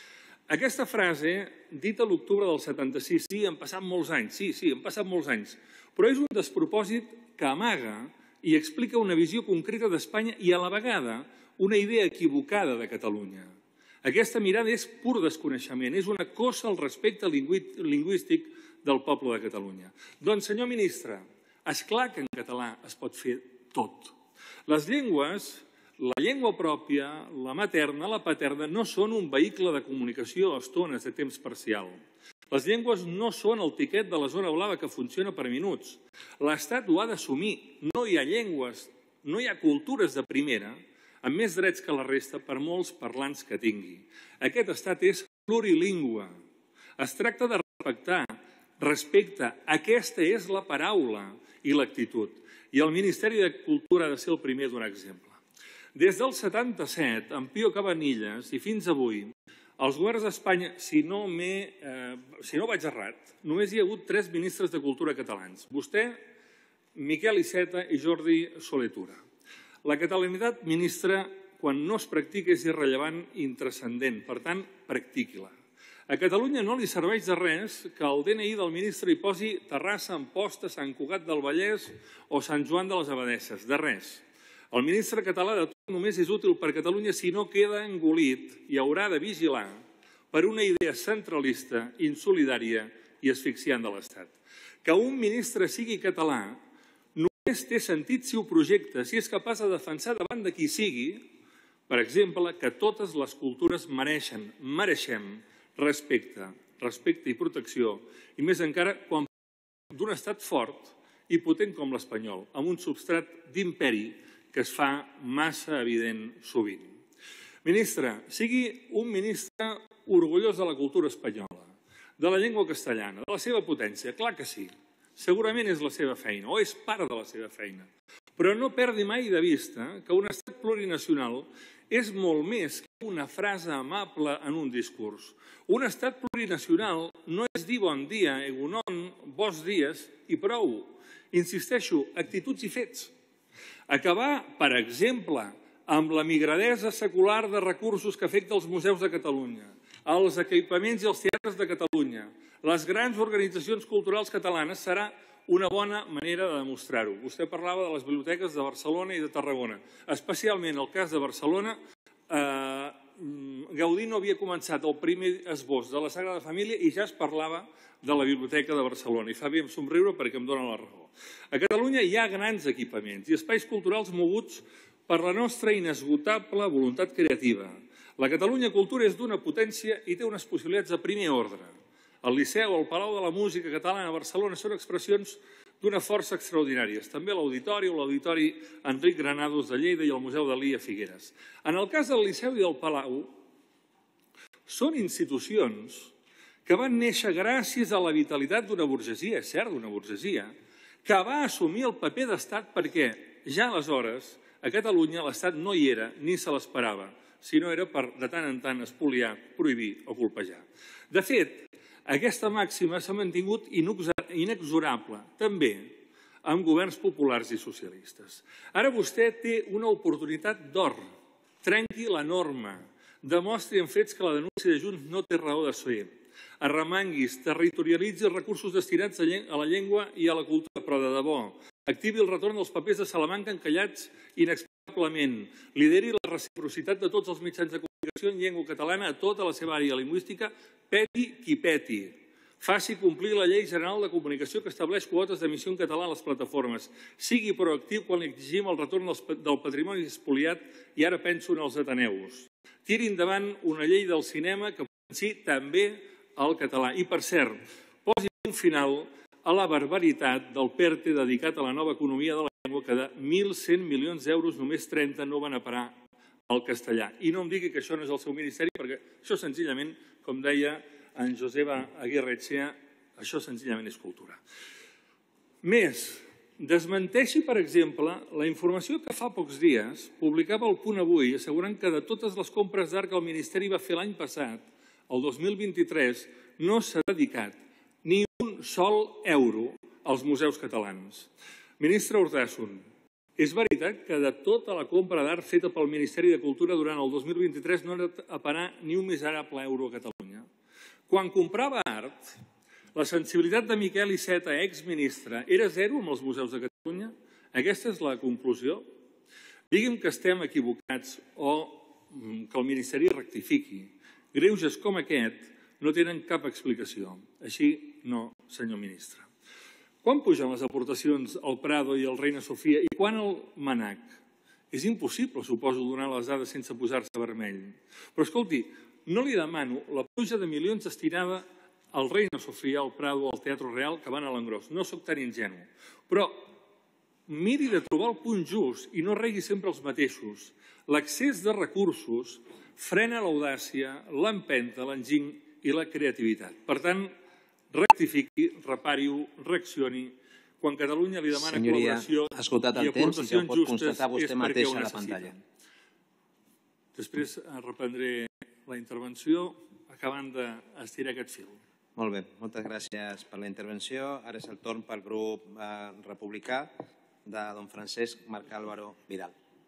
Aquesta frase, dita a l'octubre del 76, sí, han passat molts anys, sí, han passat molts anys, però és un despropòsit que amaga i explica una visió concreta d'Espanya i a la vegada una idea equivocada de Catalunya. Aquesta mirada és pur desconeixement, és una cosa al respecte lingüístic del poble de Catalunya. Doncs, senyor ministre, és clar que en català es pot fer tot. Les llengües, la llengua pròpia, la materna, la paterna, no són un vehicle de comunicació a estones de temps parcial. Les llengües no són el tiquet de la zona blava que funciona per minuts. L'Estat ho ha d'assumir. No hi ha llengües, no hi ha cultures de primera, amb més drets que la resta per molts parlants que tingui. Aquest estat és plurilingüe. Es tracta de respectar, respecte. Aquesta és la paraula i l'actitud. I el Ministeri de Cultura ha de ser el primer a donar exemple. Des del 77, amb Pío Cabanillas i fins avui, els governs d'Espanya, si no vaig errat, només hi ha hagut 3 ministres de Cultura catalans. Vostè, Miquel Iceta i Jordi Solé Tura. La catalanitat, ministra, quan no es practica és irrellevant i intranscendent. Per tant, practiqui-la. A Catalunya no li serveix de res que al DNI del ministre hi posi Terrassa, Amposta, Sant Cugat del Vallès o Sant Joan de les Abadesses. De res. El ministre català de tot només és útil per Catalunya si no queda engolit i haurà de vigilar per una idea centralista, insolidària i asfixiant de l'Estat. Que un ministre sigui català només té sentit si ho projecta, si és capaç de defensar davant de qui sigui, per exemple, que totes les cultures mereixem respecte i protecció, i més encara quan d'un estat fort i potent com l'espanyol, amb un substrat d'imperi que es fa massa evident sovint. Ministre, sigui un ministre orgullós de la cultura espanyola, de la llengua castellana, de la seva potència, clar que sí. Segurament és la seva feina, o és part de la seva feina. Però no perdi mai de vista que un estat plurinacional és molt més que una frase amable en un discurs. Un estat plurinacional no és dir bon dia, egunon, bons dies i prou. Insisteixo, actituds i fets. Acabar, per exemple, amb la migradesa secular de recursos que afecta els museus de Catalunya, els equipaments i els teatres de Catalunya, les grans organitzacions culturals catalanes serà una bona manera de demostrar-ho. Vostè parlava de les biblioteques de Barcelona i de Tarragona. Especialment el cas de Barcelona, Gaudí no havia començat el primer esbós de la Sagrada Família i ja es parlava de la Biblioteca de Barcelona. I fa bé somriure perquè em dóna la raó. A Catalunya hi ha grans equipaments i espais culturals moguts per la nostra inesgotable voluntat creativa. La Catalunya Cultura és d'una potència i té unes possibilitats de primer ordre. El Liceu, el Palau de la Música Catalana a Barcelona són expressions d'una força extraordinàries. També l'Auditori o l'Auditori Enric Granados de Lleida i el Museu Dalí a Figueres. En el cas del Liceu i del Palau, són institucions que van néixer gràcies a la vitalitat d'una burgesia, és cert, d'una burgesia, que va assumir el paper d'estat perquè ja aleshores a Catalunya l'estat no hi era ni se l'esperava, sinó era per de tant en tant espoliar, prohibir o colpejar. De fet, aquesta màxima s'ha mantingut inexorable, també amb governs populars i socialistes. Ara vostè té una oportunitat d'or. Trenqui la norma. Demostri en fets que la denúncia de Junts no té raó de ser. Arremanguis, territorialitzi els recursos destinats a la llengua i a la cultura, però de debò. Activi el retorn dels papers de Salamanca encallats inexplicablement. Lideri la reciprocitat de tots els mitjans de comunicació en llengua catalana a tota la seva àrea lingüística, peti qui peti. Faci complir la Llei General de Comunicació que estableix quotes d'emissió en català a les plataformes. Sigui proactiu quan exigim el retorn del patrimoni espoliat i ara penso en els ateneus. Tiri endavant una llei del cinema que potenciï també el català. I, per cert, posi un final a la barbaritat del PERTE dedicat a la nova economia de la llengua, que de 1.100 milions d'euros només 30 no van a parar al castellà. I no em digui que això no és el seu ministeri, perquè això senzillament, com deia en Joseba Aguirre-Etxea, això senzillament és cultura. Més, desmenteixi, per exemple, la informació que fa pocs dies publicava el Punt Avui, assegurant que de totes les compres d'art que el Ministeri va fer l'any passat, el 2023, no s'ha dedicat ni un sol euro als museus catalans. Ministre Urtasun, És veritat que de tota la compra d'art feta pel Ministeri de Cultura durant el 2023 no ha anat a parar ni un miserable euro a Catalunya. Quan comprava art, la sensibilitat de Miquel Iceta, exministre, era zero amb els museus de Catalunya? Aquesta és la conclusió? Digui'm que estem equivocats o que el Ministeri rectifiqui. Greuges com aquest no tenen cap explicació. Així no, senyor ministre. Quan pugen les aportacions al Prado i al Reina Sofia i quan al MNAC? És impossible, suposo, donar les dades sense posar-se vermell. Però, escolti, no li demano la pluja de milions destinada al Reina Sofia, al Prado, al Teatre Real, que van a l'engròs. No sóc tan ingenu. Però miri de trobar el punt just i no regui sempre els mateixos. L'accés de recursos frena l'audàcia, l'empenta, l'enginy i la creativitat. Per tant, rectifiqui, repari-ho, reaccioni. Quan Catalunya li demana col·laboració i aportacions justes és perquè ho necessita. Després reprendré la intervenció acabant d'estirar aquest fil. Molt bé, moltes gràcies per la intervenció. Ara és el torn pel grup republicà de don Francesc Marc Álvaro Vidal.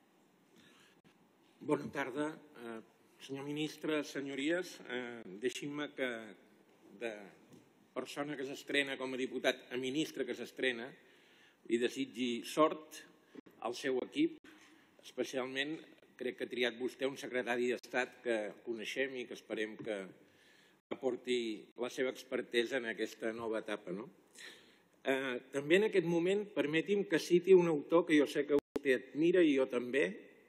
Bona tarda, senyor ministre, senyories. Deixin-me que de persona que s'estrena com a diputat a ministre que s'estrena li desitgi sort al seu equip. Especialment crec que ha triat vostè un secretari d'Estat que coneixem i que esperem que aporti la seva expertesa en aquesta nova etapa. També en aquest moment permeti'm que citi un autor que jo sé que vostè admira i jo també,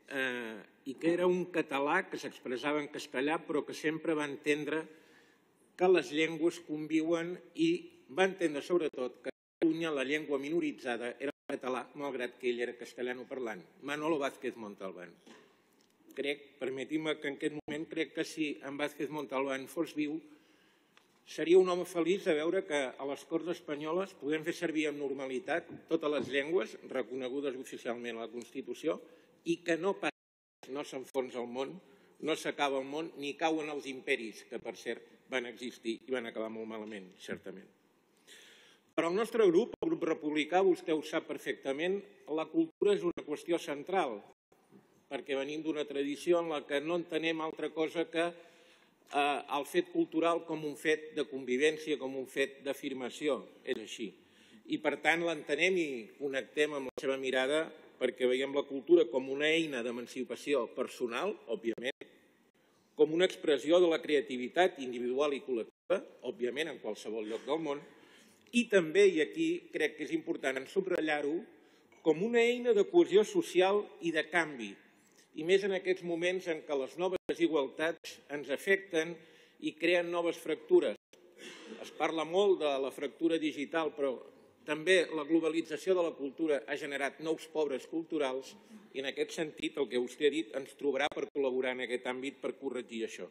i que era un català que s'expressava en castellà però que sempre va entendre que les llengües conviuen i va entendre sobretot que a Catalunya la llengua minoritzada era el català, malgrat que ell era castellanoparlant. Manolo Vázquez Montalbán. Permetim-me que en aquest moment crec que si en Vázquez Montalbán fos viu seria un home feliç de veure que a les Corts espanyoles podem fer servir amb normalitat totes les llengües reconegudes oficialment a la Constitució i que no passa, no s'enfonsa el món, no s'acaba el món ni cauen els imperis, que per cert van existir i van acabar molt malament, certament. Per al nostre grup, el grup republicà, vostè ho sap perfectament, la cultura és una qüestió central, perquè venim d'una tradició en la que no entenem altra cosa que el fet cultural com un fet de convivència, com un fet d'afirmació, és així. I per tant l'entenem i connectem amb la seva mirada perquè veiem la cultura com una eina d'emancipació personal, òbviament, com una expressió de la creativitat individual i col·lectiva, òbviament en qualsevol lloc del món, i també, i aquí crec que és important subratllar-ho, com una eina de cohesió social i de canvi, i més en aquests moments en què les noves desigualtats ens afecten i creen noves fractures. Es parla molt de la fractura digital, però també la globalització de la cultura ha generat nous pobres culturals i en aquest sentit, el que vostè ha dit, ens trobarà per col·laborar en aquest àmbit per corregir això.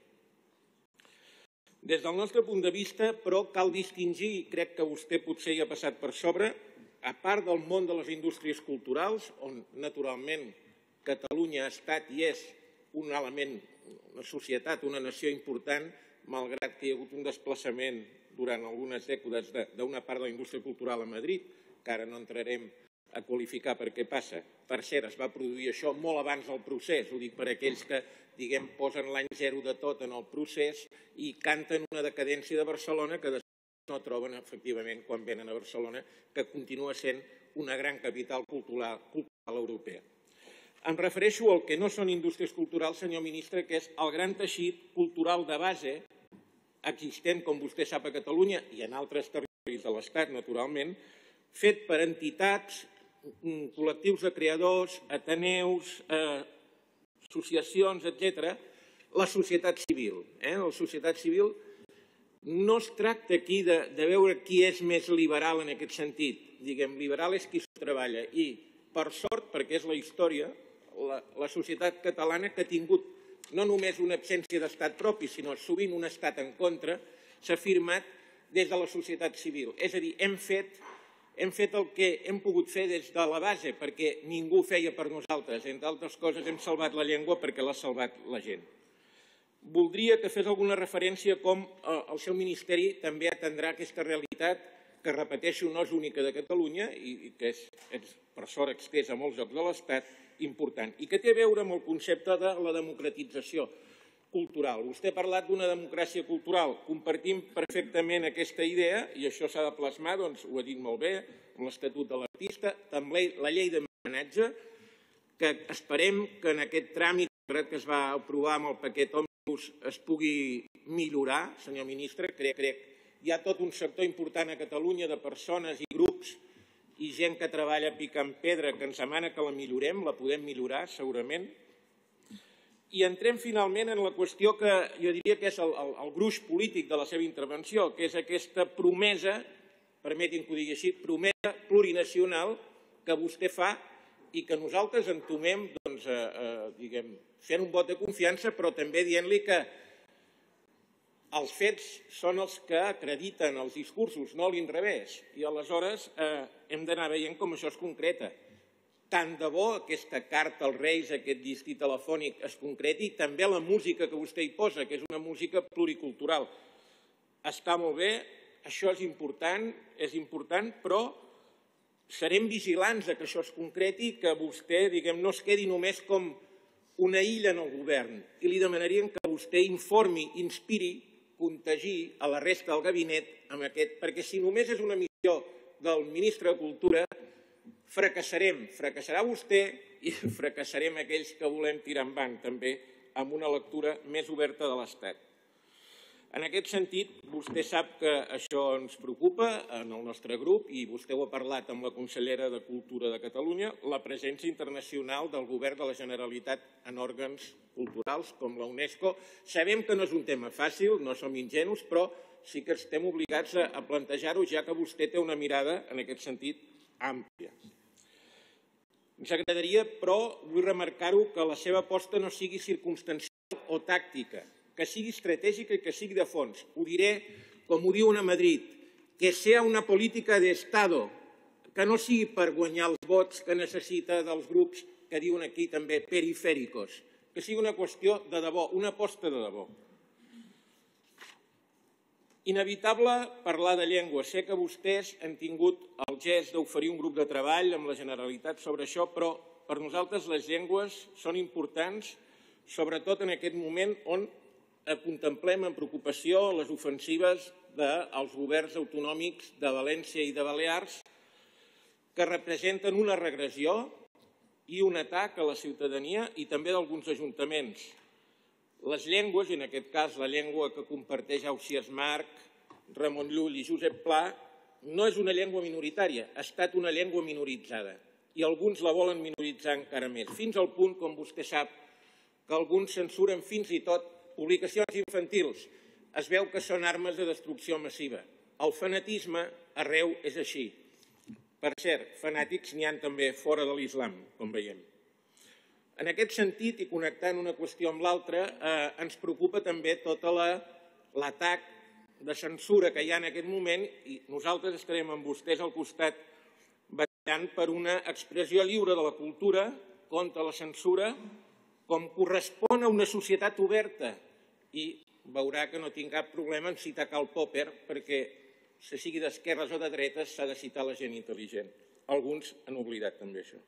Des del nostre punt de vista, però, cal distingir, i crec que vostè potser hi ha passat per sobre, a part del món de les indústries culturals, on naturalment Catalunya ha estat i és un element, una societat, una nació important, malgrat que hi ha hagut un desplaçament durant algunes dècades d'una part de la indústria cultural a Madrid, que ara no entrarem a qualificar per què passa. Per cert, es va produir això molt abans del procés, ho dic per aquells que, diguem, posen l'any zero de tot en el procés i canten una decadència de Barcelona que després no troben, efectivament, quan venen a Barcelona, que continua sent una gran capital cultural europea. Em refereixo al que no són indústries culturals, senyor ministre, que és el gran teixit cultural de base existent, com vostè sap, a Catalunya i en altres territoris de l'Estat, naturalment, fet per entitats, col·lectius de creadors, ateneus, associacions, etc. La societat civil. La societat civil no es tracta aquí de veure qui és més liberal en aquest sentit. Diguem, liberal és qui s'ho treballa. I, per sort, perquè és la història, la societat catalana, que ha tingut no només una absència d'estat propi, sinó sovint un estat en contra, s'ha firmat des de la societat civil. És a dir, hem fet el que hem pogut fer des de la base, perquè ningú feia per nosaltres. Entre altres coses, hem salvat la llengua perquè l'ha salvat la gent. Voldria que fes alguna referència com el seu ministeri també atendrà aquesta realitat que repeteixo no és única de Catalunya i que és per sort extès a molts llocs de l'Estat, important, i que té a veure amb el concepte de la democratització cultural. Vostè ha parlat d'una democràcia cultural. Compartim perfectament aquesta idea i això s'ha de plasmar, doncs ho ha dit molt bé, amb l'Estatut de l'Artista, també la llei de mecenatge, que esperem que en aquest tràmit que es va aprovar amb el paquet Òmnibus es pugui millorar, senyor ministre. Crec que hi ha tot un sector important a Catalunya de persones i grups i gent que treballa picant pedra que ens demana que la millorem, la podem millorar segurament. I entrem finalment en la qüestió que jo diria que és el gruix polític de la seva intervenció, que és aquesta promesa, permetin que ho digui així, promesa plurinacional que vostè fa i que nosaltres entomem, doncs, fent un vot de confiança, però també dient-li que els fets són els que acrediten els discursos, no l'inrevés. I aleshores hem d'anar veient com això es concreta. Tant de bo aquesta carta als Reis, aquest llistí telefònic es concreti, i també la música que vostè hi posa, que és una música pluricultural. Està molt bé, això és important, però serem vigilants que això es concreti i que vostè, no es quedi només com una illa en el govern. I li demanaríem que vostè informi, inspiri, contagi a la resta del gabinet amb aquest, perquè si només és una missió del ministre de Cultura, fracassarem. Fracassarà vostè i fracassarem aquells que volem tirar endavant també amb una lectura més oberta de l'Estat. En aquest sentit, vostè sap que això ens preocupa en el nostre grup i vostè ho ha parlat amb la consellera de Cultura de Catalunya, la presència internacional del govern de la Generalitat en òrgans culturals com la UNESCO. Sabem que no és un tema fàcil, no som ingenus, però sí que estem obligats a plantejar-ho, ja que vostè té una mirada, en aquest sentit, àmplia. Ens agradaria, però, vull remarcar-ho, que la seva aposta no sigui circumstancial o tàctica, que sigui estratègica i que sigui de fons. Ho diré com ho diuen a Madrid, que sea una política de Estado, que no sigui per guanyar els vots que necessita dels grups que diuen aquí també perifèricos, que sigui una qüestió de debò, una aposta de debò. Inevitable parlar de llengua. Sé que vostès han tingut el gest d'oferir un grup de treball amb la Generalitat sobre això, però per nosaltres les llengües són importants, sobretot en aquest moment on contemplem amb preocupació les ofensives dels governs autonòmics de València i de Balears, que representen una regressió i un atac a la ciutadania i també d'alguns ajuntaments. Les llengües, i en aquest cas la llengua que comparteix Ausiàs Marc, Ramon Llull i Josep Pla, no és una llengua minoritària, ha estat una llengua minoritzada i alguns la volen minoritzar encara més, fins al punt, com vostè sap, que alguns censuren fins i tot publicacions infantils. Es veu que són armes de destrucció massiva. El fanatisme arreu és així. Per cert, fanàtics n'hi ha també fora de l'islam, com veiem. En aquest sentit, i connectant una qüestió amb l'altra, ens preocupa també tot l'atac de censura que hi ha en aquest moment i nosaltres estarem amb vostès al costat vetllant per una expressió lliure de la cultura contra la censura com correspon a una societat oberta i veurà que no tinc cap problema en citar Karl Popper perquè se sigui d'esquerres o de dretes s'ha de citar la gent intel·ligent. Alguns han oblidat també això.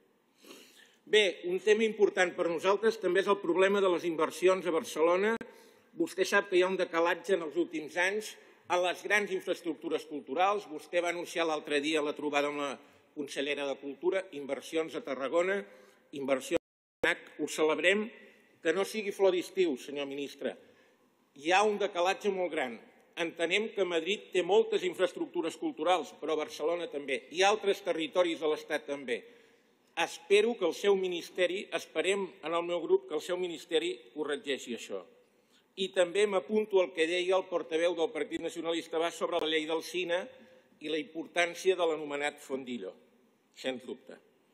Bé, un tema important per nosaltres també és el problema de les inversions a Barcelona. Vostè sap que hi ha un decalatge en els últims anys a les grans infraestructures culturals. Vostè va anunciar l'altre dia la trobada amb la consellera de Cultura, inversions a Tarragona, inversions a Mnac. Ho celebrem, que no sigui flor d'estiu, senyor ministre. Hi ha un decalatge molt gran. Entenem que Madrid té moltes infraestructures culturals, però Barcelona també, i altres territoris de l'Estat també. Espero que el seu ministeri, esperem en el meu grup que el seu ministeri corregeixi això. I també m'apunto al que deia el portaveu del Partit Nacionalista Basc sobre la llei del cine i la importància de l'anomenat fondillo, sens dubte.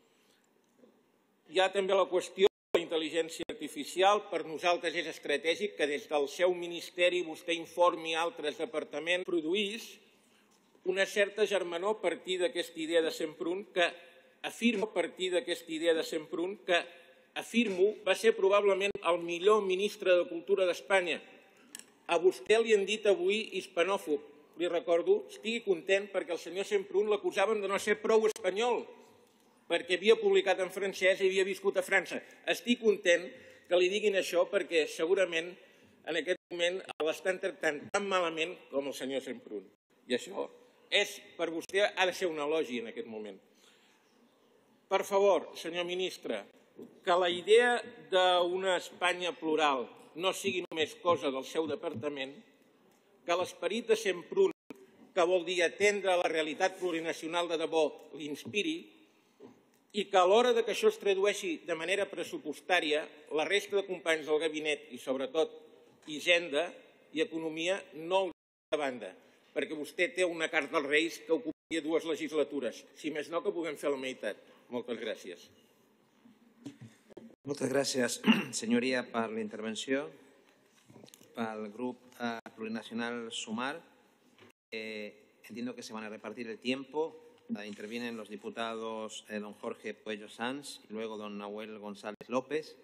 Hi ha també la qüestió de la intel·ligència artificial. Per nosaltres és estratègic que des del seu ministeri vostè informi altres departaments, produís una certa germanor a partir d'aquesta idea de Semprún que afirmo a partir d'aquesta idea de Semprún que, afirmo, va ser probablement el millor ministre de Cultura d'Espanya. A vostè li han dit avui hispanòfob. li recordo, estigui content perquè el senyor Semprún l'acusaven de no ser prou espanyol, perquè havia publicat en francès i havia viscut a França. Estic content que li diguin això perquè segurament en aquest moment l'estan tractant tan malament com el senyor Semprún. I això per vostè ha de ser un elogi en aquest moment. Per favor, senyor ministre, que la idea d'una Espanya plural no sigui només cosa del seu departament, que l'esperit de Semprún, que vol dir atendre la realitat plurinacional de debò, l'inspiri, i que a l'hora que això es tradueixi de manera pressupostària, la resta de companys del gabinet i, sobretot, Hisenda i Economia no el deixin de banda, perquè vostè té una carta als Reis que ocuparia 2 legislatures. Si més no, que puguem fer la meitat. Moltes gràcies. Moltes gràcies, senyoria, per la intervenció. Pel grup plurinacional Sumar, entiendo que se van a repartir el tiempo. Intervienen los diputados don Jorge Puello Sanz y luego don Nahuel González López.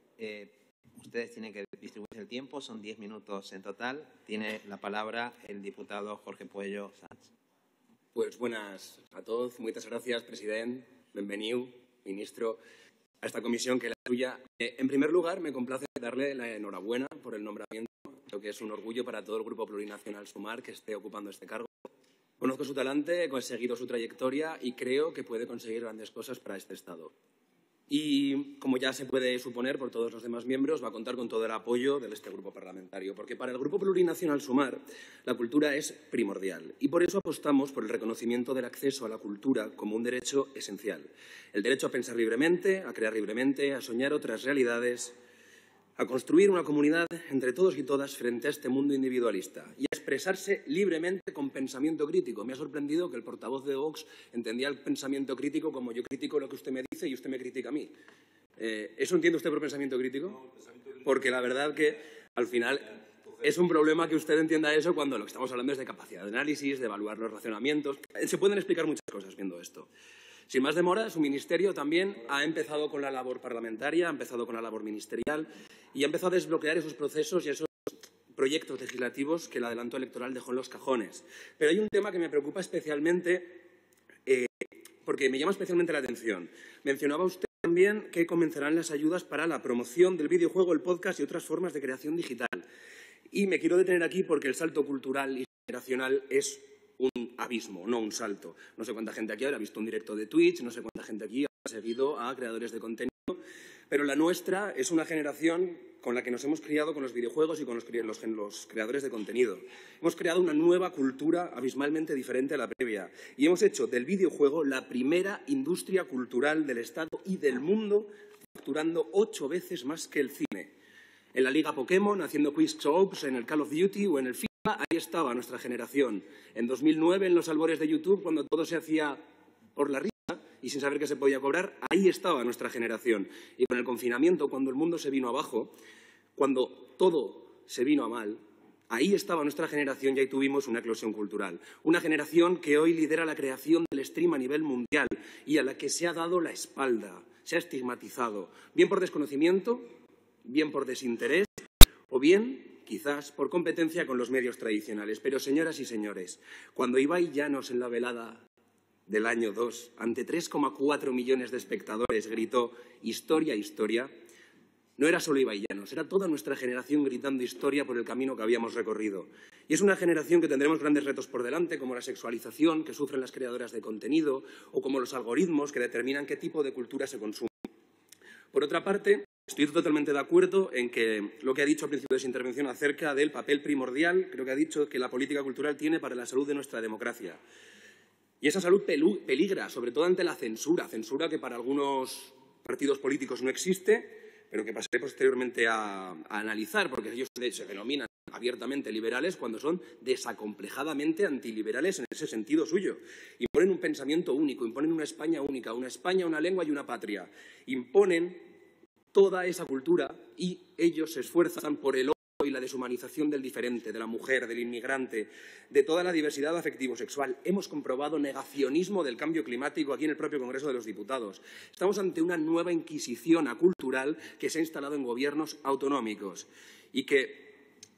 Ustedes tienen que distribuir el tiempo, son 10 minutos en total. Tiene la palabra el diputado Jorge Puello Sanz. Pues buenas a todos. Muchas gracias, presidente. Bienvenido, ministro, a esta comisión que es la suya. En primer lugar, me complace darle la enhorabuena por el nombramiento. Creo que es un orgullo para todo el Grupo Plurinacional Sumar que esté ocupando este cargo. Conozco su talante, he seguido su trayectoria y creo que puede conseguir grandes cosas para este Estado. Y, como ya se puede suponer por todos los demás miembros, va a contar con todo el apoyo de este grupo parlamentario, porque para el Grupo Plurinacional Sumar la cultura es primordial y por eso apostamos por el reconocimiento del acceso a la cultura como un derecho esencial. El derecho a pensar libremente, a crear libremente, a soñar otras realidades, a construir una comunidad entre todos y todas frente a este mundo individualista y a expresarse libremente con pensamiento crítico. Me ha sorprendido que el portavoz de Vox entendía el pensamiento crítico como yo critico lo que usted me dice y usted me critica a mí. ¿Eso entiende usted por pensamiento crítico? Porque la verdad que al final es un problema que usted entienda eso cuando lo que estamos hablando es de capacidad de análisis, de evaluar los racionamientos. Se pueden explicar muchas cosas viendo esto. Sin más demora, su ministerio también ha empezado con la labor parlamentaria, ha empezado con la labor ministerial y ha empezado a desbloquear esos procesos y esos proyectos legislativos que el adelanto electoral dejó en los cajones. Pero hay un tema que me preocupa especialmente, porque me llama especialmente la atención. Mencionaba usted también que comenzarán las ayudas para la promoción del videojuego, el podcast y otras formas de creación digital. Y me quiero detener aquí porque el salto cultural y generacional es un abismo, no un salto. No sé cuánta gente aquí habrá visto un directo de Twitch, no sé cuánta gente aquí ha seguido a creadores de contenido, pero la nuestra es una generación con la que nos hemos criado con los videojuegos y con los creadores de contenido. Hemos creado una nueva cultura abismalmente diferente a la previa y hemos hecho del videojuego la primera industria cultural del Estado y del mundo, facturando 8 veces más que el cine. En la Liga Pokémon, haciendo quiz shows, en el Call of Duty o en el FIFA, ahí estaba nuestra generación. En 2009, en los albores de YouTube, cuando todo se hacía por la risa y sin saber qué se podía cobrar, ahí estaba nuestra generación. Y con el confinamiento, cuando el mundo se vino abajo, cuando todo se vino a mal, ahí estaba nuestra generación y ahí tuvimos una eclosión cultural. Una generación que hoy lidera la creación del stream a nivel mundial y a la que se ha dado la espalda, se ha estigmatizado, bien por desconocimiento, bien por desinterés o bien, quizás, por competencia con los medios tradicionales. Pero, señoras y señores, cuando Ibai Llanos en la velada del año 2, ante 3,4 millones de espectadores, gritó «Historia, historia», no era solo Ibai Llanos, era toda nuestra generación gritando historia por el camino que habíamos recorrido. Y es una generación que tendremos grandes retos por delante, como la sexualización que sufren las creadoras de contenido o como los algoritmos que determinan qué tipo de cultura se consume. Por otra parte, estoy totalmente de acuerdo en que lo que ha dicho al principio de su intervención acerca del papel primordial, creo que ha dicho que la política cultural tiene para la salud de nuestra democracia. Y esa salud peligra, sobre todo ante la censura que para algunos partidos políticos no existe, pero que pasaré posteriormente a analizar, porque ellos se denominan abiertamente liberales cuando son desacomplejadamente antiliberales en ese sentido suyo. Imponen un pensamiento único, imponen una España única, una España, una lengua y una patria. Imponen toda esa cultura y ellos se esfuerzan por el odio y la deshumanización del diferente, de la mujer, del inmigrante, de toda la diversidad afectivo-sexual. Hemos comprobado negacionismo del cambio climático aquí en el propio Congreso de los Diputados. Estamos ante una nueva inquisición cultural que se ha instalado en gobiernos autonómicos y que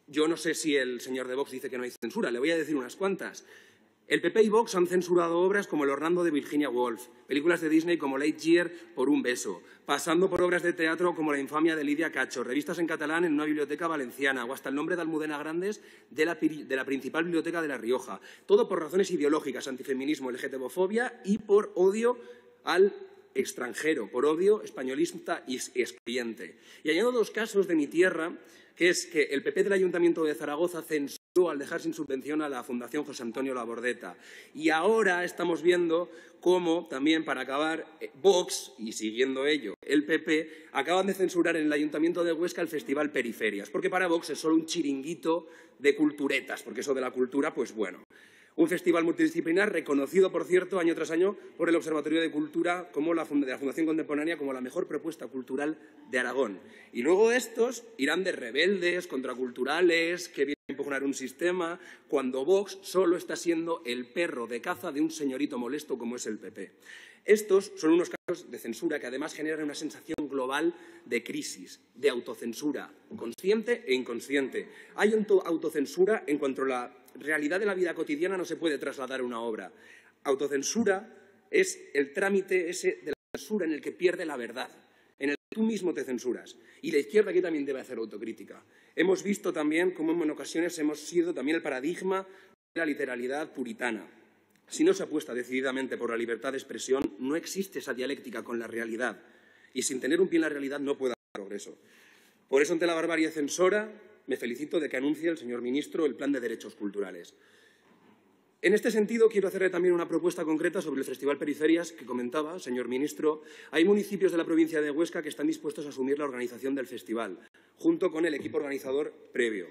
Yo no sé si el señor de Vox dice que no hay censura, le voy a decir unas cuantas. El PP y Vox han censurado obras como El Orlando de Virginia Woolf, películas de Disney como Lightyear por un beso, pasando por obras de teatro como La infamia de Lidia Cacho, revistas en catalán en una biblioteca valenciana o hasta El nombre de Almudena Grandes de la principal biblioteca de La Rioja. Todo por razones ideológicas, antifeminismo, LGTBofobia y por odio al extranjero, por odio españolista y excluyente. Y añado dos casos de mi tierra, que es que el PP del Ayuntamiento de Zaragoza censuró al dejar sin subvención a la Fundación José Antonio Labordeta. Y ahora estamos viendo cómo, también para acabar, Vox, y siguiendo ello, el PP, acaban de censurar en el Ayuntamiento de Huesca el Festival Periferias, porque para Vox es solo un chiringuito de culturetas, porque eso de la cultura, pues bueno. Un festival multidisciplinar reconocido, por cierto, año tras año por el Observatorio de Cultura de la Fundación Contemporánea como la mejor propuesta cultural de Aragón. Y luego estos irán de rebeldes, contraculturales, que vienen a impugnar un sistema, cuando Vox solo está siendo el perro de caza de un señorito molesto como es el PP. Estos son unos casos de censura que además generan una sensación global de crisis, de autocensura, consciente e inconsciente. Hay autocensura en cuanto a la realidad de la vida cotidiana no se puede trasladar a una obra. Autocensura es el trámite ese de la censura en el que pierde la verdad, en el que tú mismo te censuras. Y la izquierda aquí también debe hacer autocrítica. Hemos visto también cómo en ocasiones hemos sido también el paradigma de la literalidad puritana. Si no se apuesta decididamente por la libertad de expresión, no existe esa dialéctica con la realidad. Y sin tener un pie en la realidad no puede haber progreso. Por eso, ante la barbarie censora, me felicito de que anuncie el señor ministro el Plan de Derechos Culturales. En este sentido, quiero hacerle también una propuesta concreta sobre el Festival Periferias que comentaba, señor ministro. Hay municipios de la provincia de Huesca que están dispuestos a asumir la organización del festival, junto con el equipo organizador previo.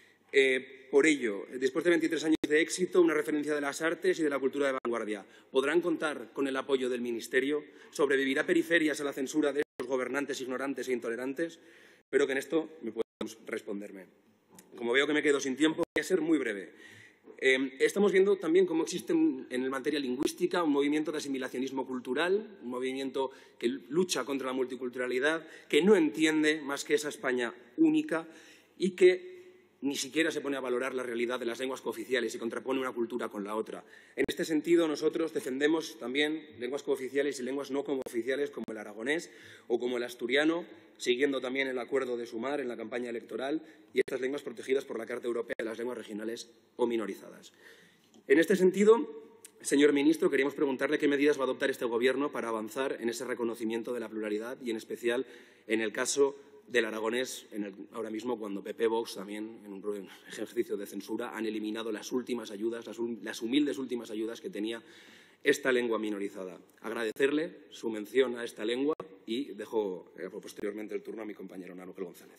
Por ello, después de 23 años de éxito, una referencia de las artes y de la cultura de vanguardia, ¿podrán contar con el apoyo del Ministerio? ¿Sobrevivirá Periferias a la censura de estos gobernantes ignorantes e intolerantes? Espero que en esto me puedan responderme. Como veo que me quedo sin tiempo, voy a ser muy breve. Estamos viendo también cómo existe en materia lingüística un movimiento de asimilacionismo cultural, un movimiento que lucha contra la multiculturalidad, que no entiende más que esa España única y que ni siquiera se pone a valorar la realidad de las lenguas cooficiales y contrapone una cultura con la otra. En este sentido, nosotros defendemos también lenguas cooficiales y lenguas no cooficiales como el aragonés o como el asturiano, siguiendo también el acuerdo de Sumar en la campaña electoral y estas lenguas protegidas por la Carta Europea de las Lenguas Regionales o Minorizadas. En este sentido, señor ministro, queríamos preguntarle qué medidas va a adoptar este Gobierno para avanzar en ese reconocimiento de la pluralidad y, en especial, en el caso del aragonés, ahora mismo cuando PP Vox también, en un ejercicio de censura, han eliminado las últimas ayudas, las humildes últimas ayudas que tenía esta lengua minorizada. Agradecerle su mención a esta lengua y dejo posteriormente el turno a mi compañero Nanuel González.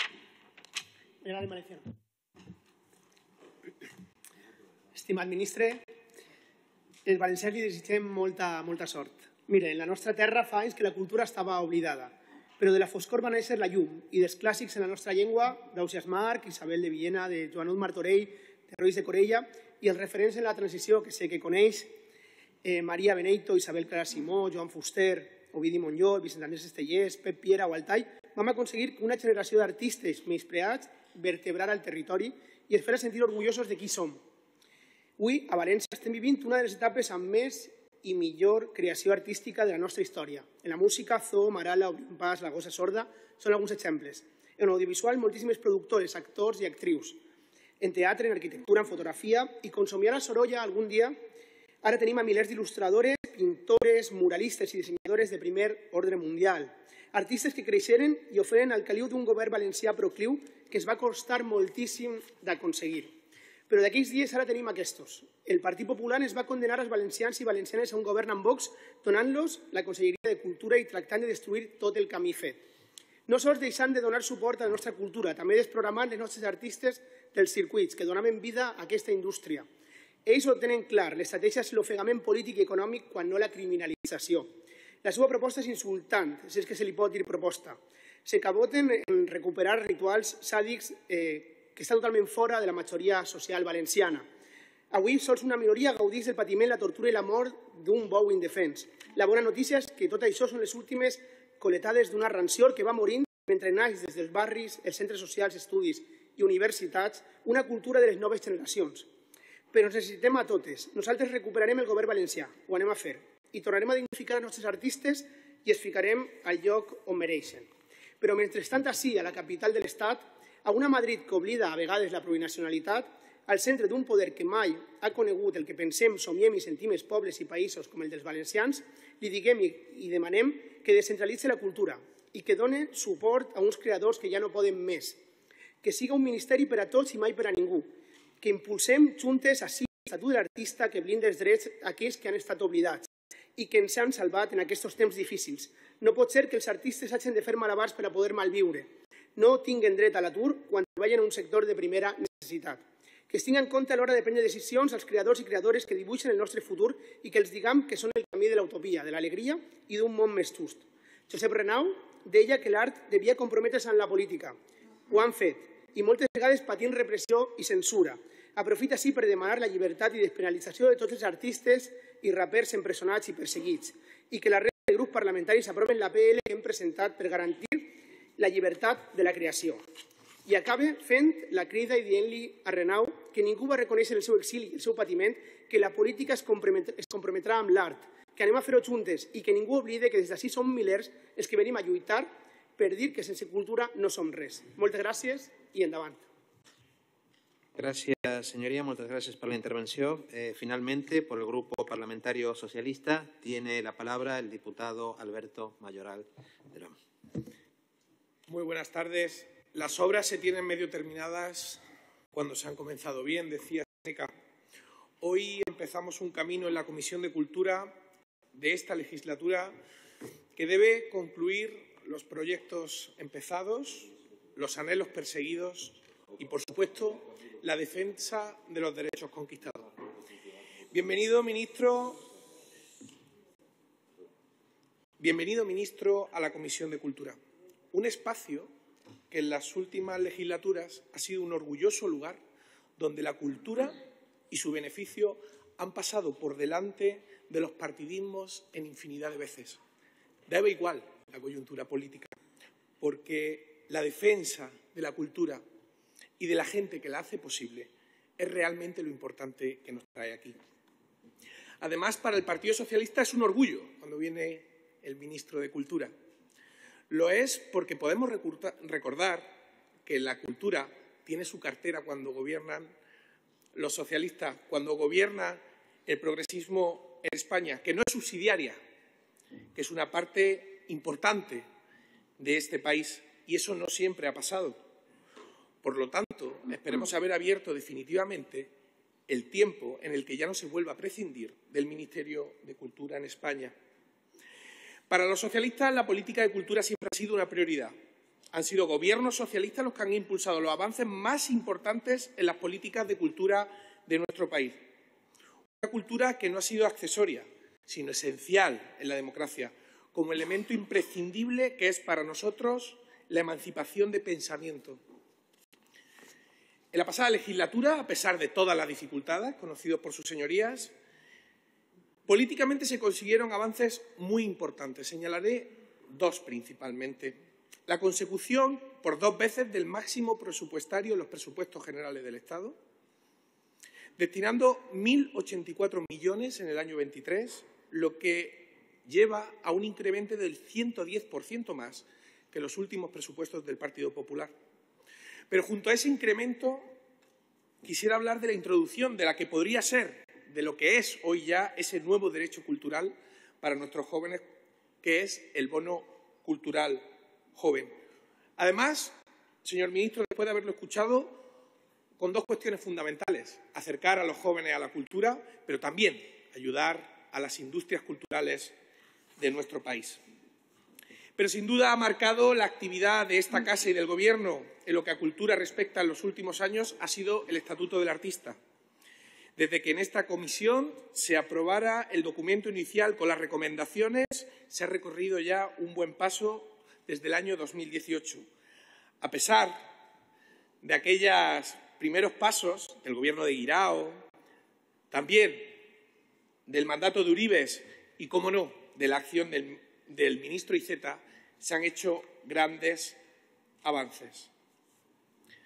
Estimat ministre, els valencians li desitgem molta sort. Mire, en la nostra terra fa anys que la cultura estava oblidada, però de la foscor va néixer la llum i dels clàssics en la nostra llengua, d'Ausiàs March, Isabel de Villena, de Joanot Martorell, de Roís de Corella, i els referents en la transició que sé que coneix, Maria Beneito, Isabel Clara Simó, Joan Fuster, Ovidi Montllor, Vicent Andrés Estellers, Pep Piera o Altai, vam aconseguir que una generació d'artistes menyspreats vertebrar el territori i ens fer sentir orgullosos de qui som. Avui, a València, estem vivint una de les etapes amb més i millor creació artística de la nostra història. En la música, Zoo, Marala, Obrim Pas, La Gossa Sorda són alguns exemples. En l'audiovisual, moltíssimes productores, actors i actrius. En teatre, en arquitectura, en fotografia i com somiar a Sorolla algun dia, ara tenim a milers d'il·lustradores, pintores, muralistes i dissenyadores de primer ordre mundial. Artistes que creixeren i oferen al caliu d'un govern valencià procliu que es va costar moltíssim d'aconseguir. Però d'aquells dies ara tenim aquests. El Partit Popular es va condenar als valencians i valencianes a un govern amb Vox, donant-los la Conselleria de Cultura i tractant de destruir tot el camí fet. No sols deixant de donar suport a la nostra cultura, també desprogramant els nostres artistes dels circuits que donaven vida a aquesta indústria. Ells ho tenen clar, l'estratègia és l'ofegament polític i econòmic quan no la criminalització. La seva proposta és insultant, si és que se li pot dir proposta. S'acaboten en recuperar rituals sàdics que està totalment fora de la majoria social valenciana. Avui sols una minoria gaudeix del patiment, la tortura i la mort d'un bou indefens. La bona notícia és que tot això són les últimes coletades d'una rancior que va morint mentre naix des dels barris, els centres socials, estudis i universitats una cultura de les noves generacions. Però ens necessitem a totes. Nosaltres recuperarem el govern valencià, ho anem a fer, i tornarem a dignificar els nostres artistes i els ficarem al lloc on mereixen. Però mentrestant ací, a la capital de l'Estat, a una Madrid que oblida a vegades la plurinacionalitat, al centre d'un poder que mai ha conegut el que pensem, somiem i sentim els pobles i països com el dels valencians, li diguem i demanem que descentralitzi la cultura i que doni suport a uns creadors que ja no poden més, que siga un ministeri per a tots i mai per a ningú, que impulsem juntes així l'Estatut de l'Artista que blinda els drets d'aquells que han estat oblidats i que ens han salvat en aquests temps difícils. No pot ser que els artistes hagin de fer malabars per a poder malviure. No tinguen dret a l'atur quan treballen en un sector de primera necessitat. Que es tingui en compte a l'hora de prendre decisions als creadors i creadores que dibuixen el nostre futur i que els diguem que són el camí de l'utopia, de l'alegria i d'un món més just. Josep Renau deia que l'art devia comprometre's amb la política. Ho han fet, i moltes vegades patint repressió i censura. Aprofita així per demanar la llibertat i despenalització de tots els artistes i rapers empresonats i perseguits i que la resta de grups parlamentaris aproven la PL que hem presentat per garantir la llibertat de la creació. I acabe fent la crida i dient-li a Renau que ningú va reconèixer el seu exili i el seu patiment, que la política es comprometrà amb l'art, que anem a fer-ho juntes i que ningú oblide que des d'ací som milers els que venim a lluitar per dir que sense cultura no som res. Moltes gràcies i endavant. Gracias, señoría. Muchas gracias por la intervención. Finalmente, por el Grupo Parlamentario Socialista, tiene la palabra el diputado Alberto Mayoral de Lam. Muy buenas tardes. Las obras se tienen medio terminadas cuando se han comenzado bien, decía Séneca. Hoy empezamos un camino en la Comisión de Cultura de esta legislatura que debe concluir los proyectos empezados, los anhelos perseguidos y, por supuesto, la defensa de los derechos conquistados. Bienvenido, ministro, a la Comisión de Cultura. Un espacio que en las últimas legislaturas ha sido un orgulloso lugar donde la cultura y su beneficio han pasado por delante de los partidismos en infinidad de veces. Da igual la coyuntura política, porque la defensa de la cultura y de la gente que la hace posible es realmente lo importante que nos trae aquí. Además, para el Partido Socialista es un orgullo cuando viene el ministro de Cultura. Lo es porque podemos recordar que la cultura tiene su cartera cuando gobiernan los socialistas, cuando gobierna el progresismo en España, que no es subsidiaria, que es una parte importante de este país, y eso no siempre ha pasado. Por lo tanto, esperemos haber abierto definitivamente el tiempo en el que ya no se vuelva a prescindir del Ministerio de Cultura en España. Para los socialistas, la política de cultura siempre ha sido una prioridad. Han sido gobiernos socialistas los que han impulsado los avances más importantes en las políticas de cultura de nuestro país. Una cultura que no ha sido accesoria, sino esencial en la democracia, como elemento imprescindible que es para nosotros la emancipación de pensamiento. En la pasada legislatura, a pesar de todas las dificultades conocidas por sus señorías, políticamente se consiguieron avances muy importantes. Señalaré dos principalmente. La consecución por 2 veces del máximo presupuestario en los presupuestos generales del Estado, destinando 1.084 millones en el año 23, lo que lleva a un incremento del 110% más que los últimos presupuestos del Partido Popular. Pero junto a ese incremento quisiera hablar de la introducción de la que podría ser, de lo que es hoy ya ese nuevo derecho cultural para nuestros jóvenes, que es el bono cultural joven. Además, señor ministro, después de haberlo escuchado, con 2 cuestiones fundamentales: acercar a los jóvenes a la cultura, pero también ayudar a las industrias culturales de nuestro país. Pero sin duda ha marcado la actividad de esta Casa y del Gobierno en lo que a cultura respecta en los últimos años ha sido el Estatuto del Artista. Desde que en esta comisión se aprobara el documento inicial con las recomendaciones, se ha recorrido ya un buen paso desde el año 2018. A pesar de aquellos primeros pasos del Gobierno de Guirao, también del mandato de Uribes y, cómo no, de la acción del ministro Iceta, se han hecho grandes avances.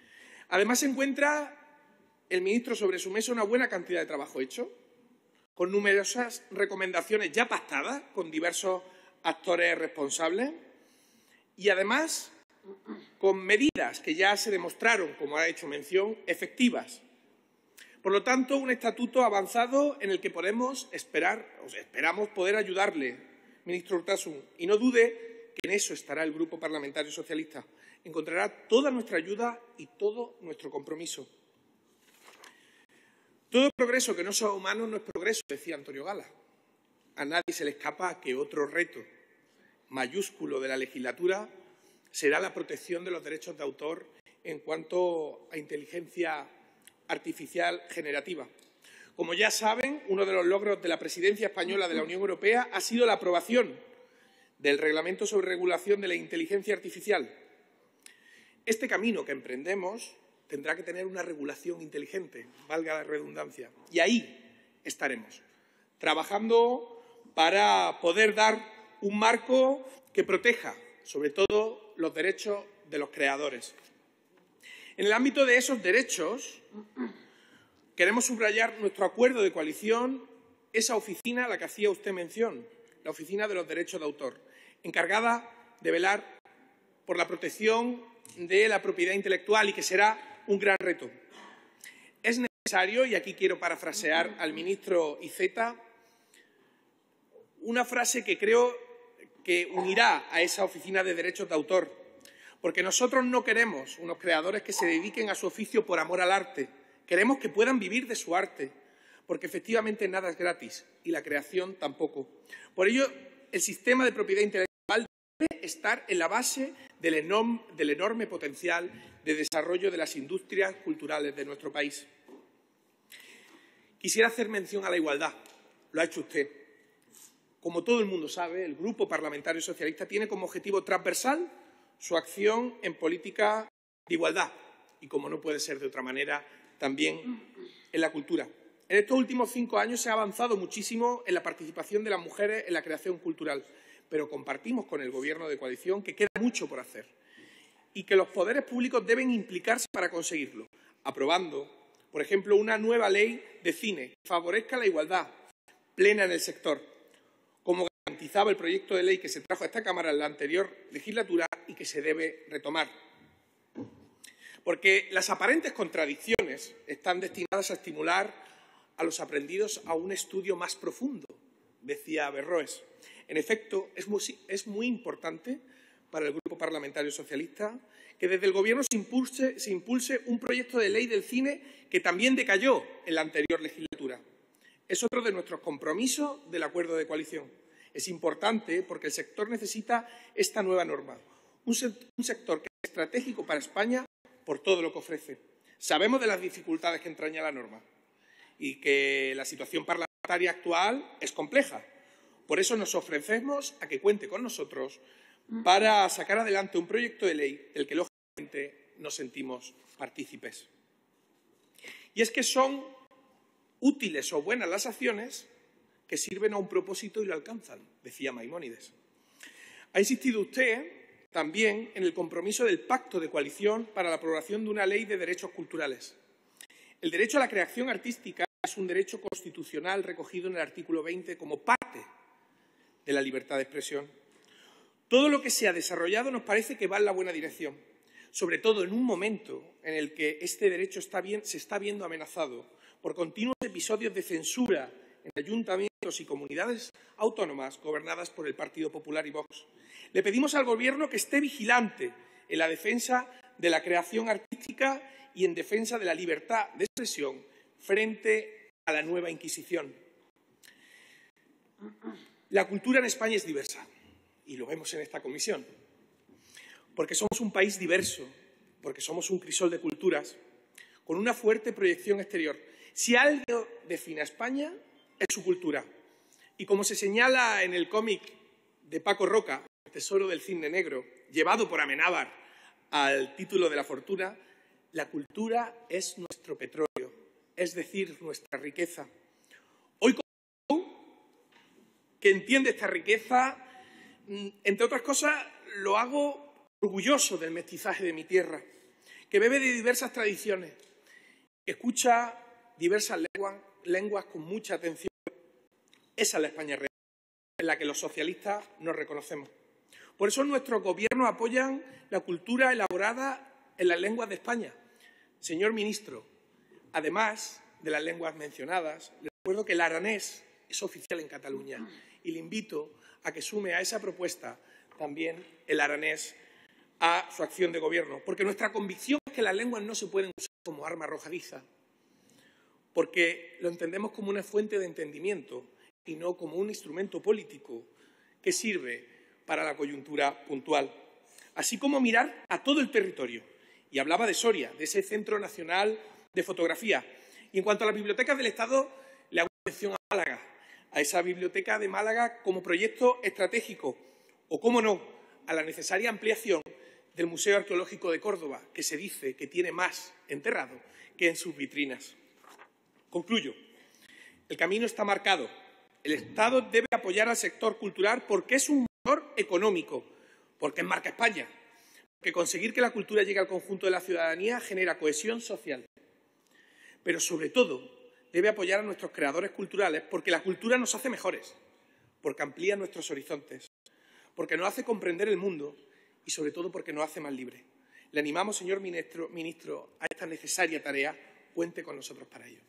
Además, se encuentra el ministro sobre su mesa una buena cantidad de trabajo hecho, con numerosas recomendaciones ya pactadas con diversos actores responsables y, además, con medidas que ya se demostraron, como ha hecho mención, efectivas. Por lo tanto, un estatuto avanzado en el que esperamos poder ayudarle, ministro Urtasun, y no dude que en eso estará el Grupo Parlamentario Socialista. Encontrará toda nuestra ayuda y todo nuestro compromiso. Todo progreso que no sea humano no es progreso, decía Antonio Gala. A nadie se le escapa que otro reto mayúsculo de la legislatura será la protección de los derechos de autor en cuanto a inteligencia artificial generativa. Como ya saben, uno de los logros de la presidencia española de la Unión Europea ha sido la aprobación del Reglamento sobre regulación de la inteligencia artificial. Este camino que emprendemos tendrá que tener una regulación inteligente, valga la redundancia, y ahí estaremos, trabajando para poder dar un marco que proteja, sobre todo, los derechos de los creadores. En el ámbito de esos derechos, queremos subrayar nuestro acuerdo de coalición, esa oficina a la que hacía usted mención, la Oficina de los Derechos de Autor, encargada de velar por la protección de la propiedad intelectual y que será un gran reto. Es necesario, y aquí quiero parafrasear al ministro Iceta, una frase que creo que unirá a esa Oficina de Derechos de Autor, porque nosotros no queremos unos creadores que se dediquen a su oficio por amor al arte, queremos que puedan vivir de su arte, porque efectivamente nada es gratis y la creación tampoco. Por ello, el sistema de propiedad intelectual debe estar en la base del enorme potencial de desarrollo de las industrias culturales de nuestro país. Quisiera hacer mención a la igualdad, lo ha hecho usted. Como todo el mundo sabe, el Grupo Parlamentario Socialista tiene como objetivo transversal su acción en política de igualdad y, como no puede ser de otra manera, también en la cultura. En estos últimos 5 años se ha avanzado muchísimo en la participación de las mujeres en la creación cultural, pero compartimos con el Gobierno de coalición que queda mucho por hacer y que los poderes públicos deben implicarse para conseguirlo, aprobando, por ejemplo, una nueva ley de cine que favorezca la igualdad plena en el sector, como garantizaba el proyecto de ley que se trajo a esta Cámara en la anterior legislatura y que se debe retomar. Porque las aparentes contradicciones están destinadas a estimular a los aprendidos a un estudio más profundo, decía Averroes. En efecto, es muy importante para el Grupo Parlamentario Socialista que desde el Gobierno se impulse un proyecto de ley del cine que también decayó en la anterior legislatura. Es otro de nuestros compromisos del acuerdo de coalición. Es importante porque el sector necesita esta nueva norma, un sector que es estratégico para España por todo lo que ofrece. Sabemos de las dificultades que entraña la norma y que la situación parlamentaria actual es compleja. Por eso nos ofrecemos a que cuente con nosotros para sacar adelante un proyecto de ley del que, lógicamente, nos sentimos partícipes. Y es que son útiles o buenas las acciones que sirven a un propósito y lo alcanzan, decía Maimónides. Ha insistido usted también en el compromiso del Pacto de Coalición para la aprobación de una ley de derechos culturales. El derecho a la creación artística es un derecho constitucional recogido en el artículo 20 como parte de la libertad de expresión. Todo lo que se ha desarrollado nos parece que va en la buena dirección, sobre todo en un momento en el que este derecho se está viendo amenazado por continuos episodios de censura en ayuntamientos y comunidades autónomas gobernadas por el Partido Popular y Vox. Le pedimos al Gobierno que esté vigilante en la defensa de la creación artística y en defensa de la libertad de expresión frente a la nueva Inquisición. La cultura en España es diversa, y lo vemos en esta comisión, porque somos un país diverso, porque somos un crisol de culturas, con una fuerte proyección exterior. Si algo define a España, es su cultura. Y como se señala en el cómic de Paco Roca, El tesoro del cisne negro, llevado por Amenábar al título de la fortuna, la cultura es nuestro petróleo, es decir, nuestra riqueza. Hoy, que entiende esta riqueza, entre otras cosas, lo hago orgulloso del mestizaje de mi tierra. que bebe de diversas tradiciones, que escucha diversas lenguas con mucha atención. Esa es la España real, en la que los socialistas nos reconocemos. Por eso nuestros gobiernos apoyan la cultura elaborada en las lenguas de España. Señor ministro, además de las lenguas mencionadas, le recuerdo que el aranés es oficial en Cataluña y le invito a que sume a esa propuesta también el aranés a su acción de gobierno, porque nuestra convicción es que las lenguas no se pueden usar como arma arrojadiza, porque lo entendemos como una fuente de entendimiento y no como un instrumento político que sirve para la coyuntura puntual, así como mirar a todo el territorio. Y hablaba de Soria, de ese Centro Nacional de Fotografía. Y en cuanto a las bibliotecas del Estado, le hago mención a Málaga, a esa biblioteca de Málaga como proyecto estratégico, o, cómo no, a la necesaria ampliación del Museo Arqueológico de Córdoba, que se dice que tiene más enterrado que en sus vitrinas. Concluyo. El camino está marcado. El Estado debe apoyar al sector cultural porque es un motor económico, porque enmarca España, porque conseguir que la cultura llegue al conjunto de la ciudadanía genera cohesión social. Pero, sobre todo, debe apoyar a nuestros creadores culturales porque la cultura nos hace mejores, porque amplía nuestros horizontes, porque nos hace comprender el mundo y, sobre todo, porque nos hace más libres. Le animamos, señor ministro, a esta necesaria tarea. Cuente con nosotros para ello.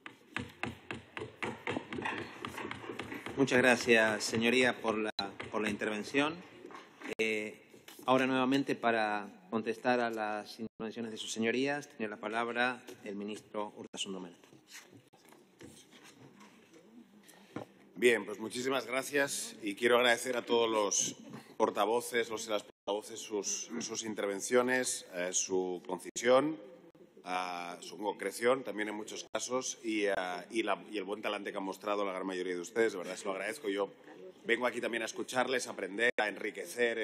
Muchas gracias, señoría, por la intervención. Ahora, nuevamente, para contestar a las intervenciones de sus señorías, tiene la palabra el ministro Urtasun Domènech. Bien, pues muchísimas gracias y quiero agradecer a todos los portavoces, los y las portavoces, sus intervenciones, su concisión, su concreción también en muchos casos y el buen talante que han mostrado la gran mayoría de ustedes. De verdad, se lo agradezco. Yo vengo aquí también a escucharles, a aprender, a enriquecer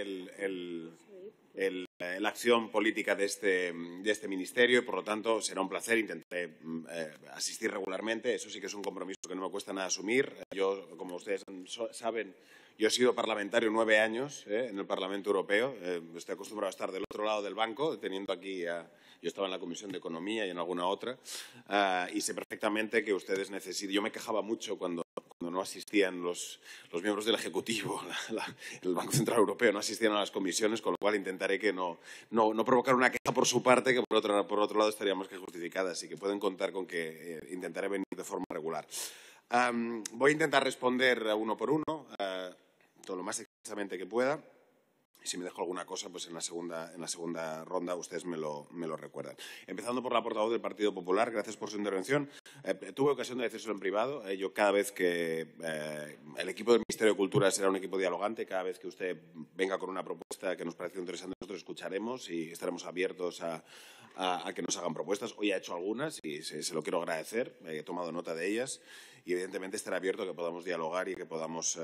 la acción política de este ministerio y, por lo tanto, será un placer. Intentaré asistir regularmente. Eso sí que es un compromiso que no me cuesta nada asumir. Yo, como ustedes saben, yo he sido parlamentario 9 años en el Parlamento Europeo. Estoy acostumbrado a estar del otro lado del banco, teniendo aquí yo estaba en la Comisión de Economía y en alguna otra, y sé perfectamente que ustedes necesitan. Yo me quejaba mucho cuando no asistían los miembros del Ejecutivo, el Banco Central Europeo, no asistían a las comisiones, con lo cual intentaré que no provocar una queja por su parte, que por otro lado estaríamos que justificada. Así que pueden contar con que intentaré venir de forma regular. Voy a intentar responder uno por uno, todo lo más extensamente que pueda. Y si me dejo alguna cosa, pues en la segunda ronda ustedes me lo recuerdan. Empezando por la portavoz del Partido Popular, gracias por su intervención. Tuve ocasión de decírselo en privado. Yo cada vez que el equipo del Ministerio de Cultura será un equipo dialogante, cada vez que usted venga con una propuesta que nos parezca interesante, nosotros escucharemos y estaremos abiertos a que nos hagan propuestas. Hoy ha hecho algunas y se lo quiero agradecer. He tomado nota de ellas. Y, evidentemente, estará abierto a que podamos dialogar y a que podamos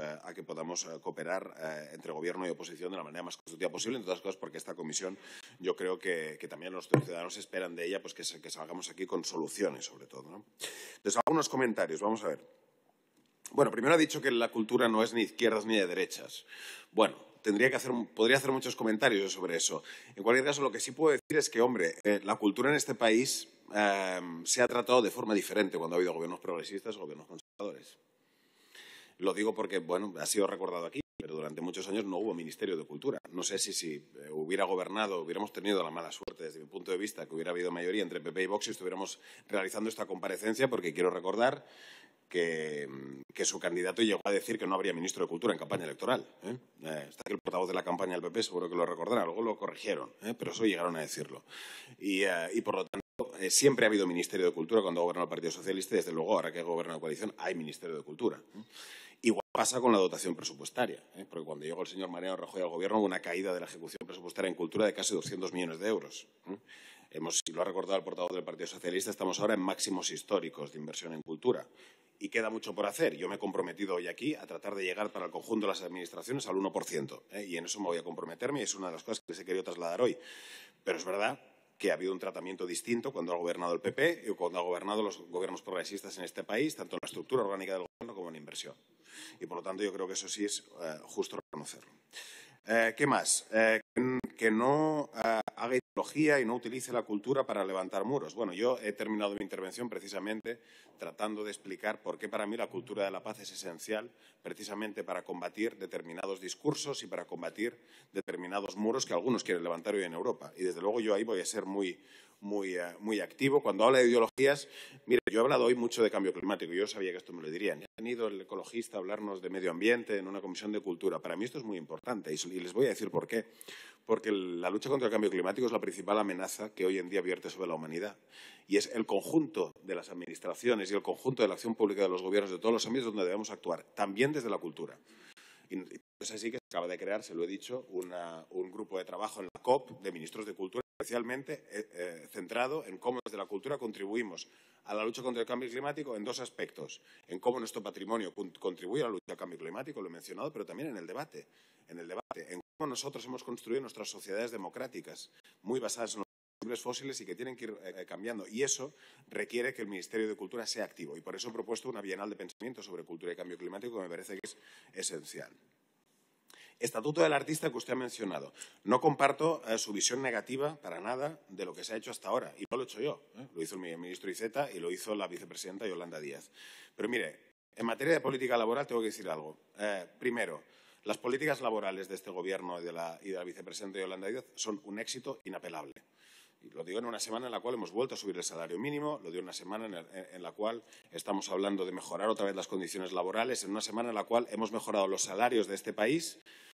cooperar entre Gobierno y oposición de la manera más constructiva posible, entre otras cosas porque esta comisión yo creo que también los ciudadanos esperan de ella pues que salgamos aquí con soluciones, sobre todo, ¿no? Entonces, algunos comentarios. Vamos a ver. Bueno, primero ha dicho que la cultura no es ni izquierdas ni de derechas. Bueno, podría hacer muchos comentarios sobre eso. En cualquier caso, lo que sí puedo decir es que, hombre, la cultura en este país se ha tratado de forma diferente cuando ha habido gobiernos progresistas o gobiernos conservadores. Lo digo porque, bueno, ha sido recordado aquí, pero durante muchos años no hubo Ministerio de Cultura. No sé si hubiera gobernado, hubiéramos tenido la mala suerte, desde mi punto de vista, que hubiera habido mayoría entre PP y Vox y estuviéramos realizando esta comparecencia, porque quiero recordar que su candidato llegó a decir que no habría ministro de Cultura en campaña electoral. Está aquí el portavoz de la campaña del PP, seguro que lo recordará. Luego lo corrigieron, pero eso llegaron a decirlo. Y por lo tanto, siempre ha habido Ministerio de Cultura cuando ha gobernado el Partido Socialista y, desde luego, ahora que gobierna la coalición, hay Ministerio de Cultura. Igual pasa con la dotación presupuestaria, porque cuando llegó el señor Mariano Rajoy al Gobierno hubo una caída de la ejecución presupuestaria en cultura de casi 200 millones de euros. Si lo ha recordado el portavoz del Partido Socialista, estamos ahora en máximos históricos de inversión en cultura. Y queda mucho por hacer. Yo me he comprometido hoy aquí a tratar de llegar para el conjunto de las administraciones al 1%. Y en eso me voy a comprometerme y es una de las cosas que les he querido trasladar hoy. Pero es verdad que ha habido un tratamiento distinto cuando ha gobernado el PP y cuando ha gobernado los gobiernos progresistas en este país, tanto en la estructura orgánica del Gobierno como en inversión. Y, por lo tanto, yo creo que eso sí es justo reconocerlo. ¿Qué más? que no haga ideología y no utilice la cultura para levantar muros. Bueno, yo he terminado mi intervención precisamente tratando de explicar por qué para mí la cultura de la paz es esencial, precisamente para combatir determinados discursos y para combatir determinados muros que algunos quieren levantar hoy en Europa. Y desde luego yo ahí voy a ser muy activo. Cuando habla de ideologías, mire, yo he hablado hoy mucho de cambio climático. Yo sabía que esto me lo dirían. Ha venido el ecologista a hablarnos de medio ambiente en una comisión de cultura. Para mí esto es muy importante y les voy a decir por qué. Porque la lucha contra el cambio climático es la principal amenaza que hoy en día vierte sobre la humanidad. Y es el conjunto de las administraciones y el conjunto de la acción pública de los gobiernos de todos los ámbitos donde debemos actuar, también desde la cultura. Y es así que se acaba de crear, se lo he dicho, un grupo de trabajo en la COP de ministros de cultura, especialmente centrado en cómo desde la cultura contribuimos a la lucha contra el cambio climático en dos aspectos. En cómo nuestro patrimonio contribuye a la lucha contra el cambio climático, lo he mencionado, pero también en el debate. En cómo nosotros hemos construido nuestras sociedades democráticas, muy basadas en los combustibles fósiles y que tienen que ir cambiando. Y eso requiere que el Ministerio de Cultura sea activo. Y por eso he propuesto una bienal de pensamiento sobre cultura y cambio climático que me parece que es esencial. Estatuto del artista que usted ha mencionado. No comparto su visión negativa para nada de lo que se ha hecho hasta ahora. Y no lo he hecho yo. Lo hizo el ministro Iceta y lo hizo la vicepresidenta Yolanda Díaz. Pero mire, en materia de política laboral tengo que decir algo. Primero, las políticas laborales de este Gobierno y de la vicepresidenta Yolanda Díaz son un éxito inapelable. Y lo digo en una semana en la cual hemos vuelto a subir el salario mínimo, lo digo en una semana en la cual estamos hablando de mejorar otra vez las condiciones laborales, en una semana en la cual hemos mejorado los salarios de este país,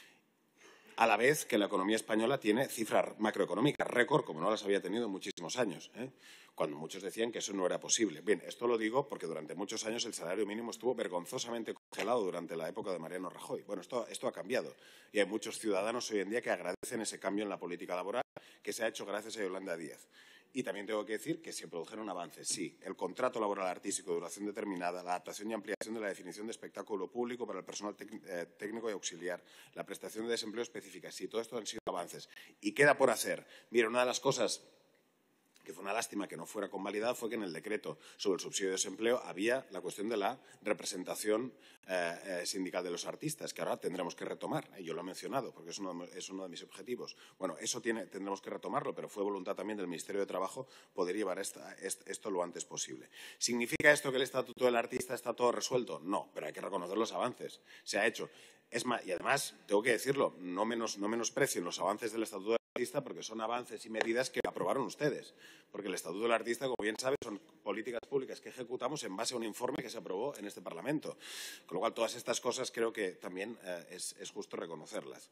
a la vez que la economía española tiene cifras macroeconómicas récord, como no las había tenido en muchísimos años, cuando muchos decían que eso no era posible. Bien, esto lo digo porque durante muchos años el salario mínimo estuvo vergonzosamente congelado durante la época de Mariano Rajoy. Bueno, esto ha cambiado y hay muchos ciudadanos hoy en día que agradecen ese cambio en la política laboral que se ha hecho gracias a Yolanda Díaz. Y también tengo que decir que se produjeron avances. Sí, el contrato laboral artístico de duración determinada, la adaptación y ampliación de la definición de espectáculo público para el personal técnico y auxiliar, la prestación de desempleo específica. Sí, todo esto han sido avances. Y queda por hacer. Mira, una de las cosas que fue una lástima que no fuera convalidada fue que en el decreto sobre el subsidio de desempleo había la cuestión de la representación sindical de los artistas, que ahora tendremos que retomar. Yo lo he mencionado porque es uno de mis objetivos. Bueno, eso tendremos que retomarlo, pero fue voluntad también del Ministerio de Trabajo poder llevar esto lo antes posible. ¿Significa esto que el Estatuto del Artista está todo resuelto? No, pero hay que reconocer los avances. Se ha hecho. Es más, y además, tengo que decirlo, no menosprecien los avances del Estatuto del Artista porque son avances y medidas que aprobaron ustedes. Porque el Estatuto del Artista, como bien sabe, son políticas públicas que ejecutamos en base a un informe que se aprobó en este Parlamento. Con lo cual, todas estas cosas creo que también es justo reconocerlas.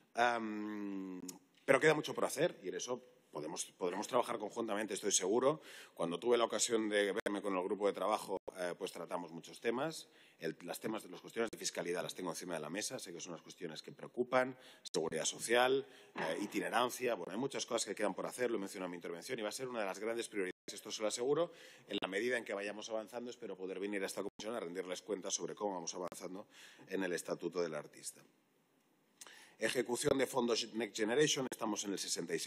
Pero queda mucho por hacer y en eso podremos trabajar conjuntamente, estoy seguro. Cuando tuve la ocasión de verme con el grupo de trabajo, pues tratamos muchos temas. Las cuestiones de fiscalidad las tengo encima de la mesa, sé que son unas cuestiones que preocupan, seguridad social, itinerancia. Bueno, hay muchas cosas que quedan por hacer, lo he mencionado en mi intervención y va a ser una de las grandes prioridades, esto se lo aseguro. En la medida en que vayamos avanzando, espero poder venir a esta comisión a rendirles cuentas sobre cómo vamos avanzando en el Estatuto del Artista. Ejecución de fondos Next Generation, estamos en el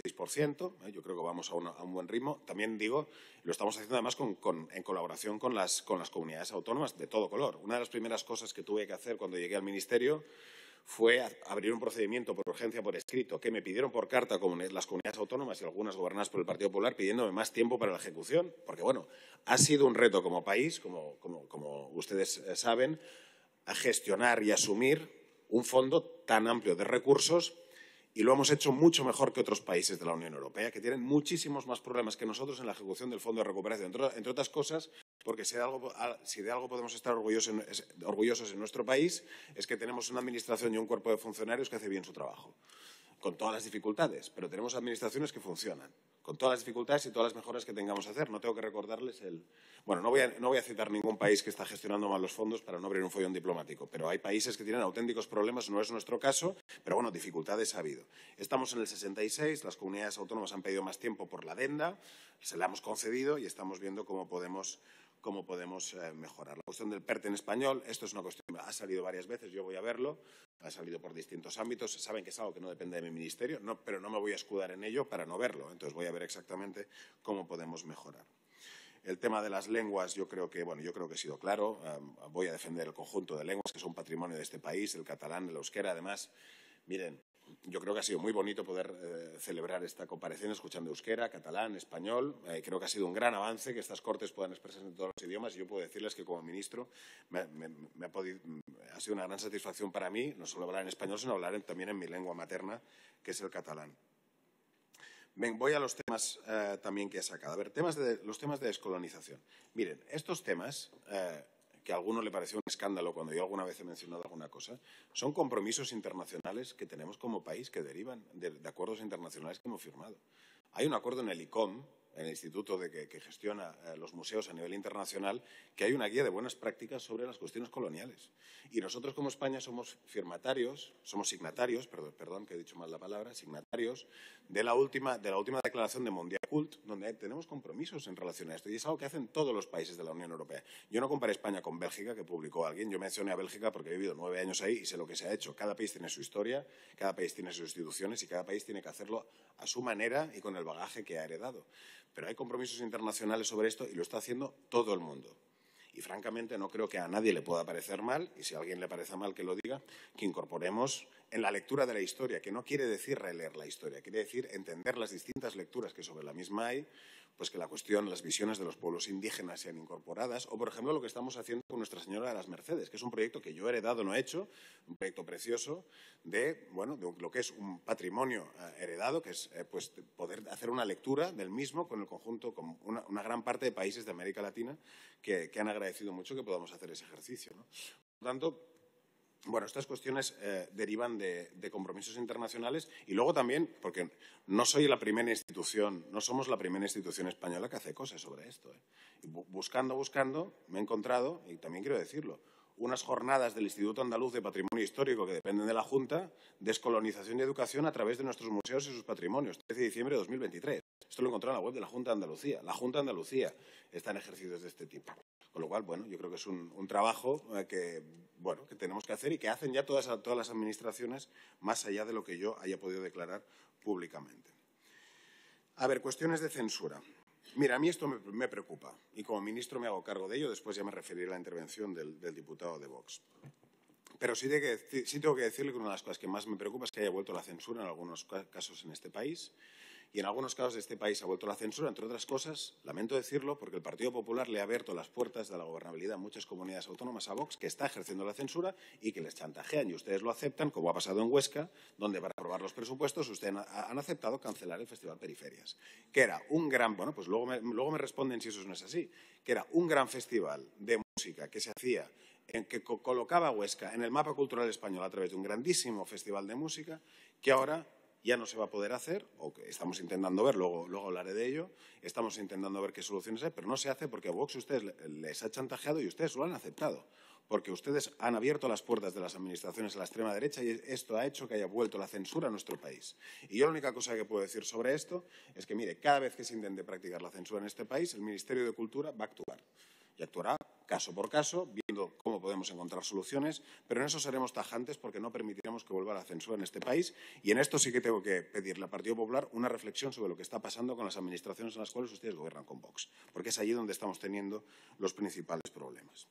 66%, yo creo que vamos a un buen ritmo. También digo, lo estamos haciendo además en colaboración con las comunidades autónomas de todo color. Una de las primeras cosas que tuve que hacer cuando llegué al Ministerio fue abrir un procedimiento por urgencia por escrito que me pidieron por carta las comunidades autónomas y algunas gobernadas por el Partido Popular pidiéndome más tiempo para la ejecución, porque bueno, ha sido un reto como país, como ustedes saben, a gestionar y asumir un fondo tan amplio de recursos y lo hemos hecho mucho mejor que otros países de la Unión Europea, que tienen muchísimos más problemas que nosotros en la ejecución del Fondo de Recuperación, entre otras cosas, porque si de algo podemos estar orgullosos en nuestro país es que tenemos una administración y un cuerpo de funcionarios que hace bien su trabajo, con todas las dificultades, pero tenemos administraciones que funcionan, con todas las dificultades y todas las mejoras que tengamos que hacer. No tengo que recordarles Bueno, no voy a citar ningún país que está gestionando mal los fondos para no abrir un follón diplomático, pero hay países que tienen auténticos problemas, no es nuestro caso, pero bueno, dificultades ha habido. Estamos en el 66, las comunidades autónomas han pedido más tiempo por la adenda, se la hemos concedido y estamos viendo cómo podemos mejorar. La cuestión del PERTE en español, esto es una cuestión que ha salido varias veces, yo voy a verlo, ha salido por distintos ámbitos, saben que es algo que no depende de mi ministerio, pero no me voy a escudar en ello para no verlo, entonces voy a ver exactamente cómo podemos mejorar. El tema de las lenguas, yo creo que he sido claro, voy a defender el conjunto de lenguas que son patrimonio de este país, el catalán, el euskera, además, miren, yo creo que ha sido muy bonito poder celebrar esta comparecencia escuchando euskera, catalán, español. Creo que ha sido un gran avance que estas Cortes puedan expresarse en todos los idiomas y yo puedo decirles que como ministro ha sido una gran satisfacción para mí no solo hablar en español, sino hablar también en mi lengua materna, que es el catalán. Bien, voy a los temas también que he sacado. A ver, los temas de descolonización. Miren, estos temas, que a alguno le pareció un escándalo cuando yo alguna vez he mencionado alguna cosa, son compromisos internacionales que tenemos como país que derivan de acuerdos internacionales que hemos firmado. Hay un acuerdo en el ICOM, en el instituto que gestiona los museos a nivel internacional, que hay una guía de buenas prácticas sobre las cuestiones coloniales. Y nosotros como España somos signatarios, perdón que he dicho mal la palabra, signatarios de la última declaración de Mondiacult, donde tenemos compromisos en relación a esto. Y es algo que hacen todos los países de la Unión Europea. Yo no comparé España con Bélgica, que publicó alguien. Yo mencioné a Bélgica porque he vivido 9 años ahí y sé lo que se ha hecho. Cada país tiene su historia, cada país tiene sus instituciones y cada país tiene que hacerlo a su manera y con el bagaje que ha heredado. Pero hay compromisos internacionales sobre esto y lo está haciendo todo el mundo. Y francamente no creo que a nadie le pueda parecer mal, y si a alguien le parece mal que lo diga, que incorporemos en la lectura de la historia, que no quiere decir releer la historia, quiere decir entender las distintas lecturas que sobre la misma hay, pues que la cuestión, las visiones de los pueblos indígenas sean incorporadas, o por ejemplo lo que estamos haciendo con Nuestra Señora de las Mercedes, que es un proyecto que yo he heredado, no he hecho, un proyecto precioso de lo que es un patrimonio heredado, que es pues poder hacer una lectura del mismo con el conjunto, con una gran parte de países de América Latina que han agradecido mucho que podamos hacer ese ejercicio, ¿no? Por lo tanto, bueno, estas cuestiones derivan de compromisos internacionales y luego también, porque no somos la primera institución española que hace cosas sobre esto. Y buscando, me he encontrado, y también quiero decirlo, unas jornadas del Instituto Andaluz de Patrimonio Histórico que dependen de la Junta, descolonización y educación a través de nuestros museos y sus patrimonios, 13 de diciembre de 2023. Esto lo encontré en la web de la Junta de Andalucía. La Junta de Andalucía está en ejercicios de este tipo. Con lo cual, bueno, yo creo que es un trabajo que tenemos que hacer y que hacen ya todas las administraciones, más allá de lo que yo haya podido declarar públicamente. A ver, cuestiones de censura. Mira, a mí esto me preocupa y como ministro me hago cargo de ello. Después ya me referiré a la intervención del diputado de Vox. Pero sí tengo que decirle que una de las cosas que más me preocupa es que haya vuelto la censura en algunos casos en este país. Y en algunos casos de este país ha vuelto la censura, entre otras cosas, lamento decirlo, porque el Partido Popular le ha abierto las puertas de la gobernabilidad en muchas comunidades autónomas a Vox, que está ejerciendo la censura y que les chantajean y ustedes lo aceptan, como ha pasado en Huesca, donde para aprobar los presupuestos ustedes han aceptado cancelar el Festival Periferias, que era un gran, bueno, pues luego me responden si eso no es así, que era un gran festival de música que se hacía, que colocaba a Huesca en el mapa cultural español a través de un grandísimo festival de música, que ahora ya no se va a poder hacer, o que estamos intentando ver, luego hablaré de ello, estamos intentando ver qué soluciones hay, pero no se hace porque a Vox ustedes les ha chantajeado y ustedes lo han aceptado, porque ustedes han abierto las puertas de las administraciones a la extrema derecha y esto ha hecho que haya vuelto la censura a nuestro país. Y yo la única cosa que puedo decir sobre esto es que, mire, cada vez que se intente practicar la censura en este país, el Ministerio de Cultura va a actuar. Y actuará caso por caso, viendo cómo podemos encontrar soluciones, pero en eso seremos tajantes porque no permitiremos que vuelva la censura en este país. Y en esto sí que tengo que pedirle al Partido Popular una reflexión sobre lo que está pasando con las administraciones en las cuales ustedes gobiernan con Vox, porque es allí donde estamos teniendo los principales problemas.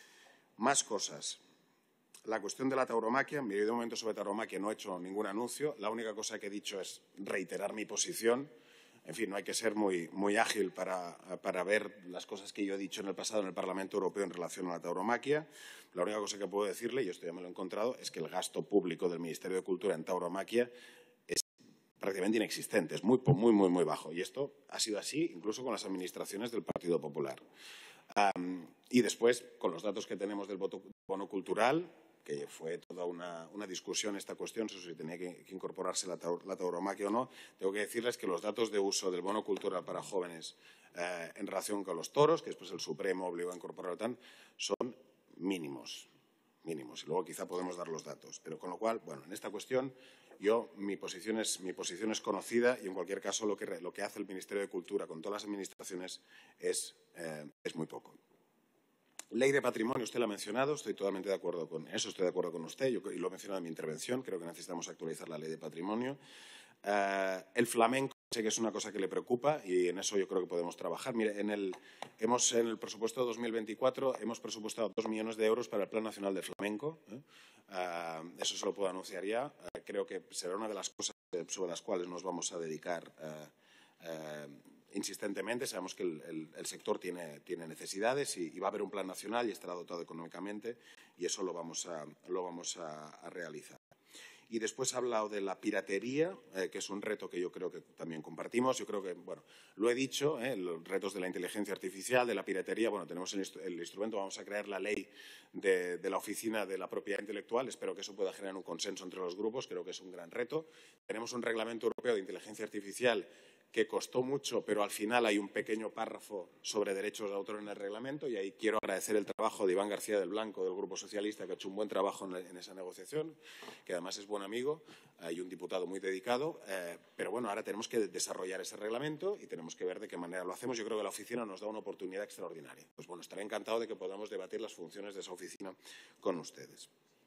Más cosas. La cuestión de la tauromaquia. Mire, de momento sobre tauromaquia no he hecho ningún anuncio. La única cosa que he dicho es reiterar mi posición. En fin, no hay que ser muy ágil para ver las cosas que yo he dicho en el pasado en el Parlamento Europeo en relación a la tauromaquia. La única cosa que puedo decirle, y esto ya me lo he encontrado, es que el gasto público del Ministerio de Cultura en tauromaquia es prácticamente inexistente, es muy bajo. Y esto ha sido así incluso con las administraciones del Partido Popular. Y después, con los datos que tenemos del bono cultural, que fue toda una discusión esta cuestión, si tenía que incorporarse la tauromaquia o no, tengo que decirles que los datos de uso del bono cultural para jóvenes en relación con los toros, que después el Supremo obligó a incorporar son mínimos. Y luego quizá podemos dar los datos. Pero con lo cual, bueno, en esta cuestión mi posición es conocida y en cualquier caso lo que hace el Ministerio de Cultura con todas las administraciones es muy poco. Ley de patrimonio, usted la ha mencionado, estoy totalmente de acuerdo con eso, estoy de acuerdo con usted, y lo he mencionado en mi intervención, creo que necesitamos actualizar la ley de patrimonio. El flamenco sé que es una cosa que le preocupa y en eso yo creo que podemos trabajar. Mire, en el presupuesto de 2024 hemos presupuestado 2 millones de euros para el Plan Nacional de Flamenco. Eso se lo puedo anunciar ya. Creo que será una de las cosas sobre las cuales nos vamos a dedicar insistentemente. Sabemos que el sector tiene necesidades y va a haber un plan nacional y estará dotado económicamente y eso lo vamos a realizar. Y después ha hablado de la piratería, que es un reto que yo creo que también compartimos. Yo creo que, bueno, lo he dicho, los retos de la inteligencia artificial, de la piratería. Bueno, tenemos el instrumento, vamos a crear la ley de la Oficina de la Propiedad Intelectual. Espero que eso pueda generar un consenso entre los grupos. Creo que es un gran reto. Tenemos un reglamento europeo de inteligencia artificial que costó mucho, pero al final hay un pequeño párrafo sobre derechos de autor en el reglamento y ahí quiero agradecer el trabajo de Iván García del Blanco, del Grupo Socialista, que ha hecho un buen trabajo en esa negociación, que además es buen amigo y un diputado muy dedicado. Pero bueno, ahora tenemos que desarrollar ese reglamento y tenemos que ver de qué manera lo hacemos. Yo creo que la oficina nos da una oportunidad extraordinaria. Pues bueno, estaré encantado de que podamos debatir las funciones de esa oficina con ustedes.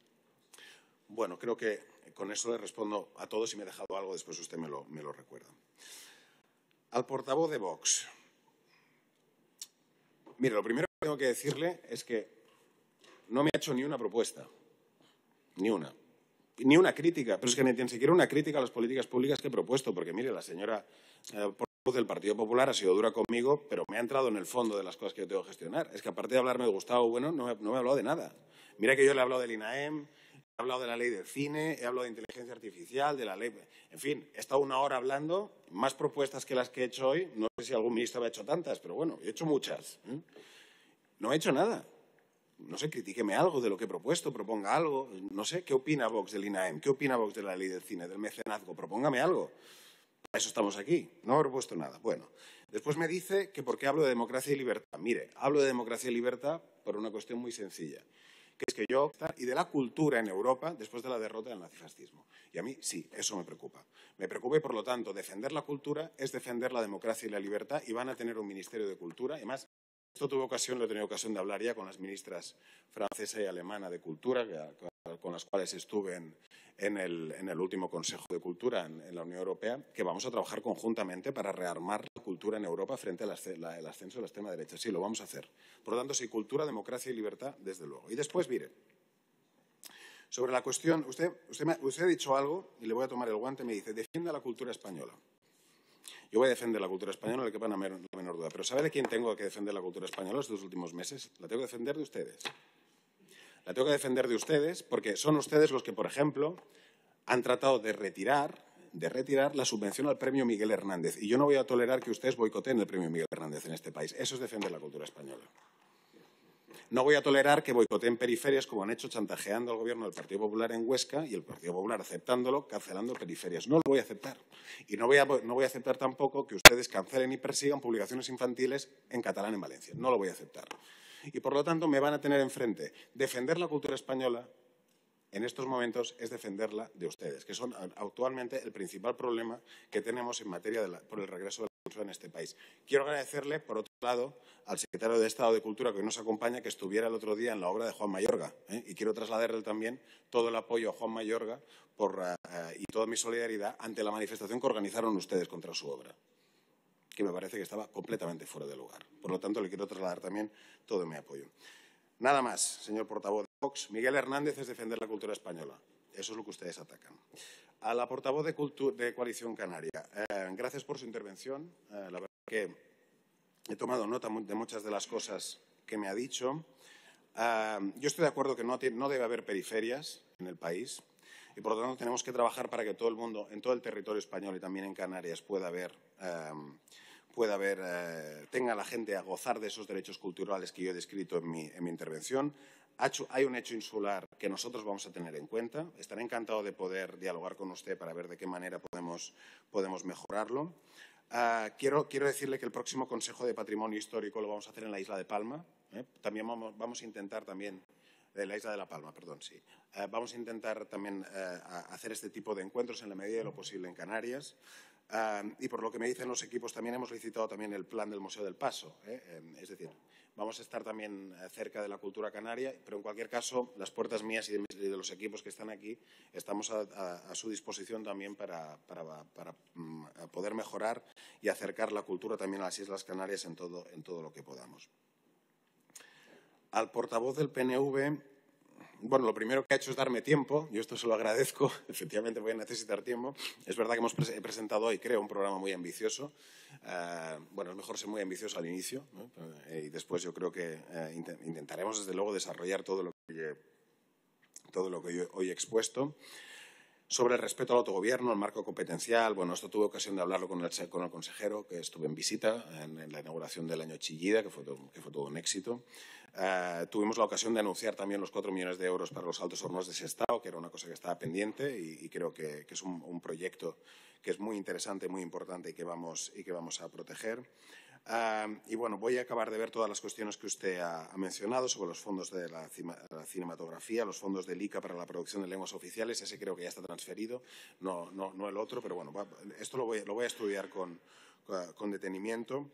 Bueno, creo que con eso le respondo a todos. Si me he dejado algo, después usted me lo recuerda. Al portavoz de Vox. Mire, lo primero que tengo que decirle es que no me ha hecho ni una propuesta, ni una crítica, pero es que ni siquiera una crítica a las políticas públicas que he propuesto, porque mire, la señora portavoz del Partido Popular ha sido dura conmigo, pero me ha entrado en el fondo de las cosas que yo tengo que gestionar. Es que aparte de hablarme de Gustavo Bueno, no me ha hablado de nada. Mira que yo le he hablado del INAEM, he hablado de la ley del cine, he hablado de inteligencia artificial, de la ley… En fin, he estado una hora hablando, más propuestas que las que he hecho hoy. No sé si algún ministro ha hecho tantas, pero bueno, he hecho muchas. No he hecho nada. No sé, critíqueme algo de lo que he propuesto, proponga algo. No sé, ¿qué opina Vox del INAEM? ¿Qué opina Vox de la ley del cine, del mecenazgo? Propóngame algo. Para eso estamos aquí. No he propuesto nada. Bueno, después me dice que por qué hablo de democracia y libertad. Mire, hablo de democracia y libertad por una cuestión muy sencilla, que es que yo y de la cultura en Europa después de la derrota del nazifascismo. Y a mí sí, eso me preocupa. Me preocupa y, por lo tanto, defender la cultura es defender la democracia y la libertad y van a tener un Ministerio de Cultura. Y además, esto lo he tenido ocasión de hablar ya con las ministras francesa y alemana de Cultura, con las cuales estuve en el último Consejo de Cultura en la Unión Europea, que vamos a trabajar conjuntamente para rearmar la cultura en Europa frente al ascenso de la extrema derecha. Sí, lo vamos a hacer. Por lo tanto, sí, cultura, democracia y libertad, desde luego. Y después, mire, sobre la cuestión, usted ha dicho algo, y le voy a tomar el guante, me dice, defienda la cultura española. Yo voy a defender la cultura española, no le quepa la menor duda. Pero ¿sabe de quién tengo que defender la cultura española estos últimos meses? La tengo que defender de ustedes. La tengo que defender de ustedes porque son ustedes los que, por ejemplo, han tratado de retirar la subvención al Premio Miguel Hernández. Y yo no voy a tolerar que ustedes boicoteen el Premio Miguel Hernández en este país. Eso es defender la cultura española. No voy a tolerar que boicoteen periferias como han hecho chantajeando al Gobierno del Partido Popular en Huesca y el Partido Popular aceptándolo, cancelando periferias. No lo voy a aceptar. Y no voy a aceptar tampoco que ustedes cancelen y persigan publicaciones infantiles en catalán en Valencia. No lo voy a aceptar. Y, por lo tanto, me van a tener enfrente. Defender la cultura española en estos momentos es defenderla de ustedes, que son actualmente el principal problema que tenemos en materia por el regreso de la cultura en este país. Quiero agradecerle, por otro lado, al secretario de Estado de Cultura que hoy nos acompaña, que estuviera el otro día en la obra de Juan Mayorga. Y quiero trasladarle también todo el apoyo a Juan Mayorga y toda mi solidaridad ante la manifestación que organizaron ustedes contra su obra, que me parece que estaba completamente fuera de lugar. Por lo tanto, le quiero trasladar también todo mi apoyo. Nada más, señor portavoz de Vox. Miguel Hernández es defender la cultura española. Eso es lo que ustedes atacan. A la portavoz de Coalición Canaria, gracias por su intervención. La verdad que he tomado nota de muchas de las cosas que me ha dicho. Yo estoy de acuerdo que no debe haber periferias en el país y, por lo tanto, tenemos que trabajar para que todo el mundo, en todo el territorio español y también en Canarias, tenga la gente a gozar de esos derechos culturales que yo he descrito en mi intervención. Hay un hecho insular que nosotros vamos a tener en cuenta. Estaré encantado de poder dialogar con usted para ver de qué manera podemos mejorarlo. Quiero decirle que el próximo Consejo de Patrimonio Histórico lo vamos a hacer en la isla de Palma. También vamos a intentar de la isla de La Palma, perdón, sí. Vamos a intentar también hacer este tipo de encuentros en la medida de lo posible en Canarias. Y por lo que me dicen los equipos, también hemos licitado también el plan del Museo del Paso. Es decir, vamos a estar también cerca de la cultura canaria, pero en cualquier caso, las puertas mías y de los equipos que están aquí, estamos a su disposición también para poder mejorar y acercar la cultura también a las Islas Canarias en todo lo que podamos. Al portavoz del PNV, bueno, lo primero que ha hecho es darme tiempo. Yo esto se lo agradezco. Efectivamente voy a necesitar tiempo. Es verdad que he presentado hoy, creo, un programa muy ambicioso. Bueno, es mejor ser muy ambicioso al inicio, ¿no? Y después yo creo que intentaremos, desde luego, desarrollar todo lo que yo hoy he expuesto. Sobre el respeto al autogobierno, el marco competencial, bueno, esto tuve ocasión de hablarlo con el consejero, que estuve en visita en la inauguración del año Chillida, que fue todo un éxito. Tuvimos la ocasión de anunciar también los 4 millones de euros para los Altos Hornos de Sestao, que era una cosa que estaba pendiente y creo que es un proyecto que es muy interesante, muy importante y que vamos a proteger. Y bueno, voy a acabar de ver todas las cuestiones que usted ha mencionado sobre los fondos de la cinematografía, los fondos del ICA para la producción de lenguas oficiales. Ese creo que ya está transferido, no el otro, pero bueno, esto lo voy a estudiar con detenimiento.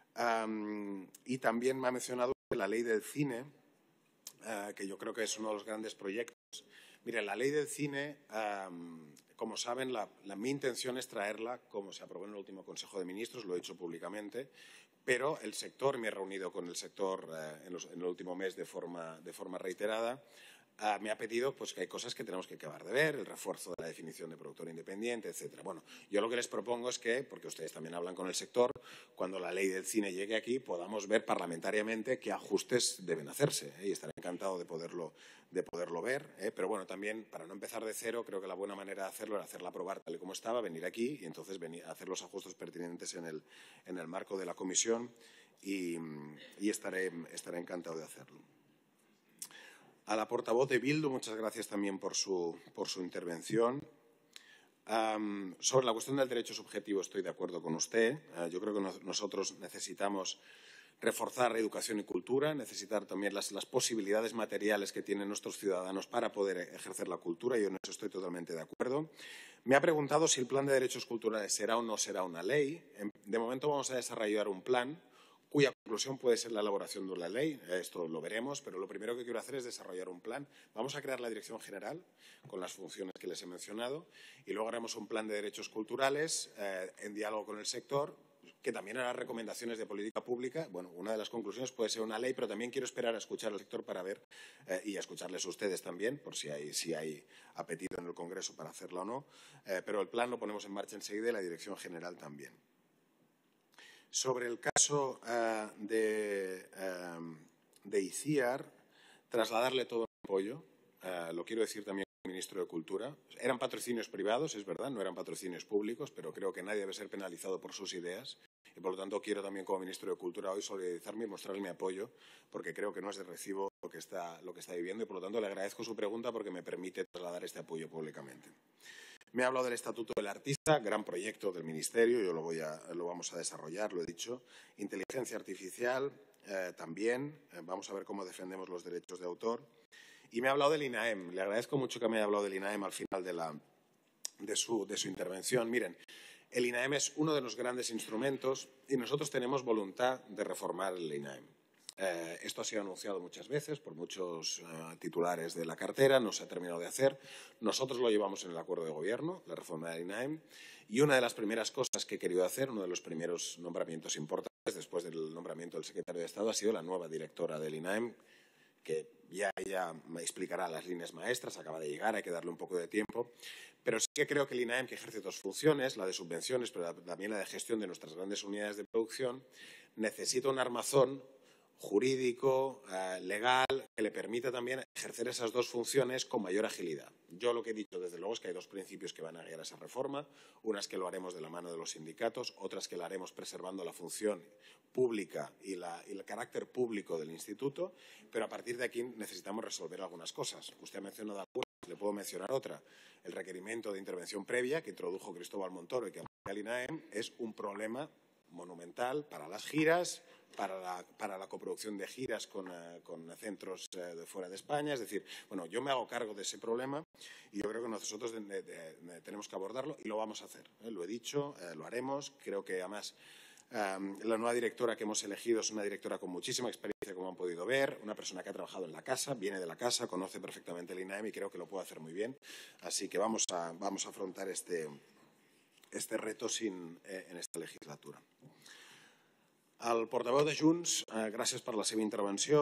Y también me ha mencionado la ley del cine, que yo creo que es uno de los grandes proyectos. Mire, la ley del cine, como saben, mi intención es traerla como se aprobó en el último Consejo de Ministros, lo he dicho públicamente, pero el sector, me he reunido con el sector en el último mes de forma reiterada, me ha pedido pues, que hay cosas que tenemos que acabar de ver, el refuerzo de la definición de productor independiente, etcétera. Bueno, yo lo que les propongo es que, porque ustedes también hablan con el sector, cuando la ley del cine llegue aquí podamos ver parlamentariamente qué ajustes deben hacerse, y estaré encantado de poderlo ver. Pero bueno, también para no empezar de cero, creo que la buena manera de hacerlo era hacerla aprobar tal y como estaba, venir aquí y entonces venir a hacer los ajustes pertinentes en el marco de la comisión y estaré encantado de hacerlo. A la portavoz de Bildu, muchas gracias también por su intervención. Sobre la cuestión del derecho subjetivo estoy de acuerdo con usted. Yo creo que nosotros necesitamos reforzar educación y cultura, necesitar también las posibilidades materiales que tienen nuestros ciudadanos para poder ejercer la cultura. Yo en eso estoy totalmente de acuerdo. Me ha preguntado si el plan de derechos culturales será o no será una ley. De momento vamos a desarrollar un plan cuya conclusión puede ser la elaboración de una ley. Esto lo veremos, pero lo primero que quiero hacer es desarrollar un plan. Vamos a crear la Dirección General con las funciones que les he mencionado y luego haremos un plan de derechos culturales en diálogo con el sector, que también hará recomendaciones de política pública. Bueno, una de las conclusiones puede ser una ley, pero también quiero esperar a escuchar al sector para ver, y a escucharles a ustedes también, por si hay apetito en el Congreso para hacerlo o no. Pero el plan lo ponemos en marcha enseguida y la Dirección General también. Sobre el caso de ICIAR, trasladarle todo el apoyo. Lo quiero decir también al ministro de Cultura. Eran patrocinios privados, es verdad, no eran patrocinios públicos, pero creo que nadie debe ser penalizado por sus ideas. Y, por lo tanto, quiero también, como ministro de Cultura, hoy solidarizarme y mostrarle mi apoyo, porque creo que no es de recibo lo que está viviendo y, por lo tanto, le agradezco su pregunta porque me permite trasladar este apoyo públicamente. Me ha hablado del Estatuto del Artista, gran proyecto del Ministerio, yo lo vamos a desarrollar, lo he dicho. Inteligencia artificial, también, vamos a ver cómo defendemos los derechos de autor. Y me ha hablado del INAEM, le agradezco mucho que me haya hablado del INAEM al final de su intervención. Miren, el INAEM es uno de los grandes instrumentos y nosotros tenemos voluntad de reformar el INAEM. Esto ha sido anunciado muchas veces por muchos titulares de la cartera, no se ha terminado de hacer. Nosotros lo llevamos en el acuerdo de gobierno, la reforma del INAEM, y una de las primeras cosas que he querido hacer, uno de los primeros nombramientos importantes después del nombramiento del secretario de Estado, ha sido la nueva directora del INAEM, que ya me explicará las líneas maestras, acaba de llegar, hay que darle un poco de tiempo. Pero sí que creo que el INAEM, que ejerce dos funciones, la de subvenciones, pero también la de gestión de nuestras grandes unidades de producción, necesita un armazón jurídico, legal, que le permita también ejercer esas dos funciones con mayor agilidad. Yo lo que he dicho, desde luego, es que hay dos principios que van a guiar esa reforma. Una es que lo haremos de la mano de los sindicatos, otra es que la haremos preservando la función pública y el carácter público del instituto, pero a partir de aquí necesitamos resolver algunas cosas. Usted ha mencionado algunas, le puedo mencionar otra. El requerimiento de intervención previa que introdujo Cristóbal Montoro y que aplica el INAEM es un problema monumental para las giras, para la coproducción de giras con centros de fuera de España. Es decir, bueno, yo me hago cargo de ese problema y yo creo que nosotros tenemos que abordarlo y lo vamos a hacer. Lo he dicho, lo haremos. Creo que además la nueva directora que hemos elegido es una directora con muchísima experiencia, como han podido ver, una persona que ha trabajado en la casa, viene de la casa, conoce perfectamente el INAEM y creo que lo puede hacer muy bien. Así que vamos a afrontar este reto en esta legislatura. Al portaveu de Junts, gràcies per la seva intervenció.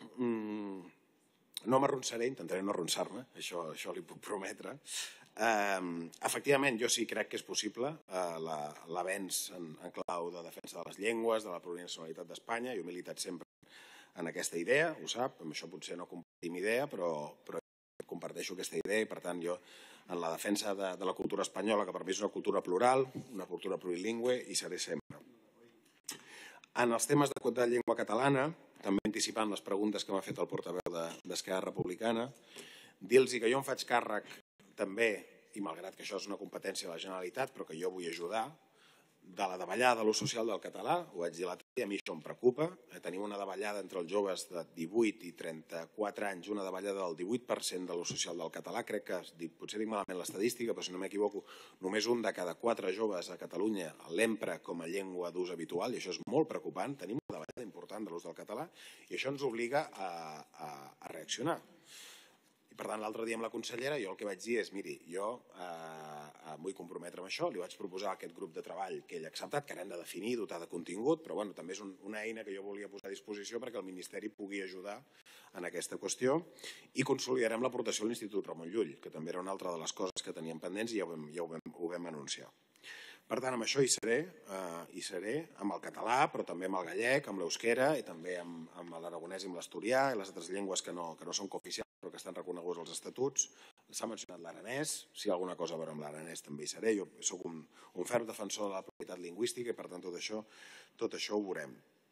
No m'arronsaré, intentaré no arronsar-me, això li puc prometre. Efectivament, jo sí crec que és possible l'avenç en clau de defensa de les llengües, de la plurinacionalitat d'Espanya. Jo he militat sempre en aquesta idea, ho sap, amb això potser no compartim idea, però comparteixo aquesta idea i, per tant, jo en la defensa de la cultura espanyola, que per mi és una cultura plural, una cultura plurilingüe, hi seré sempre. En els temes de llengua catalana, també anticipant les preguntes que m'ha fet el portaveu d'Esquerra Republicana, dir-los que jo em faig càrrec també, i malgrat que això és una competència de la Generalitat, però que jo vull ajudar, de la davallada de l'ús social del català. Ho vaig dir l'altre dia, a mi això em preocupa. Tenim una davallada entre els joves de 18 i 34 anys, una davallada del 18% de l'ús social del català. Crec que, potser dic malament l'estadística, però si no m'equivoco, només un de cada 4 joves a Catalunya l'empra com a llengua d'ús habitual, i això és molt preocupant. Tenim una davallada important de l'ús del català i això ens obliga a reaccionar. I, per tant, l'altre dia amb la consellera jo el que vaig dir és, miri, jo em vull comprometre amb això, li vaig proposar a aquest grup de treball que ell ha acceptat, que n'hem de definir, dotar de contingut, però bueno, també és una eina que jo volia posar a disposició perquè el Ministeri pugui ajudar en aquesta qüestió, i consolidarem l'aportació a l'Institut Ramon Llull, que també era una altra de les coses que teníem pendents i ja ho vam anunciar. Per tant, amb això hi seré amb el català, però també amb el gallec, amb l'euskera i també amb l'aragonès i amb l'asturià i les altres llengües que no són cooficials però que estan reconeguts als estatuts. S'ha mencionat l'aranès, si hi ha alguna cosa a veure amb l'aranès també hi seré. Jo soc un ferm defensor de la propietat lingüística i per tant tot això ho veurem.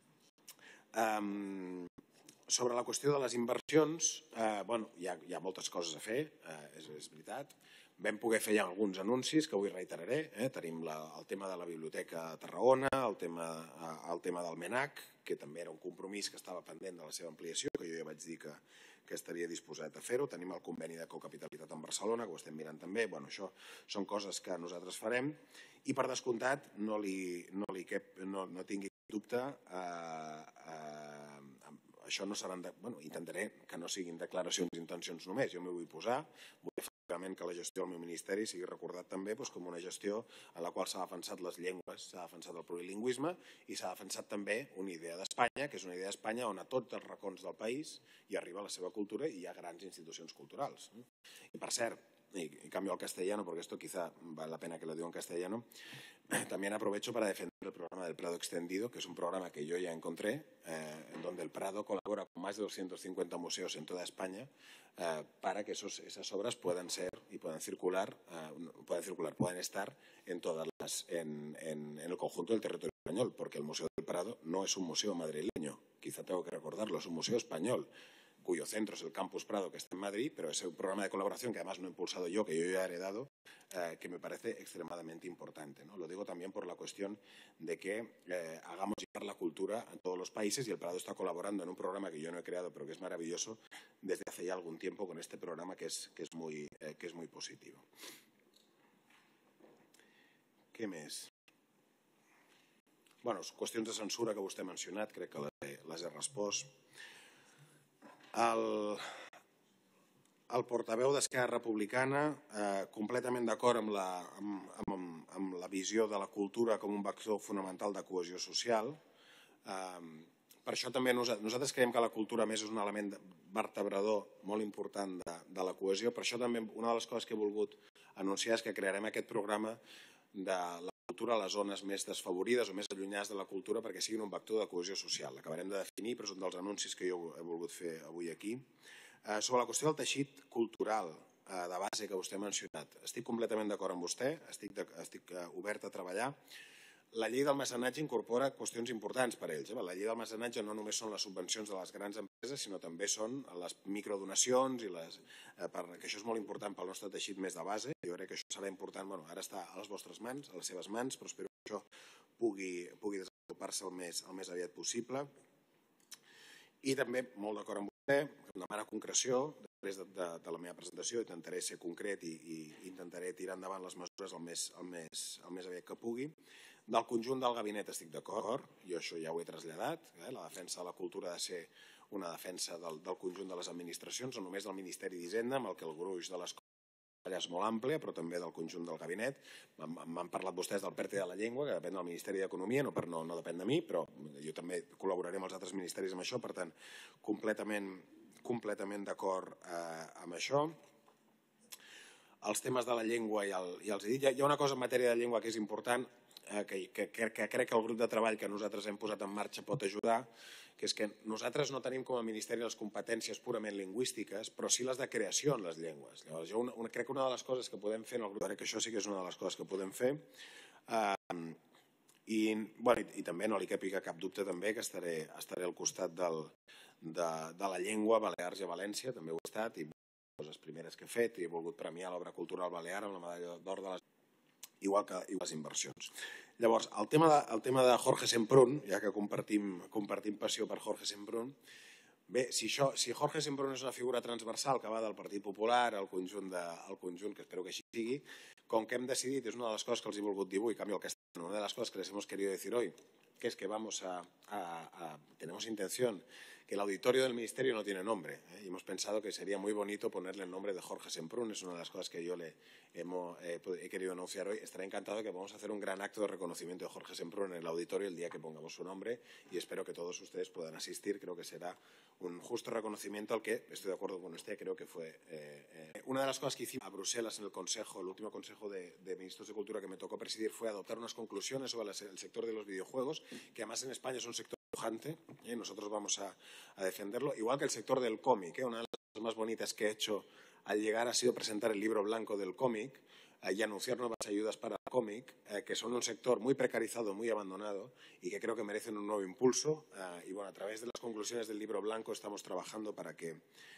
Sobre la qüestió de les inversions, hi ha moltes coses a fer, és veritat. Vam poder fer ja alguns anuncis que avui reiteraré. Tenim el tema de la Biblioteca a Tarragona, el tema del MENAC, que també era un compromís que estava pendent de la seva ampliació, que jo ja vaig dir que estaria disposat a fer-ho. Tenim el conveni de cocapitalitat amb Barcelona, que ho estem mirant també. Això són coses que nosaltres farem. I per descomptat, no tingui dubte, això no seran... Intentaré que no siguin declaracions d'intencions només. Jo m'hi vull posar, vull efectivament que la gestió del meu ministeri sigui recordat també com una gestió en la qual s'ha defensat les llengües, s'ha defensat el plurilingüisme i s'ha defensat també una idea d'Espanya, que és una idea d'Espanya on a tots els racons del país hi arriba la seva cultura i hi ha grans institucions culturals. I per cert, y cambio al castellano porque esto quizá vale la pena que lo diga en castellano, también aprovecho para defender el programa del Prado Extendido, que es un programa que yo ya encontré, en donde el Prado colabora con más de 250 museos en toda España para que esas obras puedan circular, puedan estar en el conjunto del territorio español, porque el Museo del Prado no es un museo madrileño, quizá tengo que recordarlo, es un museo español, cuyo centro es el Campus Prado, que está en Madrid, pero es un programa de colaboración que además no he impulsado yo, que yo ya he heredado, que me parece extremadamente importante, ¿no? Lo digo también por la cuestión de que hagamos llegar la cultura a todos los países, y el Prado está colaborando en un programa que yo no he creado, pero que es maravilloso, desde hace ya algún tiempo con este programa que es muy positivo. Què més? Qüestions de censura que vostè ha mencionat, crec que les he respost. El portaveu d'Esquerra Republicana, completament d'acord amb la visió de la cultura com un vector fonamental de cohesió social. Per això també nosaltres creiem que la cultura més és un element vertebrador molt important de la cohesió. Per això també una de les coses que he volgut anunciar és que crearem aquest programa de la cultura a les zones més desfavorides o més allunyades de la cultura perquè siguin un vector de cohesió social. L'acabarem de definir, però és un dels anuncis que jo he volgut fer avui aquí. Sobre la qüestió del teixit cultural de base que vostè ha mencionat, estic completament d'acord amb vostè, estic obert a treballar. La llei del mecenatge incorpora qüestions importants per a ells. La llei del mecenatge no només són les subvencions de les grans empreses, sinó també són les microdonacions, que això és molt important pel nostre teixit més de base. Jo crec que això serà important, ara està a les vostres mans, a les seves mans, però espero que això pugui desenvolupar desenvolupar-se el més aviat possible. I també, molt d'acord amb vostè, demana concreció. Després de la meva presentació intentaré ser concret i intentaré tirar endavant les mesures el més aviat que pugui. Del conjunt del gabinet estic d'acord, jo això ja ho he traslladat. La defensa de la cultura ha de ser una defensa del conjunt de les administracions, no només del Ministeri d'Hisenda, amb el que el gruix de les coses és molt àmplia, però també del conjunt del gabinet. M'han parlat vostès del PERTE de la llengua, que depèn del Ministeri d'Economia, no depèn de mi, però jo també col·laboraré amb els altres ministeris amb això, per tant, completament d'acord amb això. Els temes de la llengua ja els he dit. Hi ha una cosa en matèria de llengua que és important, que crec que el grup de treball que nosaltres hem posat en marxa pot ajudar, que és que nosaltres no tenim com a Ministeri les competències purament lingüístiques, però sí les de creació en les llengües. Llavors, jo crec que una de les coses que podem fer en el grup, crec que això sí que és una de les coses que podem fer, i també no li càpiga cap dubte també que estaré al costat de la llengua a Balears i a València, també ho he estat, i les primeres que he fet, i he volgut premiar l'obra cultural balear amb la medalla d'or de les igual que les inversions. Llavors, el tema de Jorge Semprún, ja que compartim passió per Jorge Semprún, bé, si Jorge Semprún és una figura transversal que va del Partit Popular al conjunt, que espero que així sigui, com que hem decidit, és una de les coses que els he volgut dir avui, canvio el castellano, una de las cosas que les hemos querido decir hoy, que es que tenemos intención que el auditorio del Ministerio no tiene nombre, y hemos pensado que sería muy bonito ponerle el nombre de Jorge Semprún. Es una de las cosas que yo he querido anunciar hoy. Estaré encantado de que vamos a hacer un gran acto de reconocimiento de Jorge Semprún en el auditorio el día que pongamos su nombre, y espero que todos ustedes puedan asistir. Creo que será un justo reconocimiento al que estoy de acuerdo con usted. Creo que fue una de las cosas que hicimos a Bruselas en el último Consejo de Ministros de Cultura que me tocó presidir, fue adoptar unas conclusiones sobre el sector de los videojuegos, que además en España es un sector pujante, y nosotros vamos a defenderlo, igual que el sector del cómic. Una de las cosas más bonitas que he hecho al llegar ha sido presentar el libro blanco del cómic y anunciar nuevas ayudas para el cómic, que son un sector muy precarizado, muy abandonado, y que creo que merecen un nuevo impulso. Y bueno, a través de las conclusiones del libro blanco estamos trabajando para que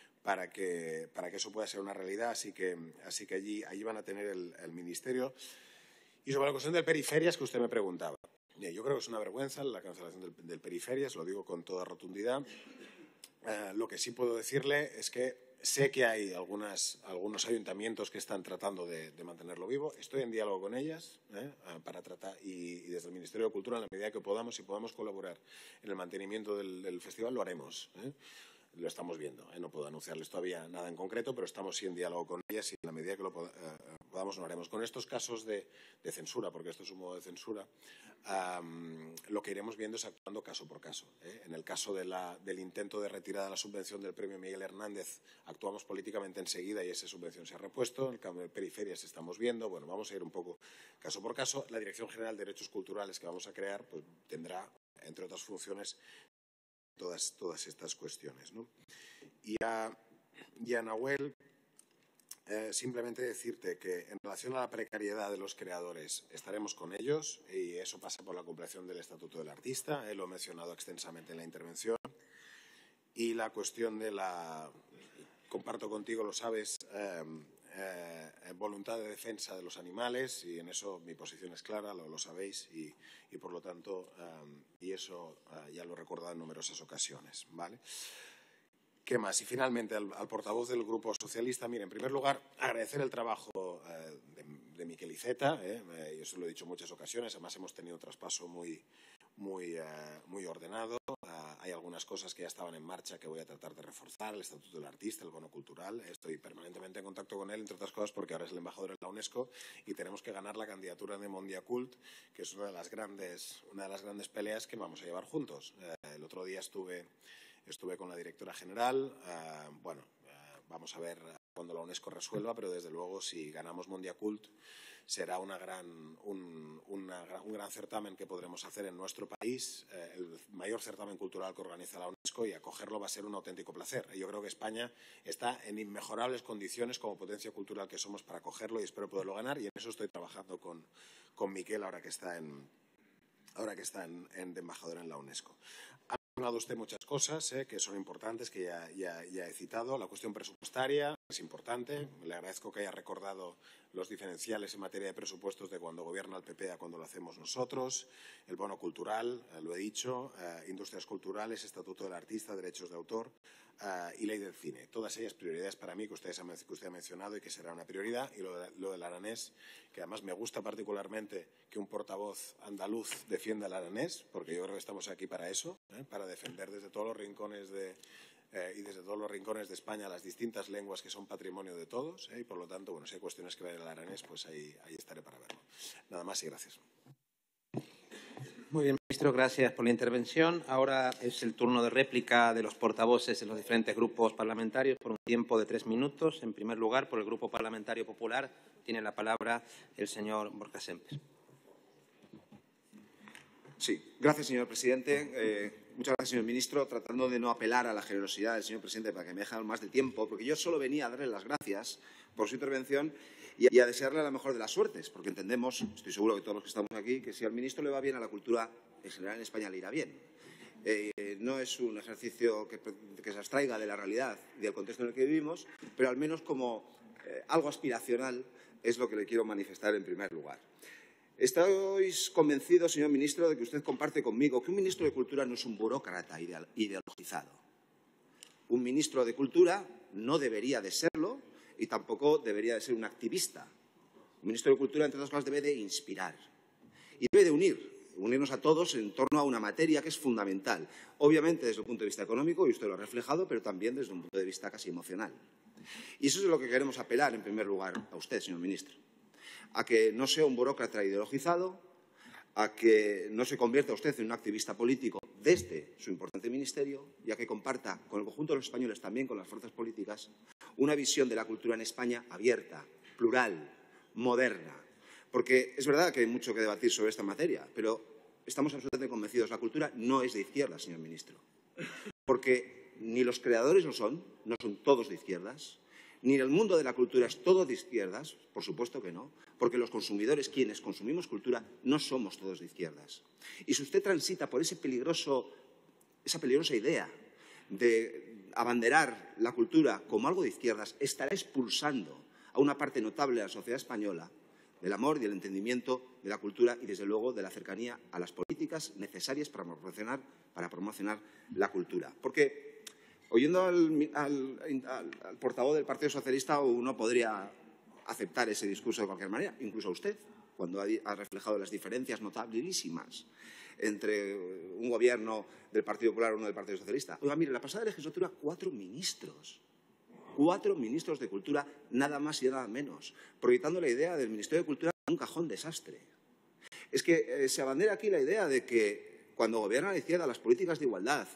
eso pueda ser una realidad, así que allí van a tener el ministerio. Y sobre la cuestión del periferias que usted me preguntaba. Yo creo que es una vergüenza la cancelación del periferias, lo digo con toda rotundidad. Lo que sí puedo decirle es que sé que hay algunos ayuntamientos que están tratando de mantenerlo vivo. Estoy en diálogo con ellas para tratar, y desde el Ministerio de Cultura, en la medida que podamos, si podamos colaborar en el mantenimiento del festival, lo haremos. Lo estamos viendo. No puedo anunciarles todavía nada en concreto, pero estamos sí en diálogo con ellas y en la medida que lo podamos lo haremos. Con estos casos de censura, porque esto es un modo de censura, lo que iremos viendo es actuando caso por caso. En el caso del intento de retirada de la subvención del premio Miguel Hernández, actuamos políticamente enseguida y esa subvención se ha repuesto. En el cambio de periferias estamos viendo. Bueno, vamos a ir un poco caso por caso. La Dirección General de Derechos Culturales que vamos a crear pues, tendrá, entre otras funciones, todas estas cuestiones, ¿no? Y a Nahuel, simplemente decirte que en relación a la precariedad de los creadores estaremos con ellos, y eso pasa por la compleción del Estatuto del Artista, lo he mencionado extensamente en la intervención, y la cuestión de comparto contigo, lo sabes, voluntad de defensa de los animales, y en eso mi posición es clara, lo sabéis, y por lo tanto, y eso ya lo he recordado en numerosas ocasiones, ¿vale? ¿Qué más? Y finalmente, al portavoz del Grupo Socialista, mire, en primer lugar, agradecer el trabajo de Miquel Iceta, yo eso lo he dicho en muchas ocasiones, además hemos tenido un traspaso muy ordenado. Hay algunas cosas que ya estaban en marcha que voy a tratar de reforzar, el Estatuto del Artista, el bono cultural. Estoy permanentemente en contacto con él, entre otras cosas porque ahora es el embajador en la UNESCO y tenemos que ganar la candidatura de Mondiacult, que es una de las grandes peleas que vamos a llevar juntos. El otro día estuve con la directora general. Vamos a ver cuando la UNESCO resuelva, pero desde luego si ganamos Mondiacult será un gran certamen que podremos hacer en nuestro país, el mayor certamen cultural que organiza la UNESCO, y acogerlo va a ser un auténtico placer. Yo creo que España está en inmejorables condiciones como potencia cultural que somos para acogerlo, y espero poderlo ganar, y en eso estoy trabajando con Miquel ahora que está de embajador en la UNESCO. mencionado usted muchas cosas que son importantes, que ya he citado. La cuestión presupuestaria es importante. Le agradezco que haya recordado los diferenciales en materia de presupuestos de cuando gobierna el PP a cuando lo hacemos nosotros. El bono cultural, lo he dicho, industrias culturales, estatuto del artista, derechos de autor y ley del cine. Todas ellas prioridades para mí que usted ha mencionado y que será una prioridad. Y lo del aranés, que además me gusta particularmente que un portavoz andaluz defienda el aranés, porque yo creo que estamos aquí para eso, para defender desde todos los rincones de España las distintas lenguas que son patrimonio de todos, y por lo tanto, bueno, si hay cuestiones que ver el aranés, pues ahí estaré para verlo. Nada más y gracias. Muy bien, ministro, gracias por la intervención. Ahora es el turno de réplica de los portavoces de los diferentes grupos parlamentarios por un tiempo de 3 minutos. En primer lugar, por el Grupo Parlamentario Popular, tiene la palabra el señor Borja Semper. Sí, gracias, señor presidente. Muchas gracias, señor ministro. Tratando de no apelar a la generosidad del señor presidente para que me deje más de tiempo, porque yo solo venía a darle las gracias por su intervención y a desearle la mejor de las suertes, porque entendemos, estoy seguro que todos los que estamos aquí, que si al ministro le va bien a la cultura, en general en España le irá bien. No es un ejercicio que se abstraiga de la realidad y del contexto en el que vivimos, pero al menos como algo aspiracional es lo que le quiero manifestar en primer lugar. Estoy convencido, señor ministro, de que usted comparte conmigo que un ministro de Cultura no es un burócrata ideologizado. Un ministro de Cultura no debería de serlo y tampoco debería de ser un activista. Un ministro de Cultura, entre otras cosas, debe de inspirar y debe de unirnos a todos en torno a una materia que es fundamental, obviamente desde el punto de vista económico, y usted lo ha reflejado, pero también desde un punto de vista casi emocional. Y eso es lo que queremos apelar, en primer lugar, a usted, señor ministro. A que no sea un burócrata ideologizado, a que no se convierta usted en un activista político desde su importante ministerio y a que comparta con el conjunto de los españoles, también con las fuerzas políticas, una visión de la cultura en España abierta, plural, moderna. Porque es verdad que hay mucho que debatir sobre esta materia, pero estamos absolutamente convencidos. La cultura no es de izquierdas, señor ministro. Porque ni los creadores no son todos de izquierdas, ni el mundo de la cultura es todo de izquierdas, por supuesto que no, porque los consumidores, quienes consumimos cultura, no somos todos de izquierdas. Y si usted transita por esa peligrosa idea de abanderar la cultura como algo de izquierdas, estará expulsando a una parte notable de la sociedad española del amor y del entendimiento de la cultura y, desde luego, de la cercanía a las políticas necesarias para promocionar la cultura. Porque, oyendo al portavoz del Partido Socialista, uno podría aceptar ese discurso de cualquier manera, incluso a usted, cuando ha reflejado las diferencias notabilísimas entre un gobierno del Partido Popular y uno del Partido Socialista. Oiga, mire, la pasada legislatura 4 ministros de Cultura, nada más y nada menos, proyectando la idea del Ministerio de Cultura como un cajón desastre. Es que se abandera aquí la idea de que cuando gobierna la izquierda las políticas de igualdad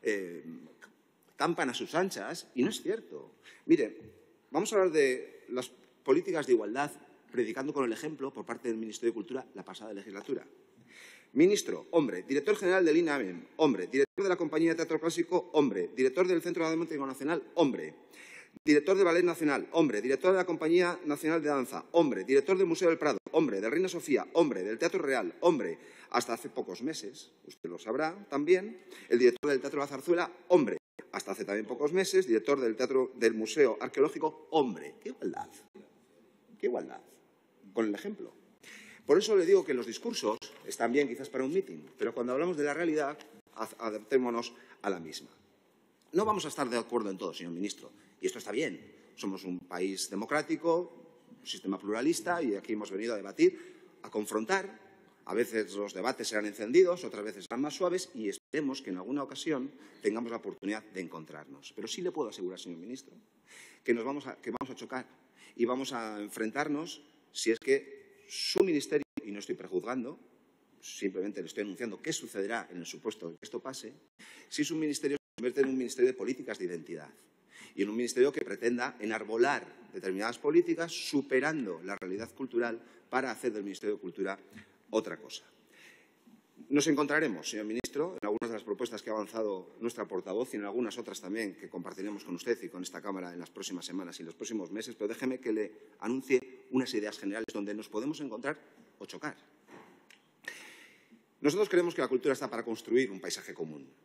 campan a sus anchas, y no es cierto. Mire, vamos a hablar de las políticas de igualdad predicando con el ejemplo por parte del Ministerio de Cultura la pasada legislatura. Ministro, hombre. Director general del INAMEM, hombre. Director de la Compañía de Teatro Clásico, hombre. Director del Centro Dramático Nacional, hombre. Director de Ballet Nacional, hombre. Director de la Compañía Nacional de Danza, hombre. Director del Museo del Prado, hombre. Del Reina Sofía, hombre. Del Teatro Real, hombre. Hasta hace pocos meses, usted lo sabrá también, el director del Teatro La Zarzuela, hombre. Hasta hace también pocos meses, director del Museo Arqueológico, hombre. ¡Qué igualdad! ¡Qué igualdad! Con el ejemplo. Por eso le digo que los discursos están bien quizás para un mitin, pero cuando hablamos de la realidad, adaptémonos a la misma. No vamos a estar de acuerdo en todo, señor ministro, y esto está bien. Somos un país democrático, un sistema pluralista, y aquí hemos venido a debatir, a confrontar. A veces los debates serán encendidos, otras veces serán más suaves, y esperemos que en alguna ocasión tengamos la oportunidad de encontrarnos. Pero sí le puedo asegurar, señor ministro, que vamos a chocar y vamos a enfrentarnos si es que su ministerio, y no estoy prejuzgando, simplemente le estoy anunciando qué sucederá en el supuesto de que esto pase, si su ministerio se convierte en un ministerio de políticas de identidad y en un ministerio que pretenda enarbolar determinadas políticas superando la realidad cultural para hacer del Ministerio de Cultura otra cosa. Nos encontraremos, señor ministro, en algunas de las propuestas que ha avanzado nuestra portavoz y en algunas otras también que compartiremos con usted y con esta Cámara en las próximas semanas y en los próximos meses, pero déjeme que le anuncie unas ideas generales donde nos podemos encontrar o chocar. Nosotros creemos que la cultura está para construir un paisaje común.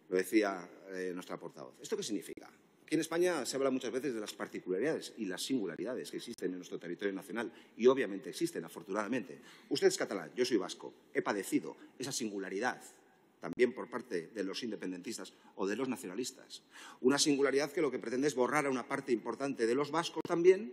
lo decía nuestra portavoz. ¿Esto qué significa? Aquí en España se habla muchas veces de las particularidades y las singularidades que existen en nuestro territorio nacional y obviamente existen, afortunadamente. Usted es catalán, yo soy vasco. He padecido esa singularidad también por parte de los independentistas o de los nacionalistas. Una singularidad que lo que pretende es borrar a una parte importante de los vascos también,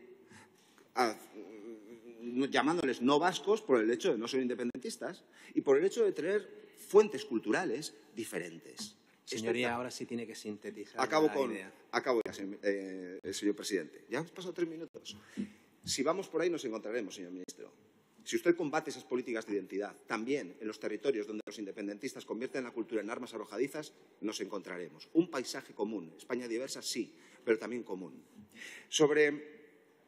llamándoles no vascos por el hecho de no ser independentistas y por el hecho de tener fuentes culturales diferentes. Señoría, ahora sí tiene que sintetizar Acabo idea. ya, señor presidente. Ya hemos pasado 3 minutos. Si vamos por ahí nos encontraremos, señor ministro. Si usted combate esas políticas de identidad también en los territorios donde los independentistas convierten la cultura en armas arrojadizas, nos encontraremos. Un paisaje común. España diversa, sí, pero también común. Sobre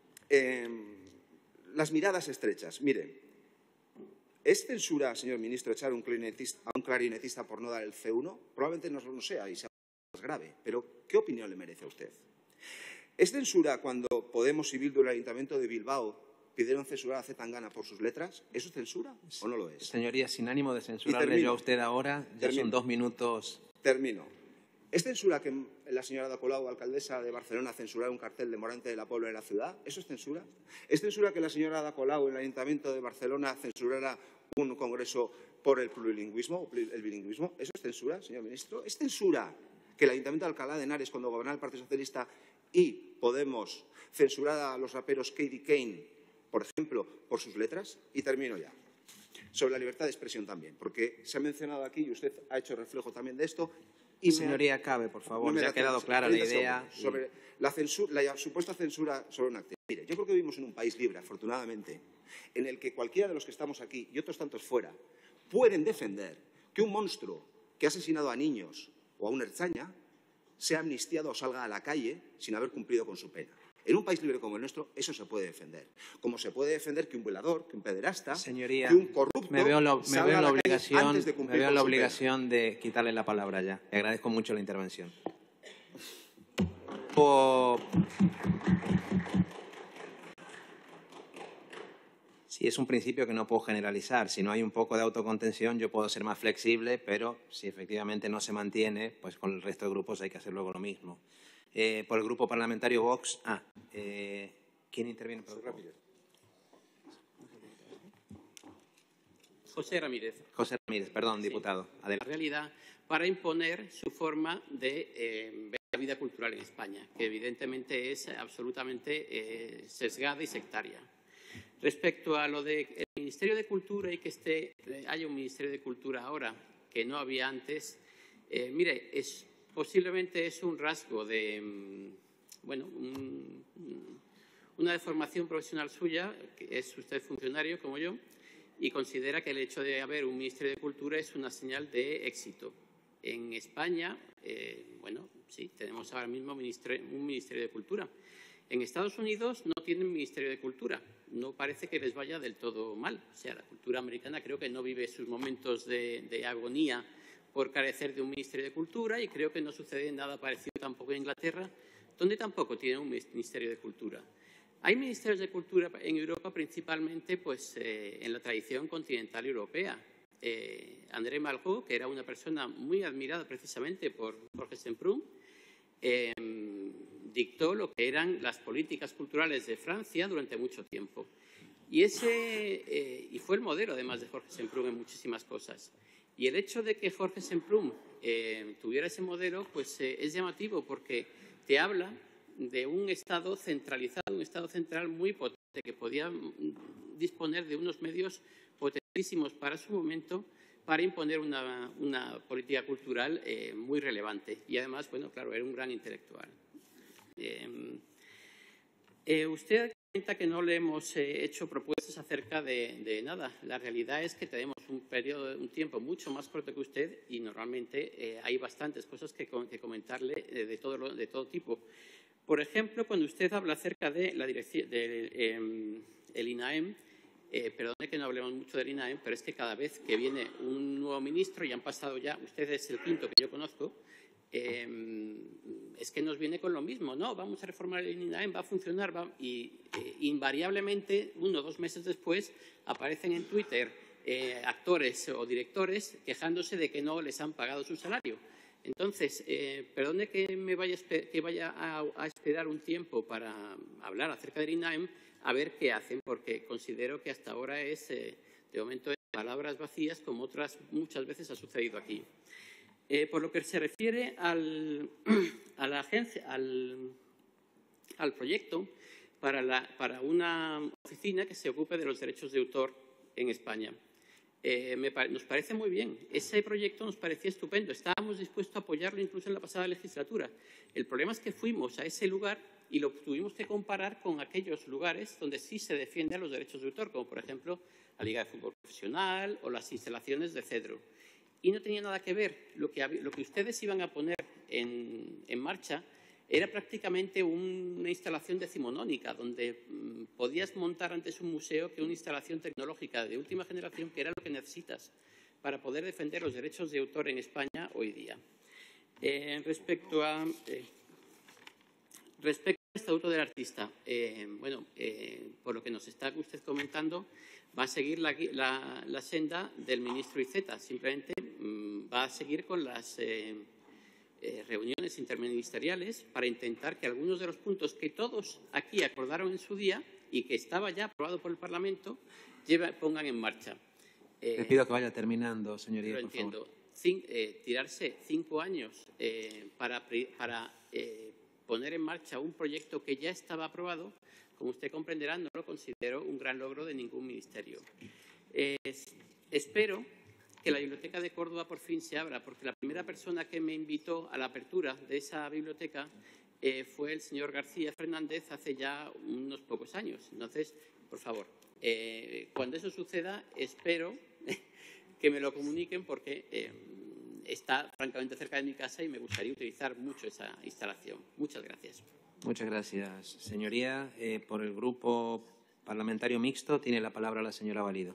las miradas estrechas. Mire, ¿es censura, señor ministro, echar a un clarinetista por no dar el C1? Probablemente no lo sea y sea más grave, pero ¿qué opinión le merece a usted? ¿Es censura cuando Podemos y Bildu, el Ayuntamiento de Bilbao, pidieron censurar a Zetangana por sus letras? ¿Eso es censura o no lo es? Señoría, sin ánimo de censurarle yo a usted ahora, ya son 2 minutos. Termino. ¿Es censura que la señora Ada Colau, alcaldesa de Barcelona, censurara un cartel de Morante de la Pobla de la ciudad? ¿Eso es censura? ¿Es censura que la señora Ada Colau, en el Ayuntamiento de Barcelona, censurara un congreso por el plurilingüismo, el bilingüismo? ¿Eso es censura, señor ministro? ¿Es censura que el Ayuntamiento de Alcalá de Henares, cuando gobernaba el Partido Socialista y Podemos, censurara a los raperos Katie Kane, por ejemplo, por sus letras? Y termino ya. Sobre la libertad de expresión también, porque se ha mencionado aquí y usted ha hecho reflejo también de esto. Y señoría, acabe, por favor, ya ha quedado clara la idea. Sobre la supuesta censura sobre una actriz. Mire, yo creo que vivimos en un país libre, afortunadamente, en el que cualquiera de los que estamos aquí y otros tantos fuera pueden defender que un monstruo que ha asesinado a niños o a una ertzaina sea amnistiado o salga a la calle sin haber cumplido con su pena. En un país libre como el nuestro, eso se puede defender. Como se puede defender que un violador, que un pederasta, señoría, que un corrupto me veo la obligación obligación de quitarle la palabra ya. Le agradezco mucho la intervención. Sí, es un principio que no puedo generalizar. Si no hay un poco de autocontención, yo puedo ser más flexible, pero si efectivamente no se mantiene, pues con el resto de grupos hay que hacer luego lo mismo. Por el Grupo Parlamentario Vox. ¿Quién interviene? José Ramírez. José Ramírez, perdón, diputado. Adelante. La realidad para imponer su forma de ver la vida cultural en España, que evidentemente es absolutamente sesgada y sectaria. Respecto a lo del Ministerio de Cultura y que haya un Ministerio de Cultura ahora, que no había antes, mire, posiblemente es un rasgo de, bueno, una deformación profesional suya, que es usted funcionario como yo, y considera que el hecho de haber un Ministerio de Cultura es una señal de éxito. En España, bueno, sí, tenemos ahora mismo un Ministerio de Cultura. En Estados Unidos no tienen Ministerio de Cultura. No parece que les vaya del todo mal. O sea, la cultura americana creo que no vive sus momentos de agonía por carecer de un Ministerio de Cultura y creo que no sucede nada parecido tampoco en Inglaterra, donde tampoco tienen un Ministerio de Cultura. Hay ministerios de cultura en Europa principalmente pues, en la tradición continental europea. André Malraux, que era una persona muy admirada precisamente por Jorge Semprún, dictó lo que eran las políticas culturales de Francia durante mucho tiempo. Y fue el modelo, además, de Jorge Semprún en muchísimas cosas. Y el hecho de que Jorge Semprún tuviera ese modelo pues, es llamativo porque te habla de un Estado centralizado, un Estado central muy potente, que podía disponer de unos medios potentísimos para su momento para imponer una política cultural muy relevante. Y además, bueno, claro, era un gran intelectual. Usted comenta que no le hemos hecho propuestas acerca de nada. La realidad es que tenemos un tiempo mucho más corto que usted y normalmente hay bastantes cosas que comentarle de todo tipo. Por ejemplo, cuando usted habla acerca de la dirección del INAEM, perdone que no hablemos mucho del INAEM, pero es que cada vez que viene un nuevo ministro, y han pasado ya, usted es el quinto que yo conozco, es que nos viene con lo mismo, ¿no? Vamos a reformar el INAEM, va a funcionar, y invariablemente, 1 o 2 meses después, aparecen en Twitter actores o directores quejándose de que no les han pagado su salario. Entonces, perdone que vaya a esperar un tiempo para hablar acerca del INAEM, a ver qué hacen, porque considero que hasta ahora es, de momento, palabras vacías, como otras muchas veces ha sucedido aquí. Por lo que se refiere a la agencia, al proyecto para una oficina que se ocupe de los derechos de autor en España. Nos parece muy bien. Ese proyecto nos parecía estupendo. Estábamos dispuestos a apoyarlo incluso en la pasada legislatura. El problema es que fuimos a ese lugar y lo tuvimos que comparar con aquellos lugares donde sí se defienden los derechos de autor, como por ejemplo la Liga de Fútbol Profesional o las instalaciones de Cedro. Y no tenía nada que ver. Lo que ustedes iban a poner en marcha era prácticamente una instalación decimonónica, donde podías montar antes un museo que una instalación tecnológica de última generación, que era lo que necesitas para poder defender los derechos de autor en España hoy día. Respecto al Estatuto del Artista, por lo que nos está usted comentando, va a seguir la senda del ministro Iceta. Simplemente va a seguir con las reuniones interministeriales para intentar que algunos de los puntos que todos aquí acordaron en su día y que estaba ya aprobado por el Parlamento pongan en marcha. Le pido que vaya terminando, señoría. Lo entiendo. Tirarse 5 años para poner en marcha un proyecto que ya estaba aprobado, como usted comprenderá, no lo considero un gran logro de ningún ministerio. Espero que la Biblioteca de Córdoba por fin se abra, porque la primera persona que me invitó a la apertura de esa biblioteca fue el señor García Fernández hace ya unos pocos años. Entonces, por favor, cuando eso suceda, espero que me lo comuniquen, porque está francamente cerca de mi casa y me gustaría utilizar mucho esa instalación. Muchas gracias. Muchas gracias, señoría. Por el Grupo Parlamentario Mixto tiene la palabra la señora Valido.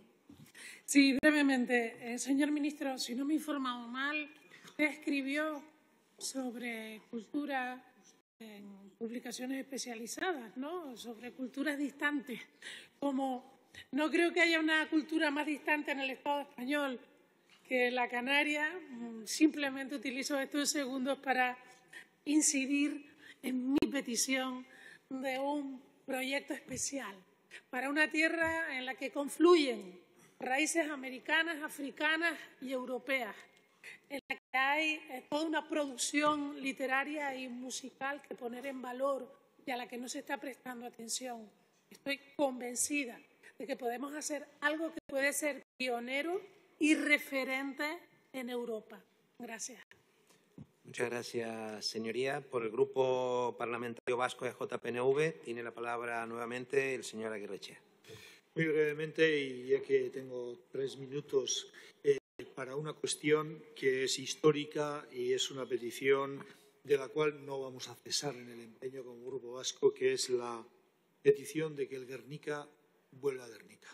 Sí, brevemente. Señor ministro, si no me he informado mal, usted escribió sobre cultura en publicaciones especializadas, ¿no? Sobre culturas distantes. Como no creo que haya una cultura más distante en el Estado español que la canaria, simplemente utilizo estos segundos para incidir en mi petición de un proyecto especial para una tierra en la que confluyen raíces americanas, africanas y europeas, en la que hay toda una producción literaria y musical que poner en valor y a la que no se está prestando atención. Estoy convencida de que podemos hacer algo que puede ser pionero y referente en Europa. Gracias. Muchas gracias, señoría. Por el Grupo Parlamentario Vasco de JPNV tiene la palabra nuevamente el señor Aguirrechea. Muy brevemente, y ya que tengo 3 minutos, para una cuestión que es histórica y es una petición de la cual no vamos a cesar en el empeño como Grupo Vasco, que es la petición de que el Guernica vuelva a Guernica.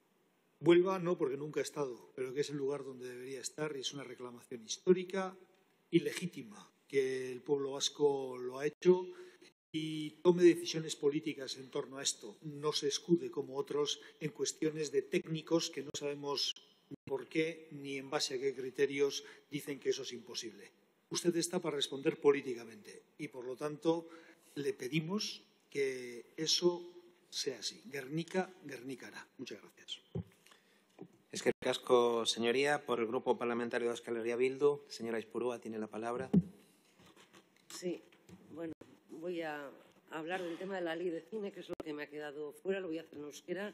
Vuelva no porque nunca ha estado, pero que es el lugar donde debería estar, y es una reclamación histórica y legítima que el pueblo vasco lo ha hecho, y tome decisiones políticas en torno a esto. No se escude, como otros, en cuestiones de técnicos que no sabemos por qué ni en base a qué criterios dicen que eso es imposible. Usted está para responder políticamente y, por lo tanto, le pedimos que eso sea así. Guernica, Guernicará. Muchas gracias. Eskerrik asko, señoría. Por el Grupo Parlamentario de Euskal Herria Bildu, señora Ispurúa tiene la palabra. Sí, bueno, voy a hablar del tema de la ley de cine, que es lo que me ha quedado fuera, lo voy a hacer en euskera.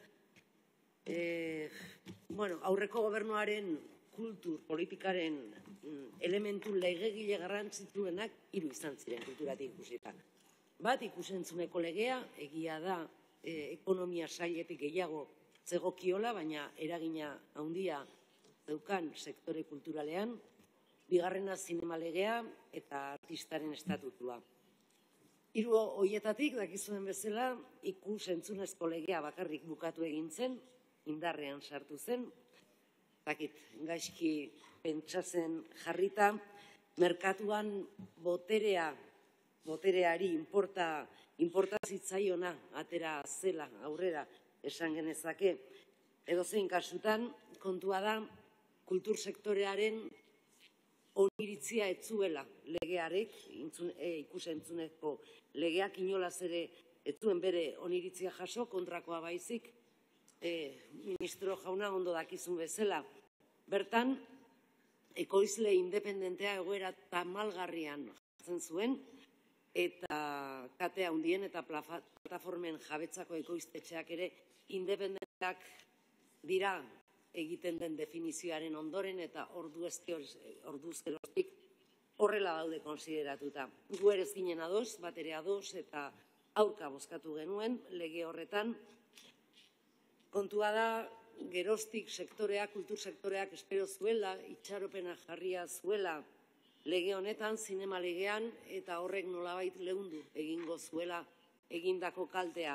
Aurreko gobernuaren kultur politikaren elementu legegile garrantzitsuenak 3 izan ziren kulturatik ikusita. Bat, ikusentzuneko legea, egia da ekonomia sailetik gehiago zegokiola, baina eragina handia zeukan sektore kulturalean. Bigarrena, zinema legea eta artistaren estatutua. 3 horietatik, dakizuen bezala, ikus-entzunezko legea bakarrik bukatu egin zen, indarrean sartu zen, gaizki pentsatzen jarrita, merkatuan botereari inporta zitzaiona atera zela aurrera esan genezake. Edozein kasutan, kontua da, kultur sektorearen oniritzia ez zuela legearek, ikus-entzunezko legeak inolaz ere ez zuen bere oniritzia jaso, kontrakoa baizik, ministro jauna ondo dakizun bezala. Bertan, ekoizle independentea egoera tamalgarrian jartzen zuen, eta kate handien eta plataformen jabetzako ekoiztetxeak ere independenteak dira egiten den definizioaren ondoren eta orduzkeroztik horrela daude konsideratuta. Gu ere ez ginen ados, bat ere ados eta aurka bozkatu genuen lege horretan. Kontua da, geroztik sektoreak, kultur sektoreak espero zuela, itxaropena jarria zuela lege honetan, zinema legean, eta horrek nolabait leundu egingo zuela egindako kaltea.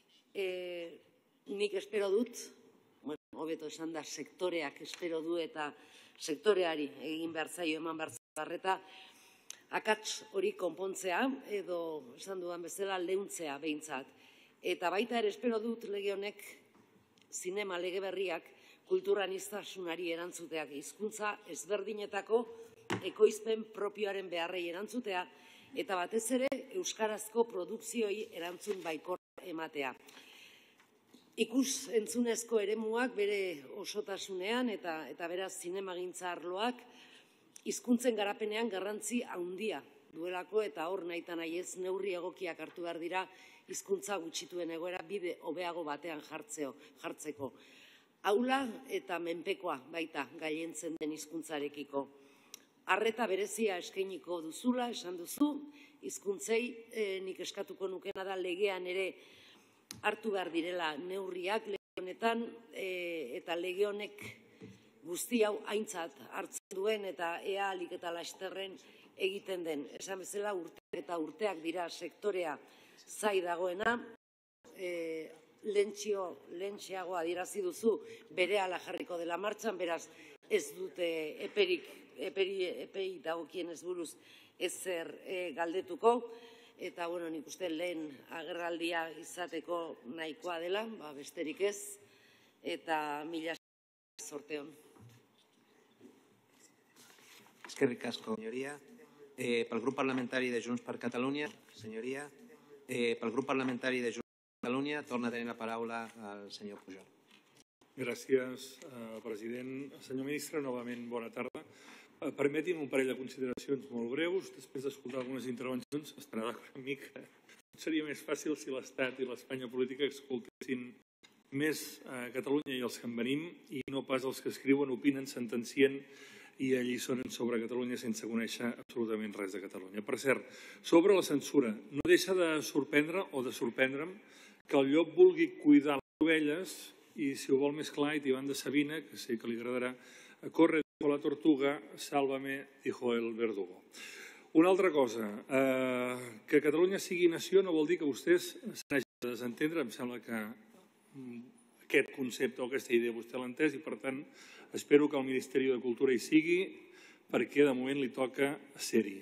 Nik espero dut, hobeto esan da sektoreak espero du eta sektoreari egin behar zaio eman behar zaio akats hori konpontzea edo esan dudan bezala leuntzea behintzat. Eta baita ere espero dut lege honek zinema lege berriak kulturaniztasunari erantzuteak hizkuntza ezberdinetako ekoizpen propioaren beharrei erantzutea eta batez ere euskarazko produkzioi erantzun baikorra ematea. Ikus entzunezko eremuak bere osotasunean eta beraz zinemagintza arloak hizkuntzen garapenean garrantzi handia duelako eta hor nahita nahi ez neurri egokiak hartu behar dira hizkuntza gutxituen egoera bide hobeago batean jartzeko. Aula eta menpekoa baita gailentzen den hizkuntzarekiko. Arreta berezia eskainiko duzula, esan duzu, hizkuntzei nik eskatuko nukena da legean ere hartu behar direla neurriak lege honetan eta lege honek guzti hau aintzat hartzen duen eta ea ahalik eta lasterren egiten den. Esan bezala urteak eta urteak dira sektorea zai dagoena, lentxeago adierazi duzu berehala jarriko dela martxan, beraz ez dute epei dagokienez buruz ezer galdetuko, eta nik uste lehen agerraldia izateko nahikoa dela, besterik ez, eta mila sorteon. Eskerrik asko, señoría. Pel grup parlamentari de Junts per Catalunya, señoría, pel grup parlamentari de Junts per Catalunya torna a tenir la paraula el senyor Pujol. Gràcies, president. Senyor ministre, novament bona tarda. Permeti'm un parell de consideracions molt breus. Després d'escoltar algunes intervencions, estarà d'acord amb mi que seria més fàcil si l'Estat i l'Espanya política escoltessin més a Catalunya i els que en venim i no pas els que escriuen, opinen, sentencien i alliçonen sobre Catalunya sense conèixer absolutament res de Catalunya. Per cert, sobre la censura, no deixa de sorprendre o de sorprendre'm que el llop vulgui cuidar les ovelles i, si ho vol més clar, i Iván de Sabina, que sé que li agradarà, corre dijo la tortuga, sálvame, dijo el verdugo. Una altra cosa, que Catalunya sigui nació no vol dir que vostès se n'hagin de desentendre. Em sembla que aquest concepte o aquesta idea vostè l'ha entès i, per tant, espero que el Ministeri de Cultura hi sigui perquè de moment li toca ser-hi.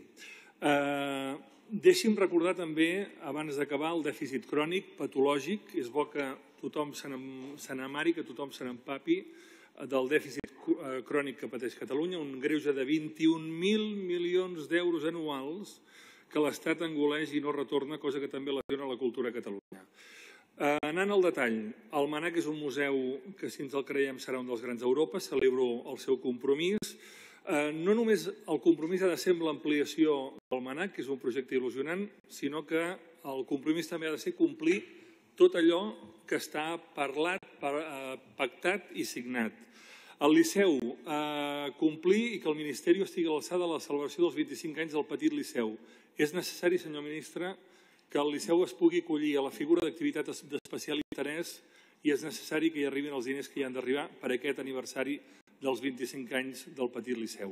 Deixi'm recordar també, abans d'acabar, el dèficit crònic, patològic. És bo que tothom se n'amari, que tothom se n'empapi del dèficit crònic que pateix Catalunya, un greuge de 21.000 milions d'euros anuals que l'Estat engoleix i no retorna, cosa que també lesiona la cultura a Catalunya. Anant al detall, el MNAC és un museu que, si ens el creiem, serà un dels grans d'Europa. Celebro el seu compromís. No només el compromís ha de ser amb l'ampliació del MNAC, que és un projecte il·lusionant, sinó que el compromís també ha de ser complir tot allò que està parlat, pactat i signat. El Liceu, complir i que el Ministeri estigui a l'alçada de la celebració dels 25 anys del Petit Liceu. És necessari, senyor ministre, que el Liceu es pugui acollir a la figura d'activitat d'especial interès i és necessari que hi arribin els diners que hi han d'arribar per aquest aniversari dels 25 anys del Petit Liceu.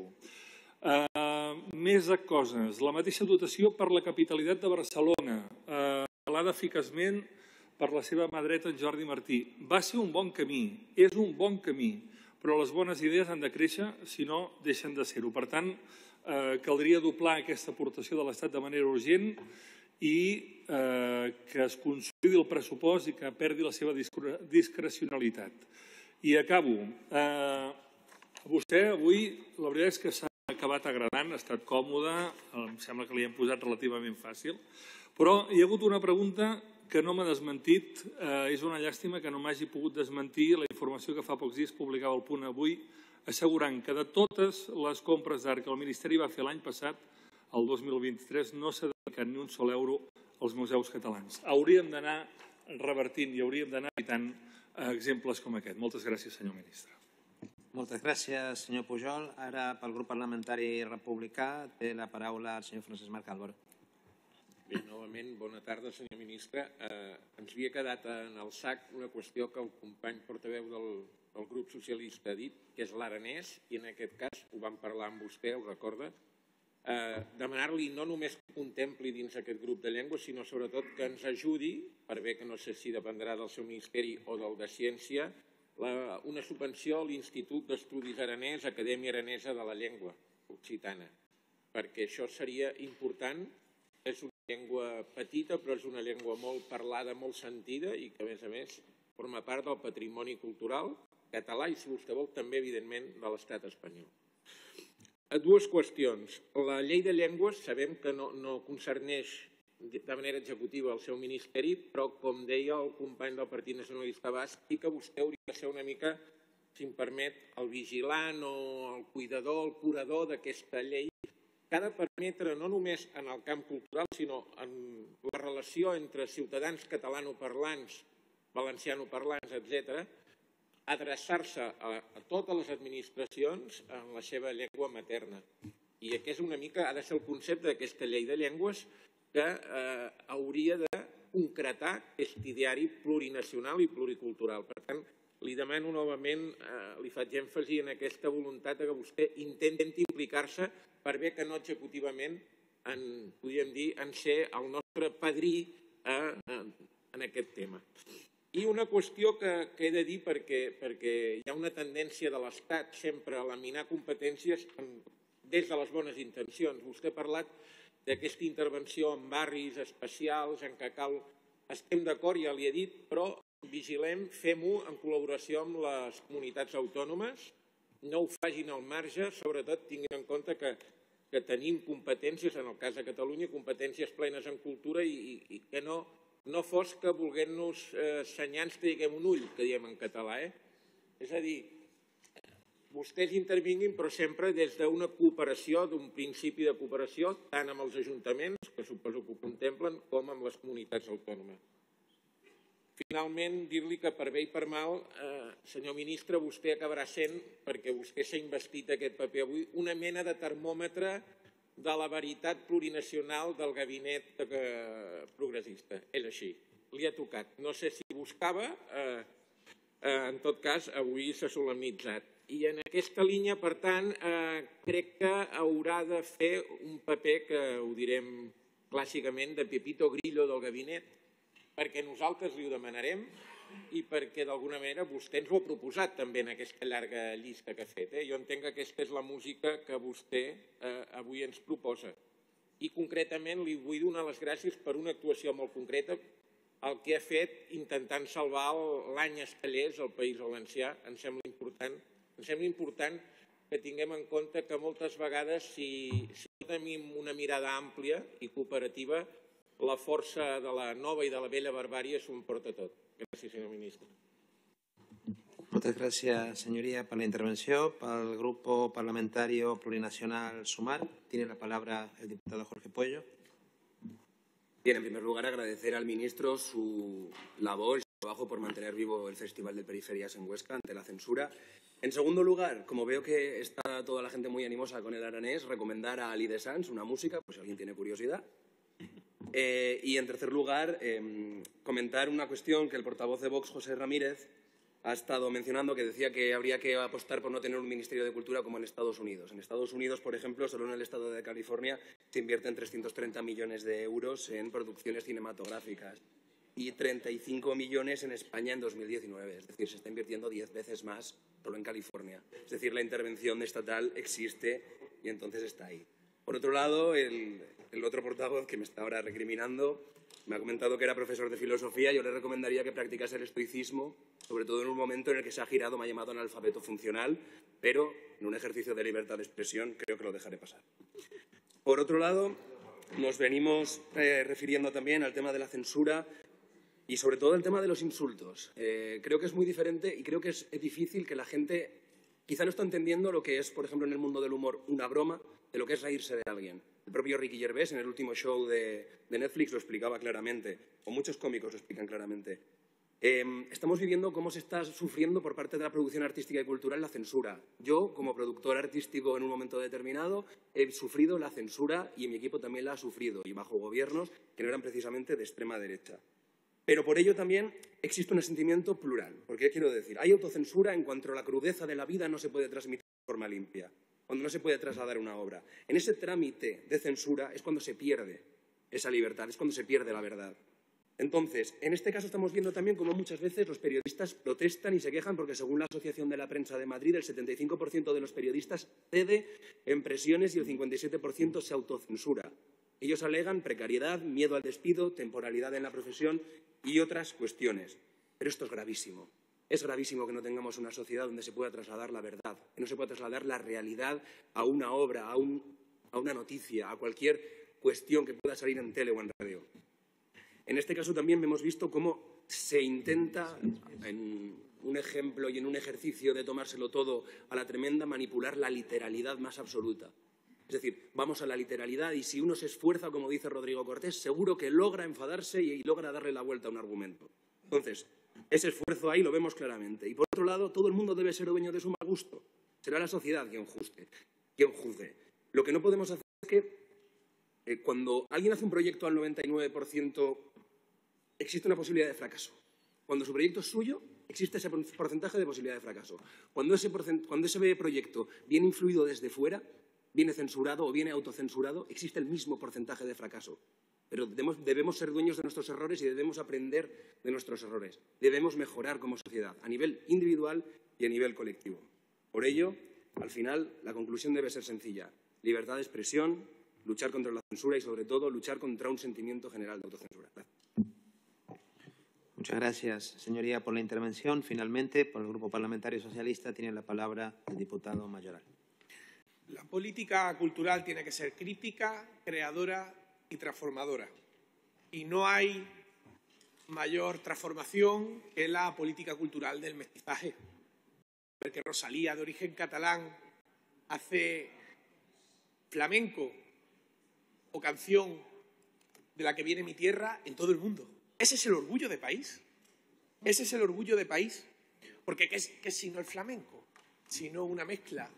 Més coses. La mateixa dotació per la capitalitat de Barcelona, avalada eficaçment per la seva mà dreta, en Jordi Martí. Va ser un bon camí, és un bon camí, però les bones idees han de créixer, si no deixen de ser-ho. Per tant, caldria doblar aquesta aportació de l'Estat de manera urgent i que es consolidi el pressupost i que perdi la seva discrecionalitat. I acabo. Vostè avui, la veritat és que s'ha acabat agradant, ha estat còmode, em sembla que li hem posat relativament fàcil, però hi ha hagut una pregunta que no m'ha desmentit. És una llàstima que no m'hagi pogut desmentir la informació que fa pocs dies publicava el Punt Avui, assegurant que de totes les compres d'art que el Ministeri va fer l'any passat, el 2023, no s'ha dedicat ni un sol euro als museus catalans. Hauríem d'anar revertint i hauríem d'anar evitant exemples com aquest. Moltes gràcies, senyor ministre. Moltes gràcies, senyor Pujol. Ara, pel grup parlamentari republicà, té la paraula el senyor Francesc Marc Álvaro. Bé, novament, bona tarda, senyor ministre. Ens havia quedat en el sac una qüestió que el company portaveu del grup socialista ha dit, que és l'aranès, i en aquest cas ho vam parlar amb vostè, ho recorda, demanar-li no només que contempli dins aquest grup de llengües, sinó sobretot que ens ajudi, per bé que no sé si dependrà del seu ministeri o del de Ciència, una subvenció a l'Institut d'Estudis Aranès, Acadèmia Aranesa de la Llengua Occitana, perquè això seria important. És una llengua petita, però és una llengua molt parlada, molt sentida i que, a més, forma part del patrimoni cultural català i, si vostè vol, també, evidentment, de l'estat espanyol. Dues qüestions. La llei de llengües sabem que no concerneix de manera executiva el seu ministeri, però, com deia el company del Partit Nacionalista Basc, sí que vostè hauria de ser una mica, si em permet, el vigilant o el cuidador, el curador d'aquesta llei, que ha de permetre no només en el camp cultural, sinó en la relació entre ciutadans catalanoparlants, valencianoparlants, etc., adreçar-se a totes les administracions en la seva llengua materna. I aquest és una mica, ha de ser el concepte d'aquesta llei de llengües que hauria de concretar aquest ideari plurinacional i pluricultural. Per tant, li demano novament, li faig èmfasi en aquesta voluntat que vostè intenti implicar-se, per bé que no executivament, podríem dir, en ser el nostre padrí en aquest tema. I una qüestió que he de dir, perquè hi ha una tendència de l'Estat sempre a laminar competències des de les bones intencions. Vostè ha parlat d'aquesta intervenció en barris especials, en què cal... Estem d'acord, ja li he dit, però vigilem, fem-ho en col·laboració amb les comunitats autònomes, no ho facin al marge, sobretot tinguin en compte que tenim competències, en el cas de Catalunya, competències plenes en cultura i que no fos que volguem-nos senyar ens traguem un ull, que diem en català. És a dir, vostès intervinguin, però sempre des d'una cooperació, d'un principi de cooperació, tant amb els ajuntaments, que suposo que ho contemplen, com amb les comunitats autònomes. Finalment, dir-li que per bé i per mal, senyor ministre, vostè acabarà sent, perquè vostè s'ha investit aquest paper avui, una mena de termòmetre de la veritat plurinacional del gabinet progressista. És així, li ha tocat. No sé si buscava, en tot cas, avui s'ha solemnitzat. I en aquesta línia, per tant, crec que haurà de fer un paper que ho direm clàssicament de Pepito Grillo del gabinet, perquè nosaltres li ho demanarem i perquè d'alguna manera vostè ens ho ha proposat també en aquesta llarga llista que ha fet. Jo entenc que aquesta és la música que vostè avui ens proposa. I concretament li vull donar les gràcies per una actuació molt concreta, el que ha fet intentant salvar l'any Estellers al País Valencià. Em sembla important que tinguem en compte que moltes vegades si no tenim una mirada àmplia i cooperativa, la força de la nova i de la vella barbàrie s'ho emporta tot. Gràcies, senyor ministre. Muchas gracias, señoría, por la intervención. Para el Grupo Parlamentario Plurinacional Sumar, tiene la palabra el diputado Jorge Puello. Bien, en primer lugar, agradecer al ministro su labor y su trabajo por mantener vivo el Festival de Periferias en Huesca ante la censura. En segundo lugar, como veo que está toda la gente muy animosa con el aranés, recomendar a Ali de Sans una música, pues si alguien tiene curiosidad. Y en tercer lugar, comentar una cuestión que el portavoz de Vox, José Ramírez, ha estado mencionando, que decía que habría que apostar por no tener un Ministerio de Cultura como en Estados Unidos. En Estados Unidos, por ejemplo, solo en el estado de California se invierten 330 millones de euros en producciones cinematográficas y 35 millones en España en 2019. Es decir, se está invirtiendo 10 veces más solo en California. Es decir, la intervención estatal existe y entonces está ahí. Por otro lado, el el otro portavoz que me está ahora recriminando me ha comentado que era profesor de filosofía. Yo le recomendaría que practicase el estoicismo, sobre todo en un momento en el que se ha girado, me ha llamado analfabeto funcional, pero en un ejercicio de libertad de expresión creo que lo dejaré pasar. Por otro lado, nos venimos refiriendo también al tema de la censura y sobre todo el tema de los insultos. Creo que es muy diferente y creo que es difícil que la gente quizá no está entendiendo lo que es, por ejemplo, en el mundo del humor, una broma, de lo que es reírse de alguien. El propio Ricky Gervais, en el último show de Netflix, lo explicaba claramente, o muchos cómicos lo explican claramente. Estamos viviendo cómo se está sufriendo por parte de la producción artística y cultural la censura. Yo, como productor artístico en un momento determinado, he sufrido la censura y mi equipo también la ha sufrido, y bajo gobiernos que no eran precisamente de extrema derecha. Pero por ello también existe un sentimiento plural. Porque, quiero decir, hay autocensura en cuanto a la crudeza de la vida no se puede transmitir de forma limpia, cuando no se puede trasladar una obra. En ese trámite de censura es cuando se pierde esa libertad, es cuando se pierde la verdad. Entonces, en este caso estamos viendo también cómo muchas veces los periodistas protestan y se quejan porque, según la Asociación de la Prensa de Madrid, el 75% de los periodistas cede en presiones y el 57% se autocensura. Ellos alegan precariedad, miedo al despido, temporalidad en la profesión y otras cuestiones. Pero esto es gravísimo. Es gravísimo que no tengamos una sociedad donde se pueda trasladar la verdad, que no se pueda trasladar la realidad a una obra, a una noticia, a cualquier cuestión que pueda salir en tele o en radio. En este caso también hemos visto cómo se intenta, en un ejemplo y en un ejercicio de tomárselo todo a la tremenda, manipular la literalidad más absoluta. Es decir, vamos a la literalidad y si uno se esfuerza, como dice Rodrigo Cortés, seguro que logra enfadarse y logra darle la vuelta a un argumento. Entonces, ese esfuerzo ahí lo vemos claramente. Y por otro lado, todo el mundo debe ser dueño de su mal gusto. Será la sociedad quien juzgue. Lo que no podemos hacer es que cuando alguien hace un proyecto al 99%, existe una posibilidad de fracaso. Cuando su proyecto es suyo, existe ese porcentaje de posibilidad de fracaso. Cuando ese proyecto viene influido desde fuera, viene censurado o viene autocensurado, existe el mismo porcentaje de fracaso. Pero debemos ser dueños de nuestros errores y debemos aprender de nuestros errores. Debemos mejorar como sociedad, a nivel individual y a nivel colectivo. Por ello, al final, la conclusión debe ser sencilla. Libertad de expresión, luchar contra la censura y, sobre todo, luchar contra un sentimiento general de autocensura. Gracias. Muchas gracias, señoría, por la intervención. Finalmente, por el Grupo Parlamentario Socialista, tiene la palabra el diputado Mayoral. La política cultural tiene que ser crítica, creadora y transformadora. Y no hay mayor transformación que la política cultural del mestizaje. Porque Rosalía, de origen catalán, hace flamenco o canción de la que viene mi tierra en todo el mundo. Ese es el orgullo de país. Ese es el orgullo de país. Porque ¿qué es sino el flamenco? Sino una mezcla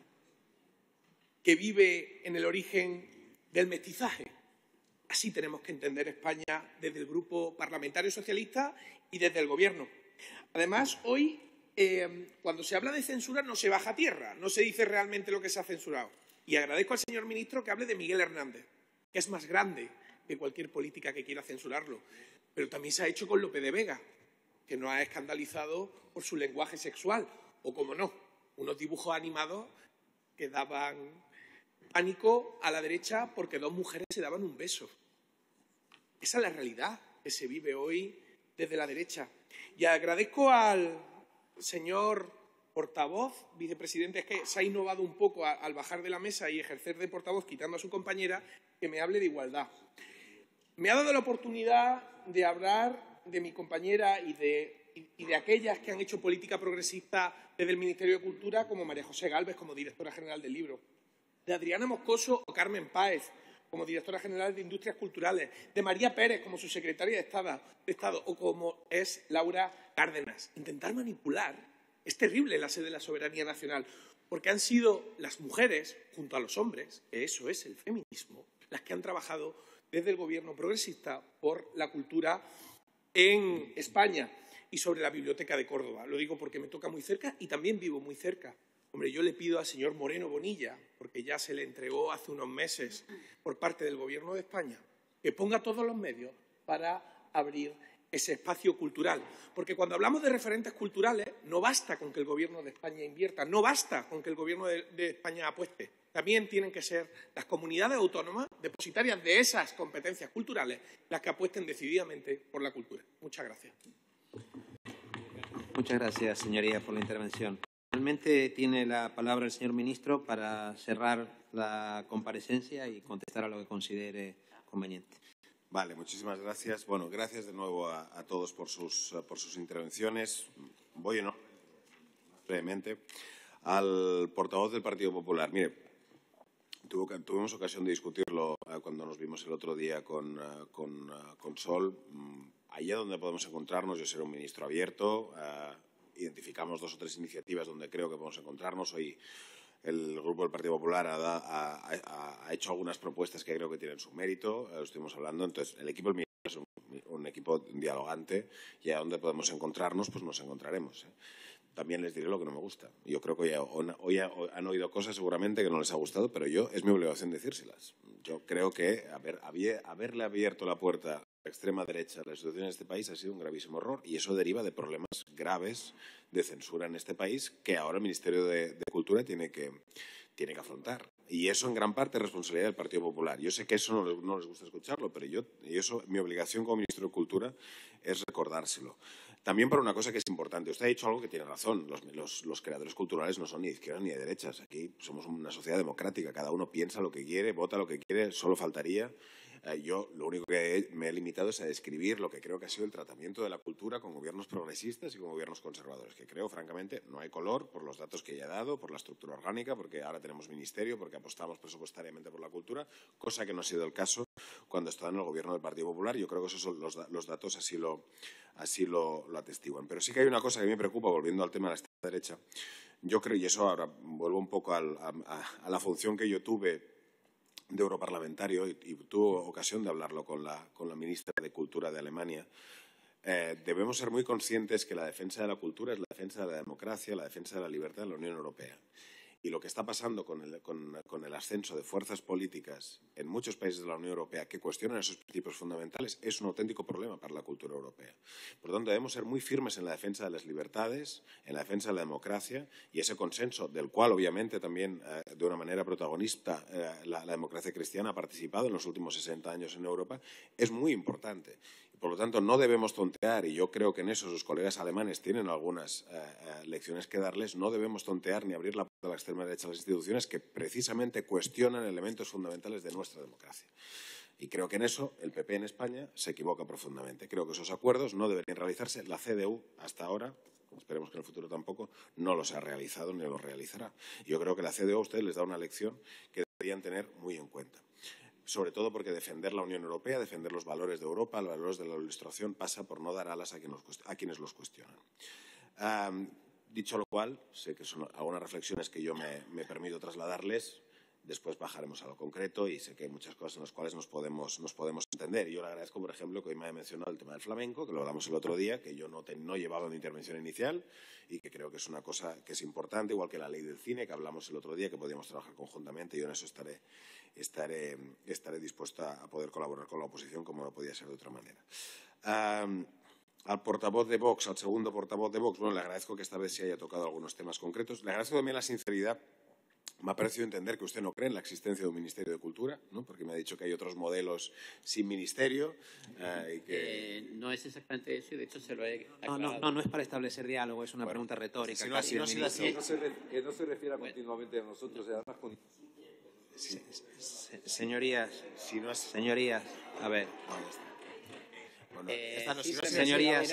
que vive en el origen del mestizaje. Así tenemos que entender España desde el Grupo Parlamentario Socialista y desde el Gobierno. Además, hoy, cuando se habla de censura, no se baja a tierra, no se dice realmente lo que se ha censurado. Y agradezco al señor ministro que hable de Miguel Hernández, que es más grande que cualquier política que quiera censurarlo. Pero también se ha hecho con Lope de Vega, que nos ha escandalizado por su lenguaje sexual. O, como no, unos dibujos animados que daban pánico a la derecha porque dos mujeres se daban un beso. Esa es la realidad que se vive hoy desde la derecha. Y agradezco al señor portavoz, vicepresidente, es que se ha innovado un poco al bajar de la mesa y ejercer de portavoz, quitando a su compañera, que me hable de igualdad. Me ha dado la oportunidad de hablar de mi compañera y de aquellas que han hecho política progresista desde el Ministerio de Cultura, como María José Gálvez, como directora general del libro, de Adriana Moscoso o Carmen Páez, como directora general de Industrias Culturales, de María Pérez, como subsecretaria de Estado, o como es Laura Cárdenas. Intentar manipular es terrible la sede de la soberanía nacional, porque han sido las mujeres, junto a los hombres, que eso es el feminismo, las que han trabajado desde el Gobierno progresista por la cultura en España y sobre la Biblioteca de Córdoba. Lo digo porque me toca muy cerca y también vivo muy cerca. Hombre, yo le pido al señor Moreno Bonilla, porque ya se le entregó hace unos meses por parte del Gobierno de España, que ponga todos los medios para abrir ese espacio cultural. Porque cuando hablamos de referentes culturales, no basta con que el Gobierno de España invierta, no basta con que el Gobierno de España apueste. también tienen que ser las comunidades autónomas, depositarias de esas competencias culturales, las que apuesten decididamente por la cultura. Muchas gracias. Muchas gracias, señoría, por la intervención. Finalmente tiene la palabra el señor ministro para cerrar la comparecencia y contestar a lo que considere conveniente. Vale, muchísimas gracias. Bueno, gracias de nuevo a todos por sus intervenciones. Voy brevemente al portavoz del Partido Popular. Mire, tuvimos ocasión de discutirlo cuando nos vimos el otro día con Sol. Allá donde podemos encontrarnos, yo seré un ministro abierto. Identificamos 2 o 3 iniciativas donde creo que podemos encontrarnos. Hoy el Grupo del Partido Popular ha hecho algunas propuestas que creo que tienen su mérito. Lo estuvimos hablando. Entonces, el equipo del ministro es un equipo dialogante y a donde podemos encontrarnos, pues nos encontraremos. También les diré lo que no me gusta. Yo creo que hoy han oído cosas seguramente que no les ha gustado, pero es mi obligación decírselas. Yo creo que haberle abierto la puerta a la extrema derecha a las instituciones de este país ha sido un gravísimo error y eso deriva de problemas graves de censura en este país que ahora el Ministerio de Cultura tiene que afrontar. Y eso en gran parte es responsabilidad del Partido Popular. Yo sé que eso no les gusta escucharlo, pero mi obligación como ministro de Cultura es recordárselo. También por una cosa que es importante. Usted ha dicho algo que tiene razón. Los creadores culturales no son ni de izquierdas ni de derechas. Aquí somos una sociedad democrática. Cada uno piensa lo que quiere, vota lo que quiere, solo faltaría. Yo lo único que me he limitado es a describir lo que creo que ha sido el tratamiento de la cultura con gobiernos progresistas y con gobiernos conservadores, que creo, francamente, no hay color por los datos que ya he dado, por la estructura orgánica, porque ahora tenemos ministerio, porque apostamos presupuestariamente por la cultura, cosa que no ha sido el caso cuando estaba en el gobierno del Partido Popular. Yo creo que esos son los datos así lo atestiguan. Pero sí que hay una cosa que me preocupa, volviendo al tema de la extrema derecha. Yo creo, y eso ahora vuelvo un poco a la función que yo tuve de europarlamentario y tuve ocasión de hablarlo con la ministra de Cultura de Alemania. Debemos ser muy conscientes que la defensa de la cultura es la defensa de la democracia, la defensa de la libertad en la Unión Europea. Y lo que está pasando con el ascenso de fuerzas políticas en muchos países de la Unión Europea que cuestionan esos principios fundamentales es un auténtico problema para la cultura europea. Por lo tanto, debemos ser muy firmes en la defensa de las libertades, en la defensa de la democracia y ese consenso del cual, obviamente, también de una manera protagonista la democracia cristiana ha participado en los últimos 60 años en Europa, es muy importante. Por lo tanto, no debemos tontear, y yo creo que en eso sus colegas alemanes tienen algunas lecciones que darles, no debemos tontear ni abrir la puerta a la extrema derecha a las instituciones que precisamente cuestionan elementos fundamentales de nuestra democracia. Y creo que en eso el PP en España se equivoca profundamente. Creo que esos acuerdos no deberían realizarse. La CDU, hasta ahora, esperemos que en el futuro tampoco, no los ha realizado ni los realizará. Yo creo que la CDU a ustedes les da una lección que deberían tener muy en cuenta. Sobre todo porque defender la Unión Europea, defender los valores de Europa, los valores de la Ilustración, pasa por no dar alas a quienes los cuestionan. Dicho lo cual, sé que son algunas reflexiones que yo me permito trasladarles. Después bajaremos a lo concreto y sé que hay muchas cosas en las cuales nos podemos entender. Y yo le agradezco, por ejemplo, que hoy me haya mencionado el tema del flamenco, que lo hablamos el otro día, que yo no llevaba en mi intervención inicial y que creo que es una cosa que es importante, igual que la ley del cine, que hablamos el otro día, que podíamos trabajar conjuntamente. Y yo en eso estaré dispuesta a poder colaborar con la oposición, como no podía ser de otra manera. Al portavoz de Vox, al segundo portavoz de Vox, bueno, le agradezco que esta vez se haya tocado algunos temas concretos. Le agradezco también la sinceridad. Me ha parecido entender que usted no cree en la existencia de un Ministerio de Cultura, ¿no? Porque me ha dicho que hay otros modelos sin ministerio. Y que... no es exactamente eso y, de hecho, se lo he aclarado. No es para establecer diálogo, es una pregunta retórica. Que no se refiera continuamente a nosotros, y además con... Señorías, señorías, a ver. Señorías,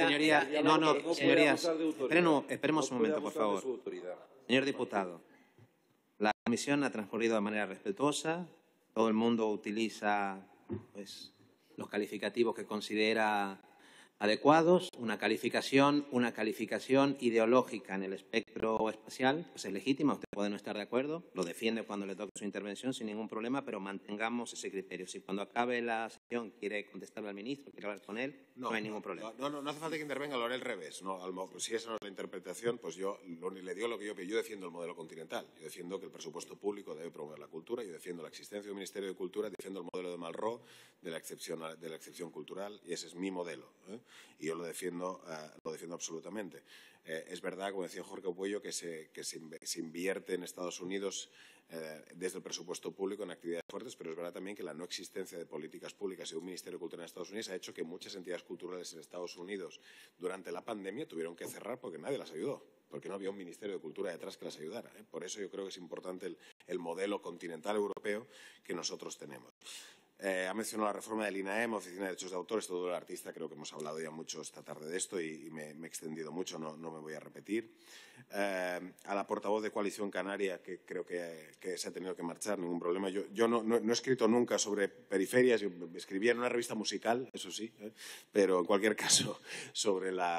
esperemos un momento, por favor. Señor diputado, la comisión ha transcurrido de manera respetuosa, todo el mundo utiliza los calificativos que considera adecuados, una calificación ideológica en el espectro espacial, pues es legítima, usted puede no estar de acuerdo, lo defiende cuando le toque su intervención sin ningún problema, pero mantengamos ese criterio. Si cuando acabe la sesión quiere contestarle al ministro, quiere hablar con él, no hay ningún problema. No hace falta que intervenga, lo haré al revés. Si esa no es la interpretación, pues yo le digo lo que yo defiendo el modelo continental. Yo defiendo que el presupuesto público debe promover la cultura, yo defiendo la existencia de un Ministerio de Cultura, defiendo el modelo de Malraux de la excepción cultural, y ese es mi modelo, ¿eh? y yo lo defiendo absolutamente. Es verdad, como decía Jorge Puello, que se invierte en Estados Unidos desde el presupuesto público en actividades fuertes, pero es verdad también que la no existencia de políticas públicas y de un Ministerio de Cultura en Estados Unidos ha hecho que muchas entidades culturales en Estados Unidos durante la pandemia tuvieron que cerrar porque nadie las ayudó, porque no había un Ministerio de Cultura detrás que las ayudara. Por eso yo creo que es importante el modelo continental europeo que nosotros tenemos. Ha mencionado la reforma del INAEM, Oficina de Derechos de Autor, Estatuto del Artista. Creo que hemos hablado ya mucho esta tarde de esto y me he extendido mucho, no me voy a repetir. A la portavoz de Coalición Canaria, que creo que se ha tenido que marchar, ningún problema. Yo no he escrito nunca sobre periferias, yo escribía en una revista musical, eso sí, pero en cualquier caso sobre la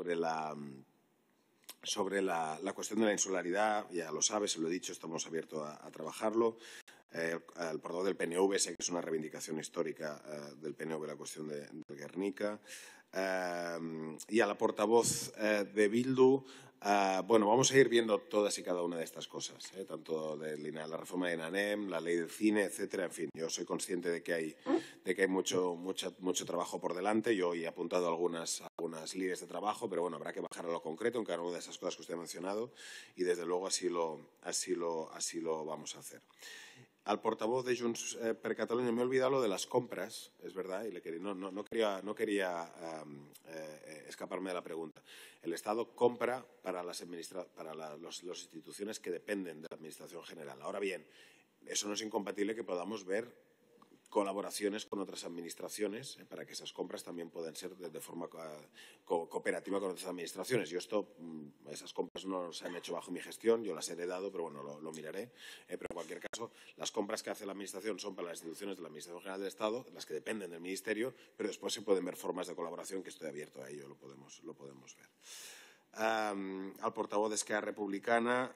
cuestión de la insularidad, ya lo sabe, se lo he dicho, estamos abiertos a trabajarlo. Al portavoz del PNV, sé que es una reivindicación histórica del PNV la cuestión de Guernica. Y a la portavoz de Bildu, bueno, vamos a ir viendo todas y cada una de estas cosas, tanto de la reforma de INAEM, la ley del cine, etcétera. En fin, yo soy consciente de que hay mucho trabajo por delante. Yo he apuntado algunas líneas de trabajo, pero bueno, habrá que bajar a lo concreto en cada una de esas cosas que usted ha mencionado y desde luego así lo vamos a hacer. Al portavoz de Junts per Catalunya me he olvidado lo de las compras, es verdad, y no quería escaparme de la pregunta. El Estado compra para las instituciones que dependen de la Administración General. Ahora bien, eso no es incompatible que podamos ver colaboraciones con otras administraciones para que esas compras también puedan ser de forma cooperativa con otras administraciones. Esas compras no se han hecho bajo mi gestión, yo las he heredado, pero bueno, lo miraré. Pero en cualquier caso, las compras que hace la Administración son para las instituciones de la Administración General del Estado, las que dependen del Ministerio, pero después se pueden ver formas de colaboración que estoy abierto a ello, lo podemos ver. Al portavoz de Esquerra Republicana,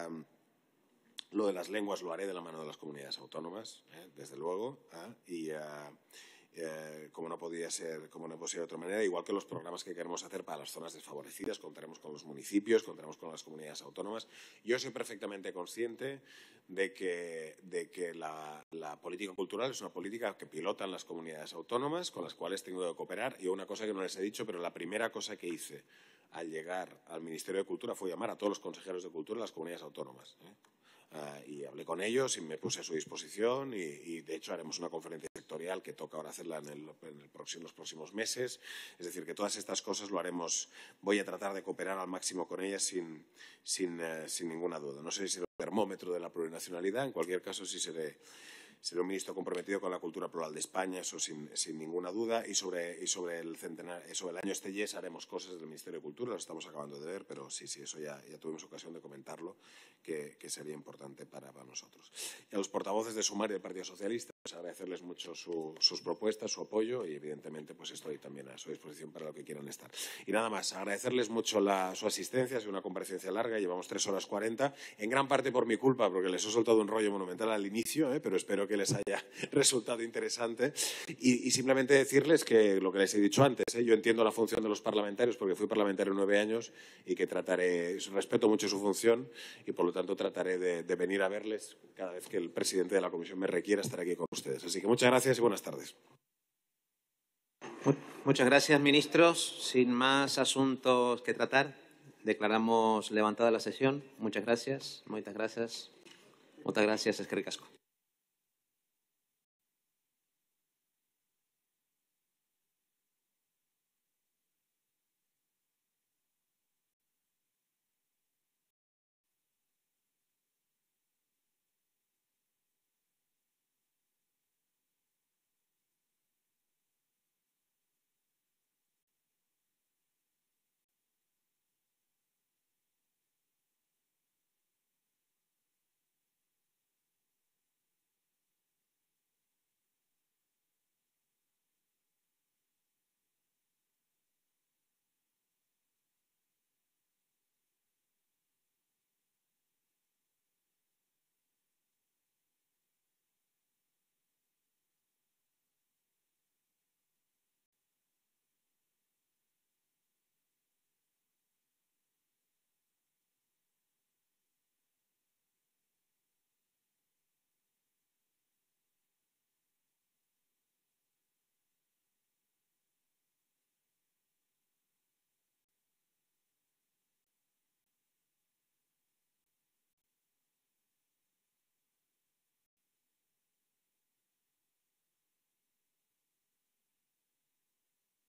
lo de las lenguas lo haré de la mano de las comunidades autónomas, desde luego, y como no podía ser de otra manera, igual que los programas que queremos hacer para las zonas desfavorecidas, contaremos con los municipios, contaremos con las comunidades autónomas. Yo soy perfectamente consciente de que la política cultural es una política que pilotan las comunidades autónomas, con las cuales tengo que cooperar. Y una cosa que no les he dicho, pero la primera cosa que hice al llegar al Ministerio de Cultura fue llamar a todos los consejeros de cultura de las comunidades autónomas. Y hablé con ellos y me puse a su disposición y de hecho haremos una conferencia sectorial que toca ahora hacerla en los próximos meses. Es decir, que todas estas cosas lo haremos. Voy a tratar de cooperar al máximo con ellas sin ninguna duda. No sé si será el termómetro de la plurinacionalidad, en cualquier caso sí seré un ministro comprometido con la cultura plural de España, eso sin ninguna duda. Y sobre el año Estellés haremos cosas del Ministerio de Cultura, lo estamos acabando de ver, pero sí, eso ya tuvimos ocasión de comentarlo, que sería importante para nosotros. Y a los portavoces de Sumar y del Partido Socialista, pues agradecerles mucho sus propuestas, su apoyo y evidentemente pues estoy también a su disposición para lo que quieran estar. Y nada más, agradecerles mucho su asistencia, ha sido una comparecencia larga, llevamos 3 horas 40, en gran parte por mi culpa, porque les he soltado un rollo monumental al inicio, pero espero que les haya resultado interesante. Y simplemente decirles que lo que les he dicho antes, yo entiendo la función de los parlamentarios porque fui parlamentario 9 años y que respeto mucho su función y por lo tanto trataré de venir a verles cada vez que el presidente de la comisión me requiera estar aquí con ustedes. Así que muchas gracias y buenas tardes. Muchas gracias, ministros. Sin más asuntos que tratar, declaramos levantada la sesión. Muchas gracias. Muchas gracias. Eskerrik asko.